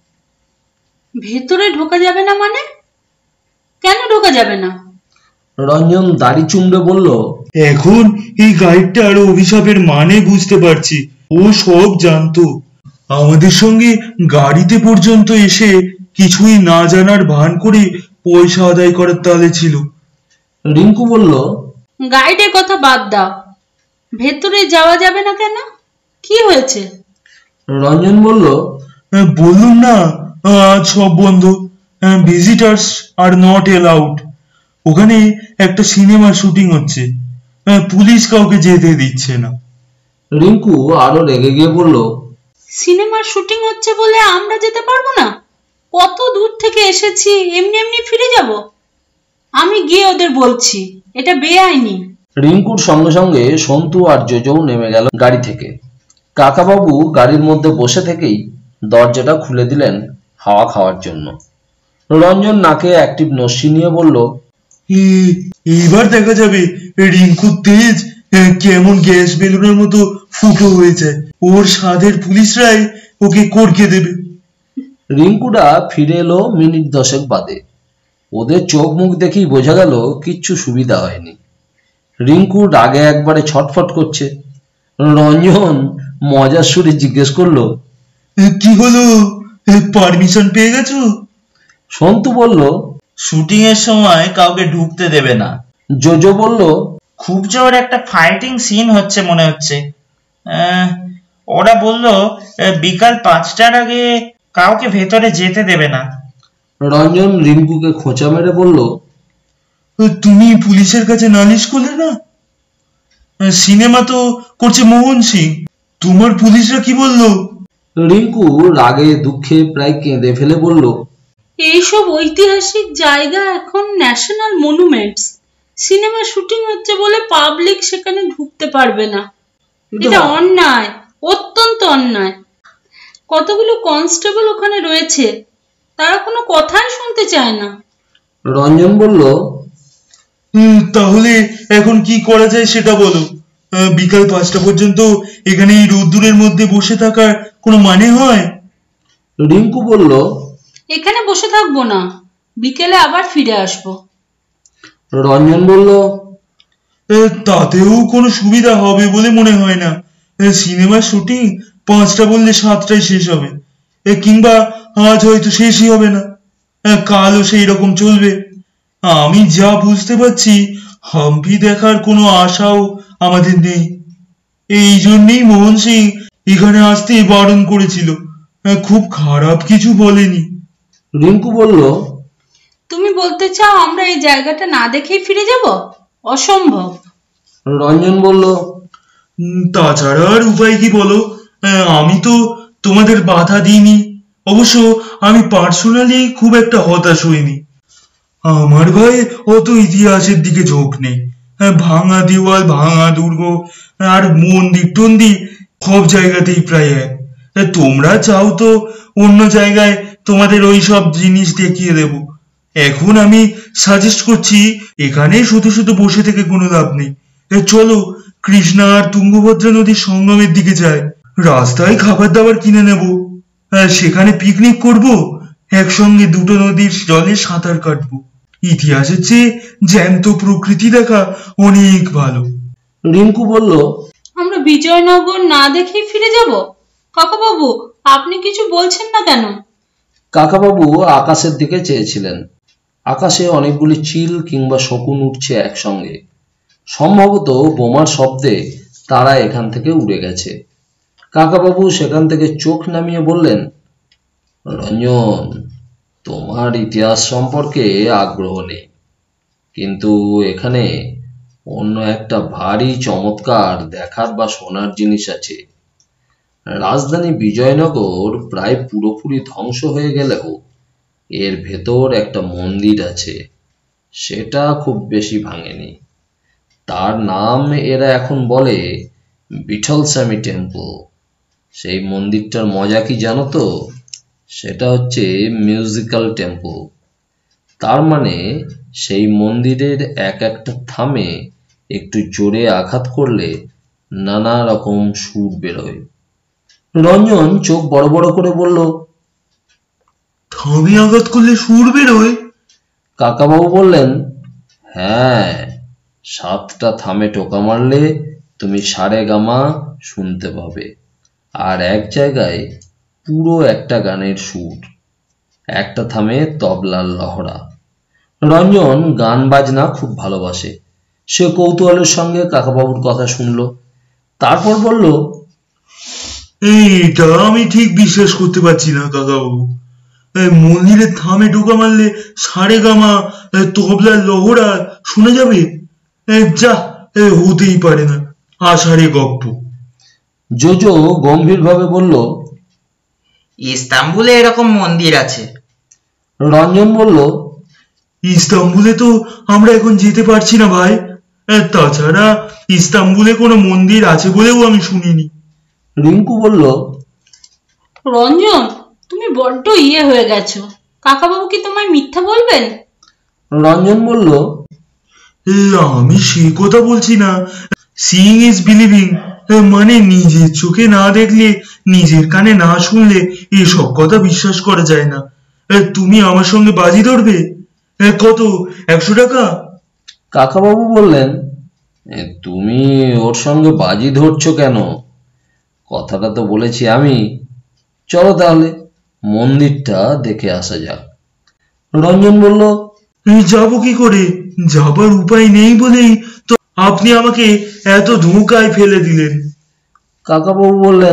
ভেতরে ঢোকা যাবে না মানে? কেন ঢোকা যাবে না? রঞ্জন দাড়ি চুমড়ে বলল, এখন এই গাইডটার অভিশাপের মানে বুঝতে পারছি। ও সব জানতো, আমাদের সঙ্গে গাড়িতে পর্যন্ত এসে কিছুই না জানার ভান করে পয়সা আদায় করার তালে ছিল। রিঙ্কু বলল, গাইডের কথা বাদ দাও, ভেতরে যাওয়া যাবে না কেন? কি হয়েছে? রঞ্জন বলল, বললুম না, আজ সব বন্ধ, ভিজিটার্স আর নট এলাউড। ওখানে একটা সিনেমার শুটিং হচ্ছে, পুলিশ কাউকে যেতে দিচ্ছে না। রিঙ্কু আরো রেগে গিয়ে বলল, সিনেমার শুটিং হচ্ছে বলে আমরা যেতে পারবো না? কত দূর থেকে এসেছি, এমনি এমনি ফিরে যাব? আমি গিয়ে ওদের বলছি এটা বেআইনি। রিঙ্কুর সঙ্গে সঙ্গে সন্তু আর জোজও নেমে গেল গাড়ি থেকে। কাকাবাবু গাড়ির মধ্যে বসে থেকেই দরজাটা খুলে দিলেন হাওয়া খাওয়ার জন্য। রঞ্জন নাকে অ্যাক্টিভ নস্যি নিয়ে বলল, এইবার দেখা যাবে রিঙ্কুর তেজ কেমন গ্যাস বেলুনের মতো ফুটো হয়ে যায়, ওর স্বাদের পুলিশরাই ওকে করকে দেবে। রিঙ্কুটা ফিরে এলো মিনিট দশেক বাদে। ওদের চোখ মুখ দেখেই বোঝা গেল কিচ্ছু সুবিধা হয়নি। রিঙ্কু রাগে একবারে ছটফট করছে। রঞ্জন মজার সুরে জিজ্ঞেস করলো, কি হলো, পারমিশন পেয়ে গেছো? সন্তু বলল, শুটিং এর সময় কাউকে ঢুকতে দেবে না। জোজো বলল, খুব জোর একটা ফাইটিং সিন হচ্ছে মনে হচ্ছে। ওরা বলল বিকাল পাঁচটার আগে কাউকে ভেতরে যেতে দেবে না। রঞ্জন রিঙ্কুকে খোঁচা মেরে বলল, তুমি পুলিশের কাছে নালিশ করলে না? সিনেমা তো করছে মোহন সিং, তোমার পুলিশরা কি বললো? রিঙ্কু রাগে দুঃখে প্রায় কেঁদে ফেলে বলল, এইসব ঐতিহাসিক জায়গা এখন ন্যাশনাল মনুমেন্টস, সিনেমা শুটিং হচ্ছে বলে পাবলিক সেখানে ঢুকতে পারবে না। এটা অন্যায়, অত্যন্ত অন্যায়। কতগুলো কনস্টেবল ওখানে রয়েছে, তারা কোনো কথাই শুনতে চায় না। রঞ্জন বলল, তাহলে এখন কি করা যায় সেটা বলো। বিকাল পাঁচটা পর্যন্ত এখানে এই রোদ্দুরের মধ্যে বসে থাকার কোনো মানে হয়? রিঙ্কু বলল, এখানে বসে থাকবো না, বিকেলে আবার ফিরে আসবো। রঞ্জন বলল, তাতেও কোনো সুবিধা হবে বলে মনে হয় না। সিনেমার শুটিং পাঁচটা বললে সাতটায় শেষ হবে, কিংবা আজ হয়তো শেষই হবে না, কালও সেই রকম চলবে। আমি যা বুঝতে পারছি হাম্পি দেখার কোনো আশাও আমাদের নেই। এই জন্যই মোহন সিং এখানে আসতে বারণ করেছিল, খুব খারাপ কিছু বলেনি। রিঙ্কু বলল, তুমি বলতে চাও আমরা এই জায়গাটা না দেখেই ফিরে যাব? অসম্ভব। রঞ্জন বলল, তাছাড়া আর উপায় কি বলো? আমি তো তোমাদের বাধা দিইনি। অবশ্য আমি পার্সোনালি খুব একটা হতাশ হইনি। আমার ভাই অত ইতিহাসের দিকে ঝোঁক নেই। ভাঙা দেওয়াল, ভাঙা দুর্গ আর মন্দির টন্দির সব জায়গাতেই প্রায় এক। তোমরা চাও তো অন্য জায়গায় তোমাদের ওই সব জিনিস দেখিয়ে দেব। এখন আমি সাজেস্ট করছি এখানে শুধু শুধু বসে থেকে কোনো লাভ নেই। চলো কৃষ্ণা আর তুঙ্গভদ্রা নদীর সঙ্গমের দিকে যাই। রাস্তায় খাবার দাবার কিনে নেব, সেখানে পিকনিক করব, একসঙ্গে দুটো নদীর জলে সাঁতার কাটবো। ইতিহাসের চেয়ে জ্যান্ত প্রকৃতি দেখা অনেক ভালো। রিঙ্কু বলল, আমরা বিজয়নগর না দেখেই ফিরে যাব? কাকাবাবু, আপনি কিছু বলছেন না কেন? কাকাবাবু আকাশের দিকে চেয়েছিলেন। আকাশে অনেকগুলি চিল কিংবা শকুন উঠছে একসঙ্গে। সম্ভবত বোমার শব্দে তারা এখান থেকে উড়ে গেছে। কাকাবাবু সেখান থেকে চোখ নামিয়ে বললেন, রঞ্জন, তোমার ইতিহাস সম্পর্কে আগ্রহ নেই, কিন্তু এখানে অন্য একটা ভারী চমৎকার দেখার বা শোনার জিনিস আছে। রাজধানী বিজয়নগর প্রায় পুরোপুরি ধ্বংস হয়ে গেলেও এর ভেতর একটা মন্দির আছে, সেটা খুব বেশি ভাঙেনি। তার নাম এরা এখন বলে বিঠল স্বামী টেম্পল। সেই মন্দিরটার মজা কি জানো তো? সেটা হচ্ছে মিউজিক্যাল টেম্পল। তার মানে সেই মন্দিরের এক একটা থামে একটু জোরে আঘাত করলে নানা রকম সুর বেরোয়। রঞ্জন চোখ বড় বড় করে বলল, থামে আঘাত করলে সুর বেরোয়? কাকাবাবু বললেন, হ্যাঁ, সাতটা থামে টোকা মারলে তুমি সারে গামা শুনতে পাবে, আর এক জায়গায় পুরো একটা গানের সুর, একটা থামে তবলার লহরা। রঞ্জন গান বাজনা খুব ভালোবাসে। সে কৌতূহলের সঙ্গে কাকাবাবুর কথা শুনল, তারপর বলল, এইটা আমি ঠিক বিশ্বাস করতে পারছি না কাকাবাবু। মন্দিরের থামে টোকা মারলে সারে গামা তবলার লহরা শোনা যাবে? যা, হতেই পারে না, আষাঢ়ে গপ্প। জোজো গম্ভীর ভাবে বলল, ইস্তাম্বুলে এরকম মন্দির আছে। রঞ্জন বলল, ইস্তাম্বুলে তো আমরা এখন যেতে পারছি না ভাই। তাছাড়া ইস্তাম্বুলে কোনো মন্দির আছে বলেও আমি শুনিনি। রিঙ্কু বলল, রঞ্জন, তুমি বড্ড ইয়ে হয়ে গেছো। কাকাবাবু কি তোমায় মিথ্যা বলবেন? রঞ্জন বলল, আমি সে কথা বলছি না। সিইং ইজ বিলিভিং, মানে নিজের চোখে না দেখলে, নিজের কানে না শুনলে এসব কথা বিশ্বাস করা যায় না। তুমি আমার সঙ্গে বাজি ধরবে? কত, একশো টাকা? কাকাবাবু বললেন, তুমি ওর সঙ্গে বাজি ধরছো কেন? কথাটা তো বলেছি আমি। চলো তাহলে মন্দিরটা দেখে আসা যাক। রঞ্জন বলল, যাবো কি করে? যাবার উপায় নেই বলেই তো আপনি আমাকে এত ধোঁকায় ফেলে দিলেন। কাকাবাবু বললেন,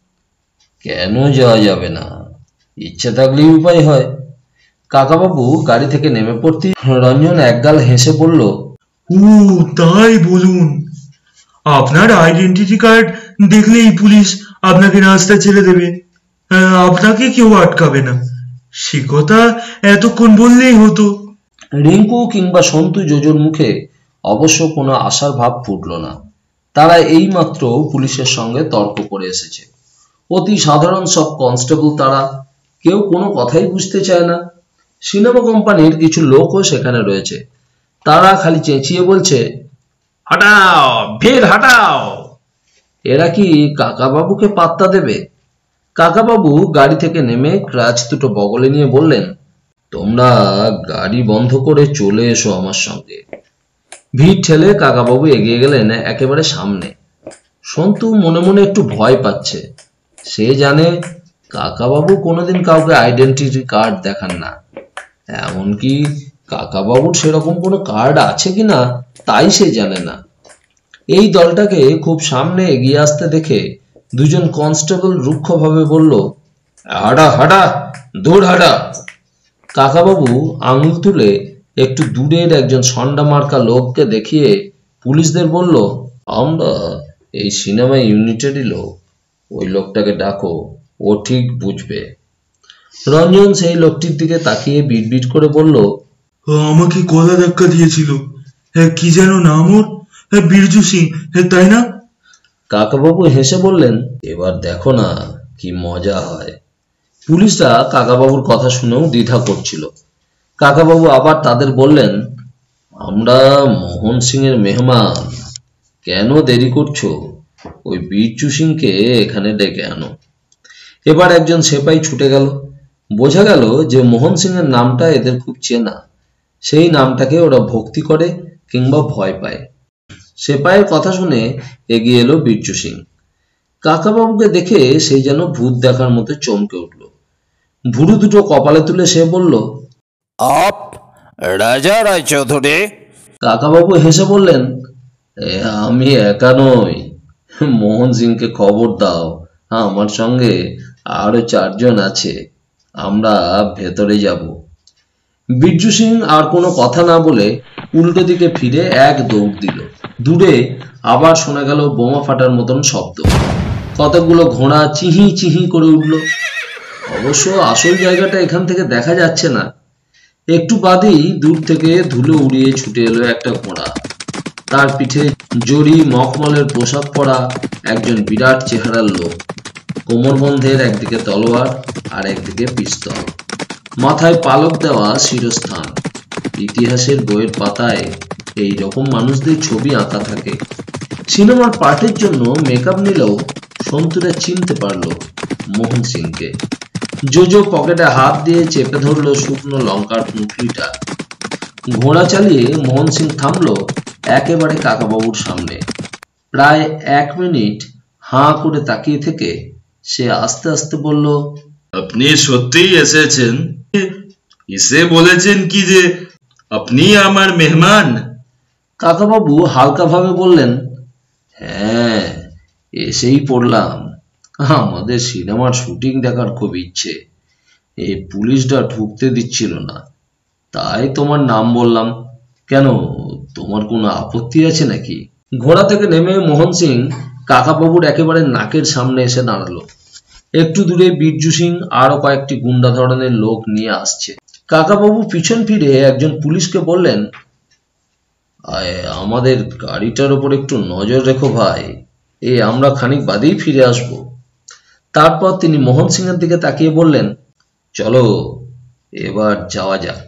কেন যাওয়া যাবে না? ইচ্ছে থাকলেই উপায় হয়। কাকাবাবু গাড়ি থেকে নেমে পড়তে রঞ্জন একগাল হেসে বলল, ও তাই বলুন। আপনার আইডেন্টিটি কার্ড দেখলেই পুলিশ আপনাকে রাস্তা ছেড়ে দেবে, আপনাকে কেউ আটকাবে না। সে কথা এতক্ষণ বললেই হতো। রিঙ্কু কিংবা সন্তু জোজোর মুখে অবশ্য কোনো আশার ভাব ফুটল না। তারা এইমাত্র পুলিশের সঙ্গে তর্ক করে এসেছে। অতি সাধারণ সব কনস্টেবল তারা, কেউ কোনো কথাই বুঝতে চায় না। সিনেমা কোম্পানির কিছু লোকও সেখানে রয়েছে। তারা খালি চেঁচিয়ে বলছে, হটাও, ভিড় হটাও। এরা কি কাকাবাবুকে পাত্তা দেবে? কাকাবাবু গাড়ি থেকে নেমে ক্রাচ দুটো বগলে নিয়ে বললেন, তোমরা গাড়ি বন্ধ করে চলে এসো আমার সঙ্গে। ভিড় ঠেলে কাকাবাবু এগিয়ে গেলেন একেবারে সামনে। সন্তু মনে মনে একটু ভয় পাচ্ছে। সে জানে কাকাবাবু কোনোদিন কাউকে আইডেন্টিটি কার্ড দেখান না। এমনকি কাকাবাবুর সেরকম কোনো কার্ড আছে কিনা তাই সে জানে না। এই দলটাকে খুব সামনে এগিয়ে আসতে দেখে দুজন কনস্টেবল রুক্ষভাবে বলল, হাঁটা হাঁটা, দৌড় হাঁটা। কাকাবাবু আঙুল তুলে একটু দূরের একজন সন্ডা মার্কা লোককে দেখিয়ে পুলিশদের বলল, আমরা এই সিনেমা ইউনিটেরই লোক, ওই লোকটাকে ডাকো, ও ঠিক বুঝবে। রঞ্জন সেই লোকটির দিকে তাকিয়ে বিড়বিড় করে বলল, আমাকে গলা ধাক্কা দিয়েছিল, হ্যাঁ কি যেন নাম ওর, হ্যাঁ বীরজু সিং, হ্যাঁ তাই না? কাকাবাবু হেসে বললেন, এবার দেখো না কি মজা হয়। পুলিশরা কাকাবাবুর কথা শুনেও দ্বিধা করছিল। কাকাবাবু আবার তাদের বললেন, আমরা মোহন সিং এর মেহমান, কেন দেরি করছো? ওই বীরজু সিংকে এখানে ডেকে আনো। এবার একজন সেপাই ছুটে গেল। বোঝা গেল যে মোহন সিং এর নামটা এদের খুব চেনা, সেই নামটাকে ওরা ভক্তি করে কিংবা ভয় পায়। সেপাইয়ের কথা শুনে এগিয়ে এলো বীরজু সিং। কাকাবাবুকে দেখে সেই যেন ভূত দেখার মতো চমকে উঠল। ভুরু দুটো কপালে তুলে সে বলল, आप राजा राय चौधरी? কাকাবাবু হেসে বললেন, "এ, আমি একা নই, মোহন সিংকে খবর দাও, আমার সঙ্গে আরো চারজন আছে, আমরা ভেতরে যাব। বীরজু সিং আর কোনো কথা না বলে উল্টো দিকে ফিরে এক দৌড় দিল। দূরে আবার শোনা গেল বোমা ফাটার মতন শব্দ। কতগুলো ঘোড়া চিহি চিহি করে উঠল। অবশ্য আসল জায়গাটা এখান থেকে দেখা যাচ্ছে না। একটু বাদেই দূর থেকে ধুলো উড়িয়ে ছুটে এলো একটা ঘোড়া। তার পিঠে জরি মখমলের পোশাক পরা একজন বিরাট চেহারার লোক। কোমরবন্ধের একদিকে তলোয়ার আর একদিকে পিস্তল, মাথায় পালক দেওয়া শিরস্থান। ইতিহাসের বইয়ের পাতায় এই রকম মানুষদের ছবি আঁকা থাকে। সিনেমার পার্টের জন্য মেকআপ নিলেও সন্তুরা চিনতে পারল মোহন সিংকে। জোজো পকেটে হাত দিয়ে চেপে ধরলো শুকনো লঙ্কার মুঠলিটা। ঘোড়া চালিয়ে মোহন সিং থামলো একেবারে কাকাবাবুর সামনে। প্রায় এক মিনিট হাঁ করে তাকিয়ে থেকে সে আস্তে আস্তে বলল, আপনি সত্যিই এসেছেন? এসে বলেছেন কি যে আপনি আমার মেহমান? কাকাবাবু হালকা ভাবে বললেন, হ্যাঁ এসেই পড়লাম, আমাদের সিনেমার শুটিং দেখার খুব ইচ্ছে, এই পুলিশরা ঢুকতে দিচ্ছিল না, তাই তোমার নাম বললাম। কেন, তোমার কোনো আপত্তি আছে নাকি? ঘোড়া থেকে নেমে মোহন সিং কাকাবাবুর একেবারে নাকের সামনে এসে দাঁড়ালো। একটু দূরে বীরজু সিং আরো কয়েকটি গুন্ডা ধরনের লোক নিয়ে আসছে। কাকাবাবু পিছন ফিরে একজন পুলিশকে বললেন, আমাদের গাড়িটার উপর একটু নজর রেখো ভাই, এই আমরা খানিক বাদেই ফিরে আসব। তারপর তিনি মোহন সিং এর দিকে তাকিয়ে বললেন, চলো এবার যাওয়া যাক।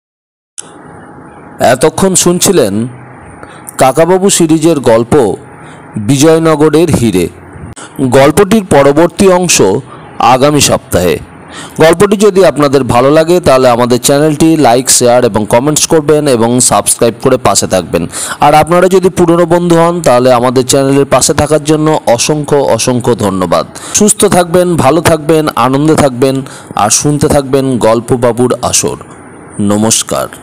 এতক্ষণ শুনছিলেন কাকাবাবু সিরিজের গল্প বিজয়নগরের হিরে। গল্পটির পরবর্তী অংশ আগামী সপ্তাহে। গল্পটি যদি আপনাদের ভালো লাগে তাহলে আমাদের চ্যানেলটি লাইক, শেয়ার এবং কমেন্টস করবেন এবং সাবস্ক্রাইব করে পাশে থাকবেন। আর আপনারা যদি পুরনো বন্ধু হন তাহলে আমাদের চ্যানেলের পাশে থাকার জন্য অসংখ্য অসংখ্য ধন্যবাদ। সুস্থ থাকবেন, ভালো থাকবেন, আনন্দে থাকবেন আর শুনতে থাকবেন গল্প বাবুর আসর। নমস্কার।